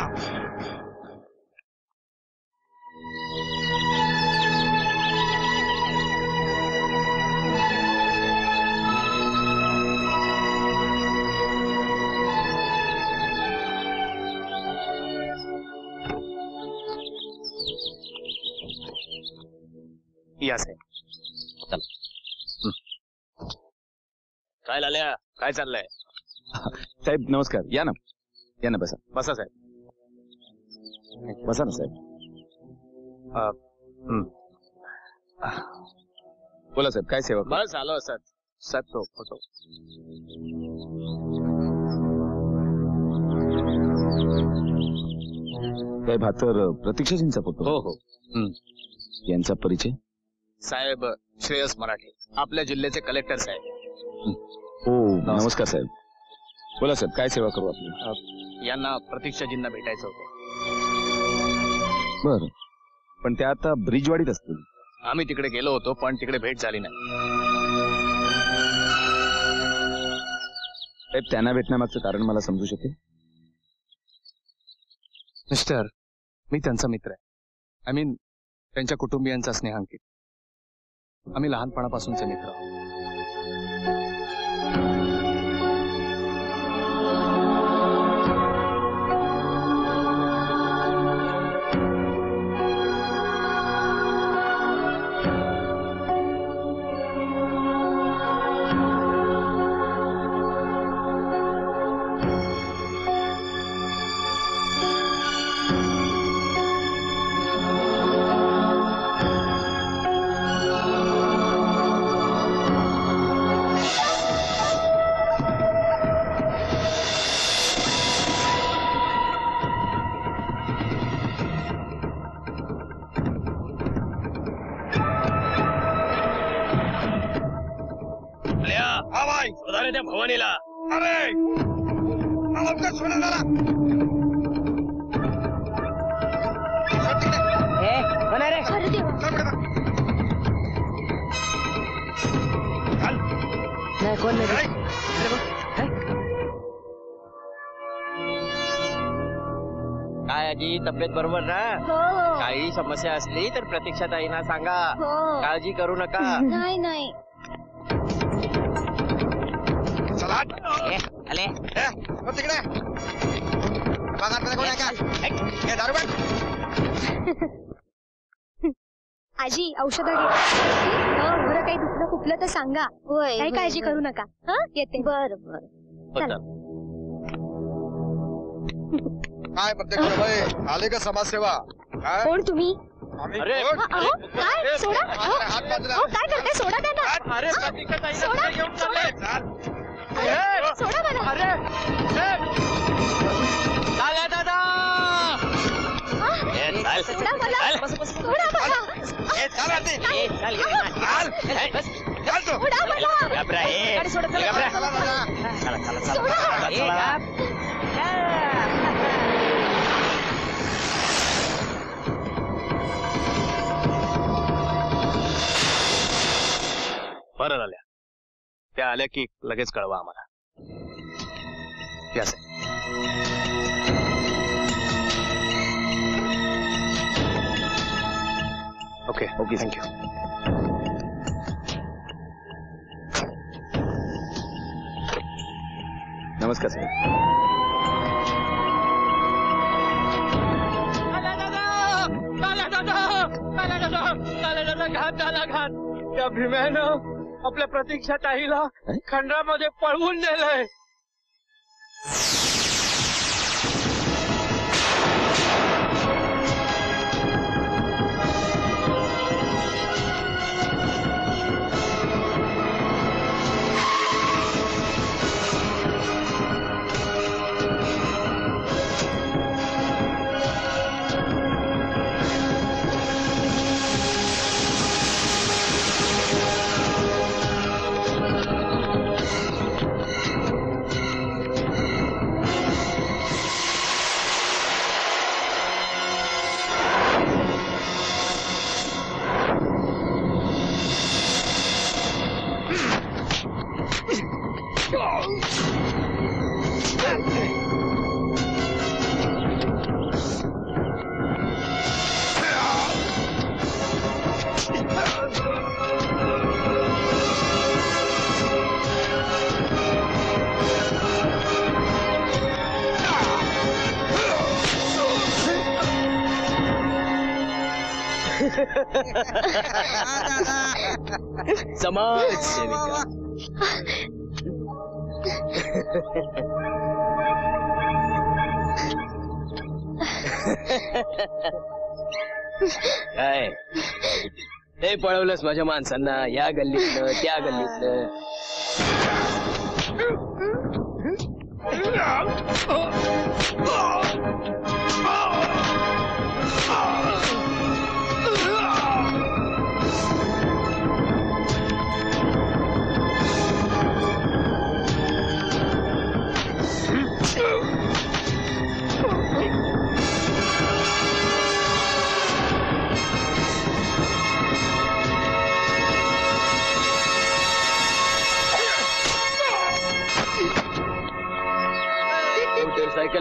या साहेब, चल. काय लाल्या, काय चाललंय? साहेब नमस्कार. या ना, या ना, बसा. बसा साहेब. बसा ना साहेब. बोला साहेब, काय सेवा? बस आलो असत. साहेब, फोटो. साहेब, हा तर प्रतीक्षाजींचा फोटो. हो हो. यांचा परिचय? साहेब, श्रेयस मराठे, आपल्या जिल्ह्याचे कलेक्टर साहेब. हो, नमस्कार साहेब. बोला साहेब, काय सेवा करू आपली? यांना प्रतीक्षाजींना भेटायचं होतं. बर, पण त्या आता ब्रिजवाडीत असतील. आम्ही तिकडे गेलो होतो पण तिकडे भेट झाली नाही. साहेब, त्यांना भेटण्यामागचं कारण मला समजू शकेल? मिस्टर, मी त्यांचा मित्र आहे. आय मीन त्यांच्या कुटुंबियांचा स्नेहांकित. आम्ही लहानपणापासूनचे मित्र आहोत. त्या भवानीला. अरे लवकर सोडा जरा. नाही कोण नाही. काय आजी, तब्येत बरोबर ना? काही समस्या असली तर प्रतीक्षाताईंना सांगा. काळजी करू नका. नाही नाही आले तिकडे आजी औषध घे. बरं काही दुखलं कुठलं तर सांगा. होय काही काळजी करू नका. हा येते. बर बर. काय प्रत्येक आले का समाजसेवा? कोण तुम्ही? अरे काय सोडा. काय करताय? सोडा त्यांना. अरे सोडा घेऊन चालले. सोडा मला. अरे दादा दादा सोडा मला. सोडा मला. बरं झाल्या. त्या आल्या की लगेच कळवा आम्हाला. यास ओके ओके थँक्यू. नमस्कार साहेब. घात झाला घात. त्या भीम्यानं आपल्या प्रतीक्षाताईला खंडरामध्ये पळवून नेलंय. समाज सेविका. काय ते पळवलंस माझ्या माणसांना या गल्लीतलं त्या गल्लीतलं.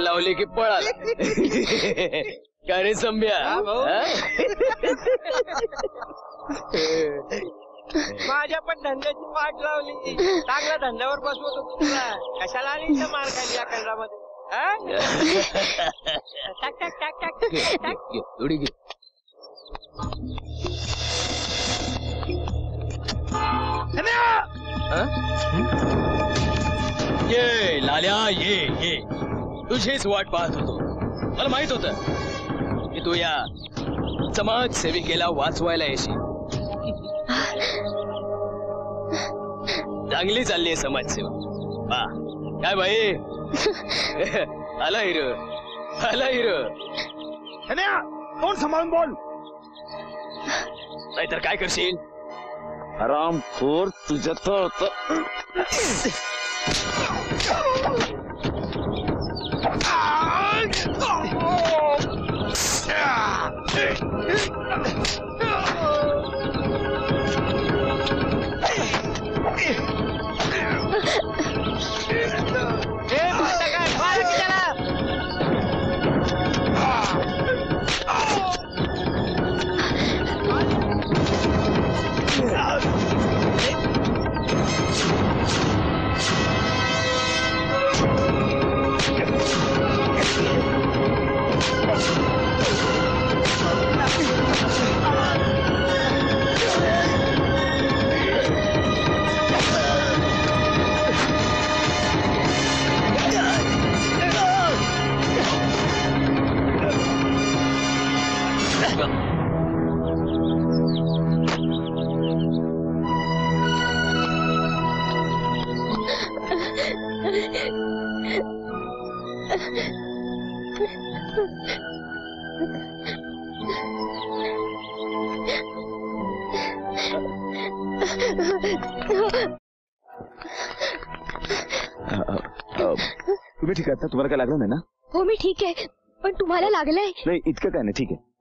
लावली की पळाल. का रे संभ्या? माझ्या पण धंद्याची वाट लावली. चांगल्या धंद्यावर बसवत होतो तुला. कशाला आली इथं मार खाली या खंडामध्ये? टाक टाक टाक टाक टाक. एवढी घे. ये लाल्या ये ये तुझीच वाट पाहत होतो. मला माहित होतं की तू या समाज सेविकेला वाचवायला येशील. चांगली चालली आहे समाजसेवा. हा काय बाई? आला हिरो आला हिरो. कोण सांभाळून बोल, नाहीतर काय करशील? हरामखोर तुझ्या तर तुम्ही ठीक आहात ना? तुम्हाला काय लागलं नाही ना? हो मी ठीक आहे, पण तुम्हाला लागलंय? नाही इतकं काय नाही, ठीक आहे.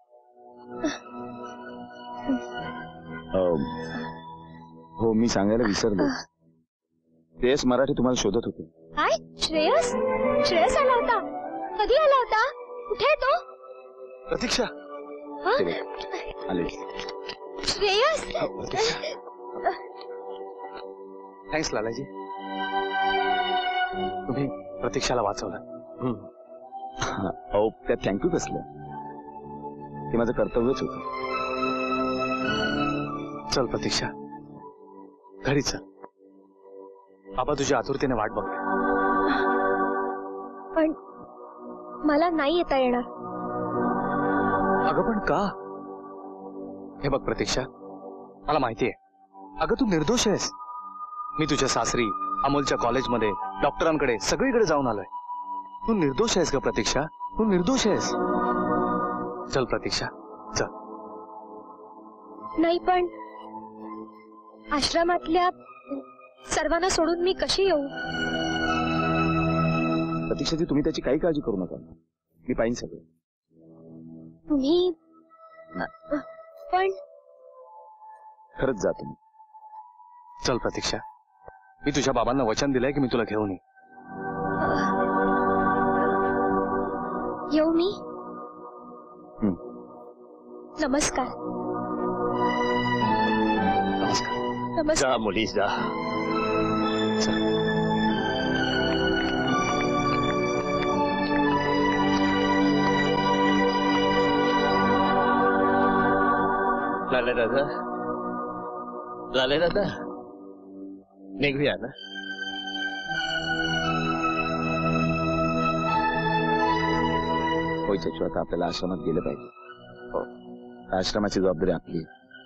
हो मी सांगायला विसरलो. श्रेयस मराठी तुम्हाला शोधत होते. काय? श्रेयस? श्रेयस आला होता? कधी आला होता? कुठे आहे तो? प्रतीक्षा आले. श्रेयस? थँक्स लालाजी, तुम्ही प्रतीक्षाला वाचवलं. अहो त्यात थँक्यू कसलं, ते माझं कर्तव्यच होतं. चल प्रतीक्षा घरी चल, बाबा तुझ्या आतुरतेने वाट बघते. पण मला नाही येता येणार. अगं पण का? हे बघ प्रतीक्षा, मला माहितीये अगं तू निर्दोष आहेस. मी तुझ्या सासरी, अमोलच्या कॉलेजमध्ये, डॉक्टरांकडे, सगळीकडे जाऊन आलोय. तू निर्दोष आहेस का प्रतीक्षा? तू निर्दोष आहेस. चल प्रतीक्षा चल. नाही पण आश्रमातल्या सर्वांना सोडून मी कशी येऊ? प्रतीक्षाजी तुम्ही त्याची काही काळजी करू नका, मी पाहिन सगळं. तुम्ही पण खरंच जा तुम्ही. चल प्रतीक्षा, मी तुझ्या बाबांना वचन दिलंय की मी तुला घेऊन येईन. येऊ मी? हं. नमस्कार. नमस्कार. नमस्कार. जा मुली जा. लाले दादा, लाले दादा निघूया ना. होय चचू, आता आपल्याला आश्रमात गेलं पाहिजे. हो, आश्रमाची जबाबदारी आपली.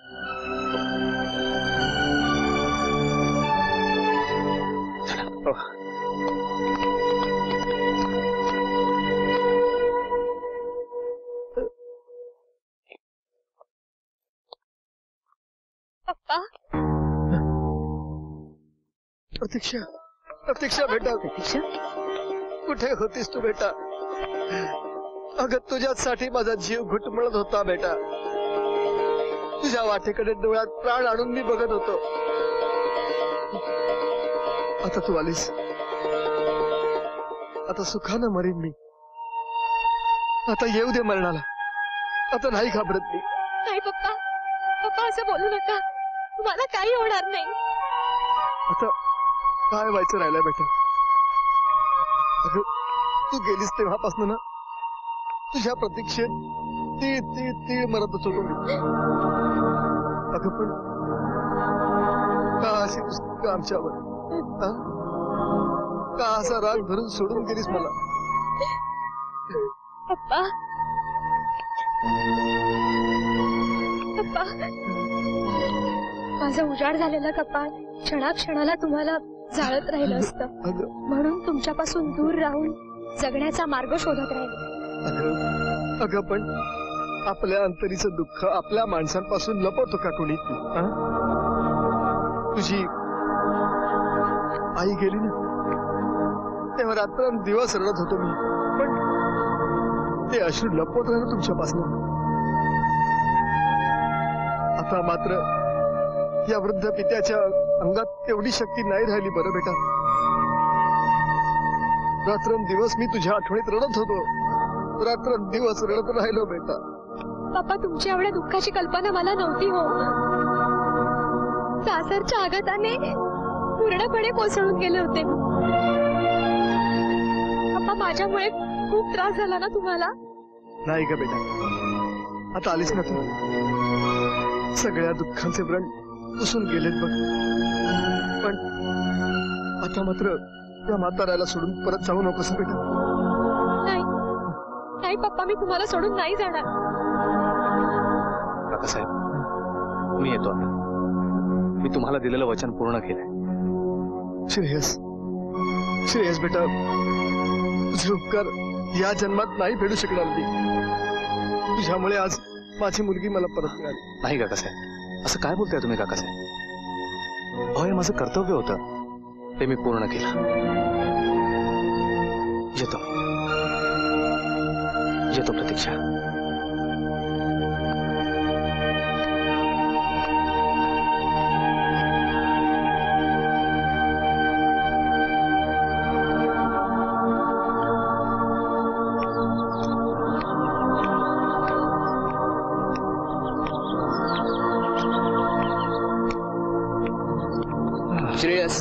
पप्पा. प्रतीक्षा, प्रतीक्षा बेटा, प्रतीक्षा कुठे होतीस तू बेटा? अगं तुझ्यासाठी माझा जीव घुटमळत होता बेटा. तुझ्या वाटेकडे डोळ्यात प्राण आणून मी बघत होतो. आता तू आलीस, आता सुखानं मरीन मी. आता येऊ दे मरणाला. आता नाही घाबरत मी. नाही पप्पा, पप्पा असं बोलू नका. तुम्हाला काही होणार नाही. आता काय व्हायचं राहिलंय बेटा. अगं तू गेलीस तेव्हापासून ना तुझ्या प्रतीक्षेत तीळ तीळ तीळ मरतच होतो मी. अगं पण का अशी नुसती आमच्यावर, हा? का असा राग धरून सोडून गेलीस मला. पप्पा, पप्पा, माझं उजाड झालेलं कपाळ क्षणाक्षणाला तुम्हाला जाळत राहिलं असतं. म्हणून तुमच्यापासून दूर राहून जगण्याचा मार्ग शोधत राहिले. अगं अगं पण आपल्या अंतरीचं दुःख आपल्या माणसांपासून लपवतो का कोणी. हा? तुझी आई गेली ना तेव्हा रात्र दिवस रडत होतो मी. पण ते अश्रू लपवत राहिलं तुमच्यापासून. आता मात्र या वृद्ध पित्याच्या अंगात तेवढी शक्ती नाही राहिली. बरं बेटा, रात्रंदिवस मी तुझ्या आठवणीत रडत होतो. रात्रंदिवस रडत राहिलो बेटा. पप्पा, तुमच्या एवढ्या दुःखाची कल्पना मला नव्हती हो. सासरच्या आघाताने पूर्णपणे कोसळून गेले होते. पप्पा, माझ्यामुळे खूप त्रास झाला ना तुम्हाला. नाही का बेटा, आता आलीस ना तू. सगळ्या दुःखांचे व्रण पुसून गेलेत बघ. पण आता मात्र त्या म्हाताऱ्याला सोडून परत जाऊ नकोस बेटा. नाही नाही पप्पा, मी तुम्हाला सोडून नाही जाणार. काकासाहेब, मी येतो आता. मी तुम्हाला दिलेलं वचन पूर्ण केलंय. श्रेयस, श्रेयस बेटा, तुझे उपकार या जन्मात नाही फेडू शकणार मी. तुझ्यामुळे आज माझी मुलगी मला परत मिळाली. नाही काकासाहेब, असं काय बोलताय तुम्ही काकासाहेब. अहो, हे माझं कर्तव्य होतं, ते मी पूर्ण केलं. येतो येतो प्रतीक्षा. श्रेयस,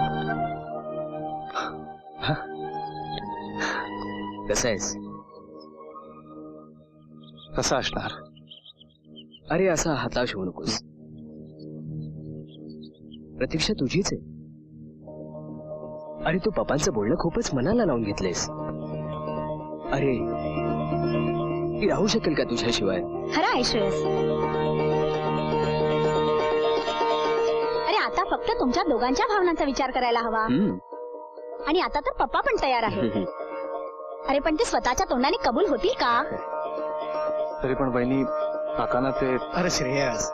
कसा आहेस? कसा असणार? अरे असा हताश होऊ नकोस. प्रतीक्षा तुझीच आहे. अरे तू पप्पांचं बोलणं खूपच मनाला लावून घेतलेस. अरे ती राहू शकेल का तुझ्याशिवाय? खरं आहे श्रेयस. अरे आता फक्त तुमच्या दोघांच्या भावनांचा विचार करायला हवा. आणि आता तर पप्पा पण तयार आहे. अरे पण ते स्वतःच्या तोंडाने कबूल होतील का? तरी पण बहिणी, काकांना ते. अरे श्रेयस,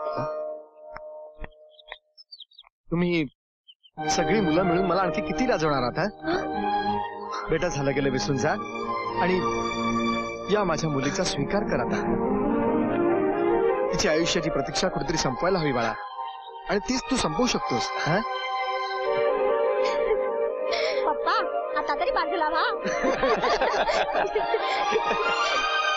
तुम्ही सगळी मुलं मिळून मला आणखी किती लाजवणार आता. बेटा, झालं गेलं विसरून जा आणि या माझ्या मुलीचा स्वीकार करा. तिची आयुष्याची प्रतीक्षा कुठेतरी संपवायला हवी बाळा. आणि तीच तू संपवू शकतोस. हा पप्पा, आता तरी बाजूला व्हा.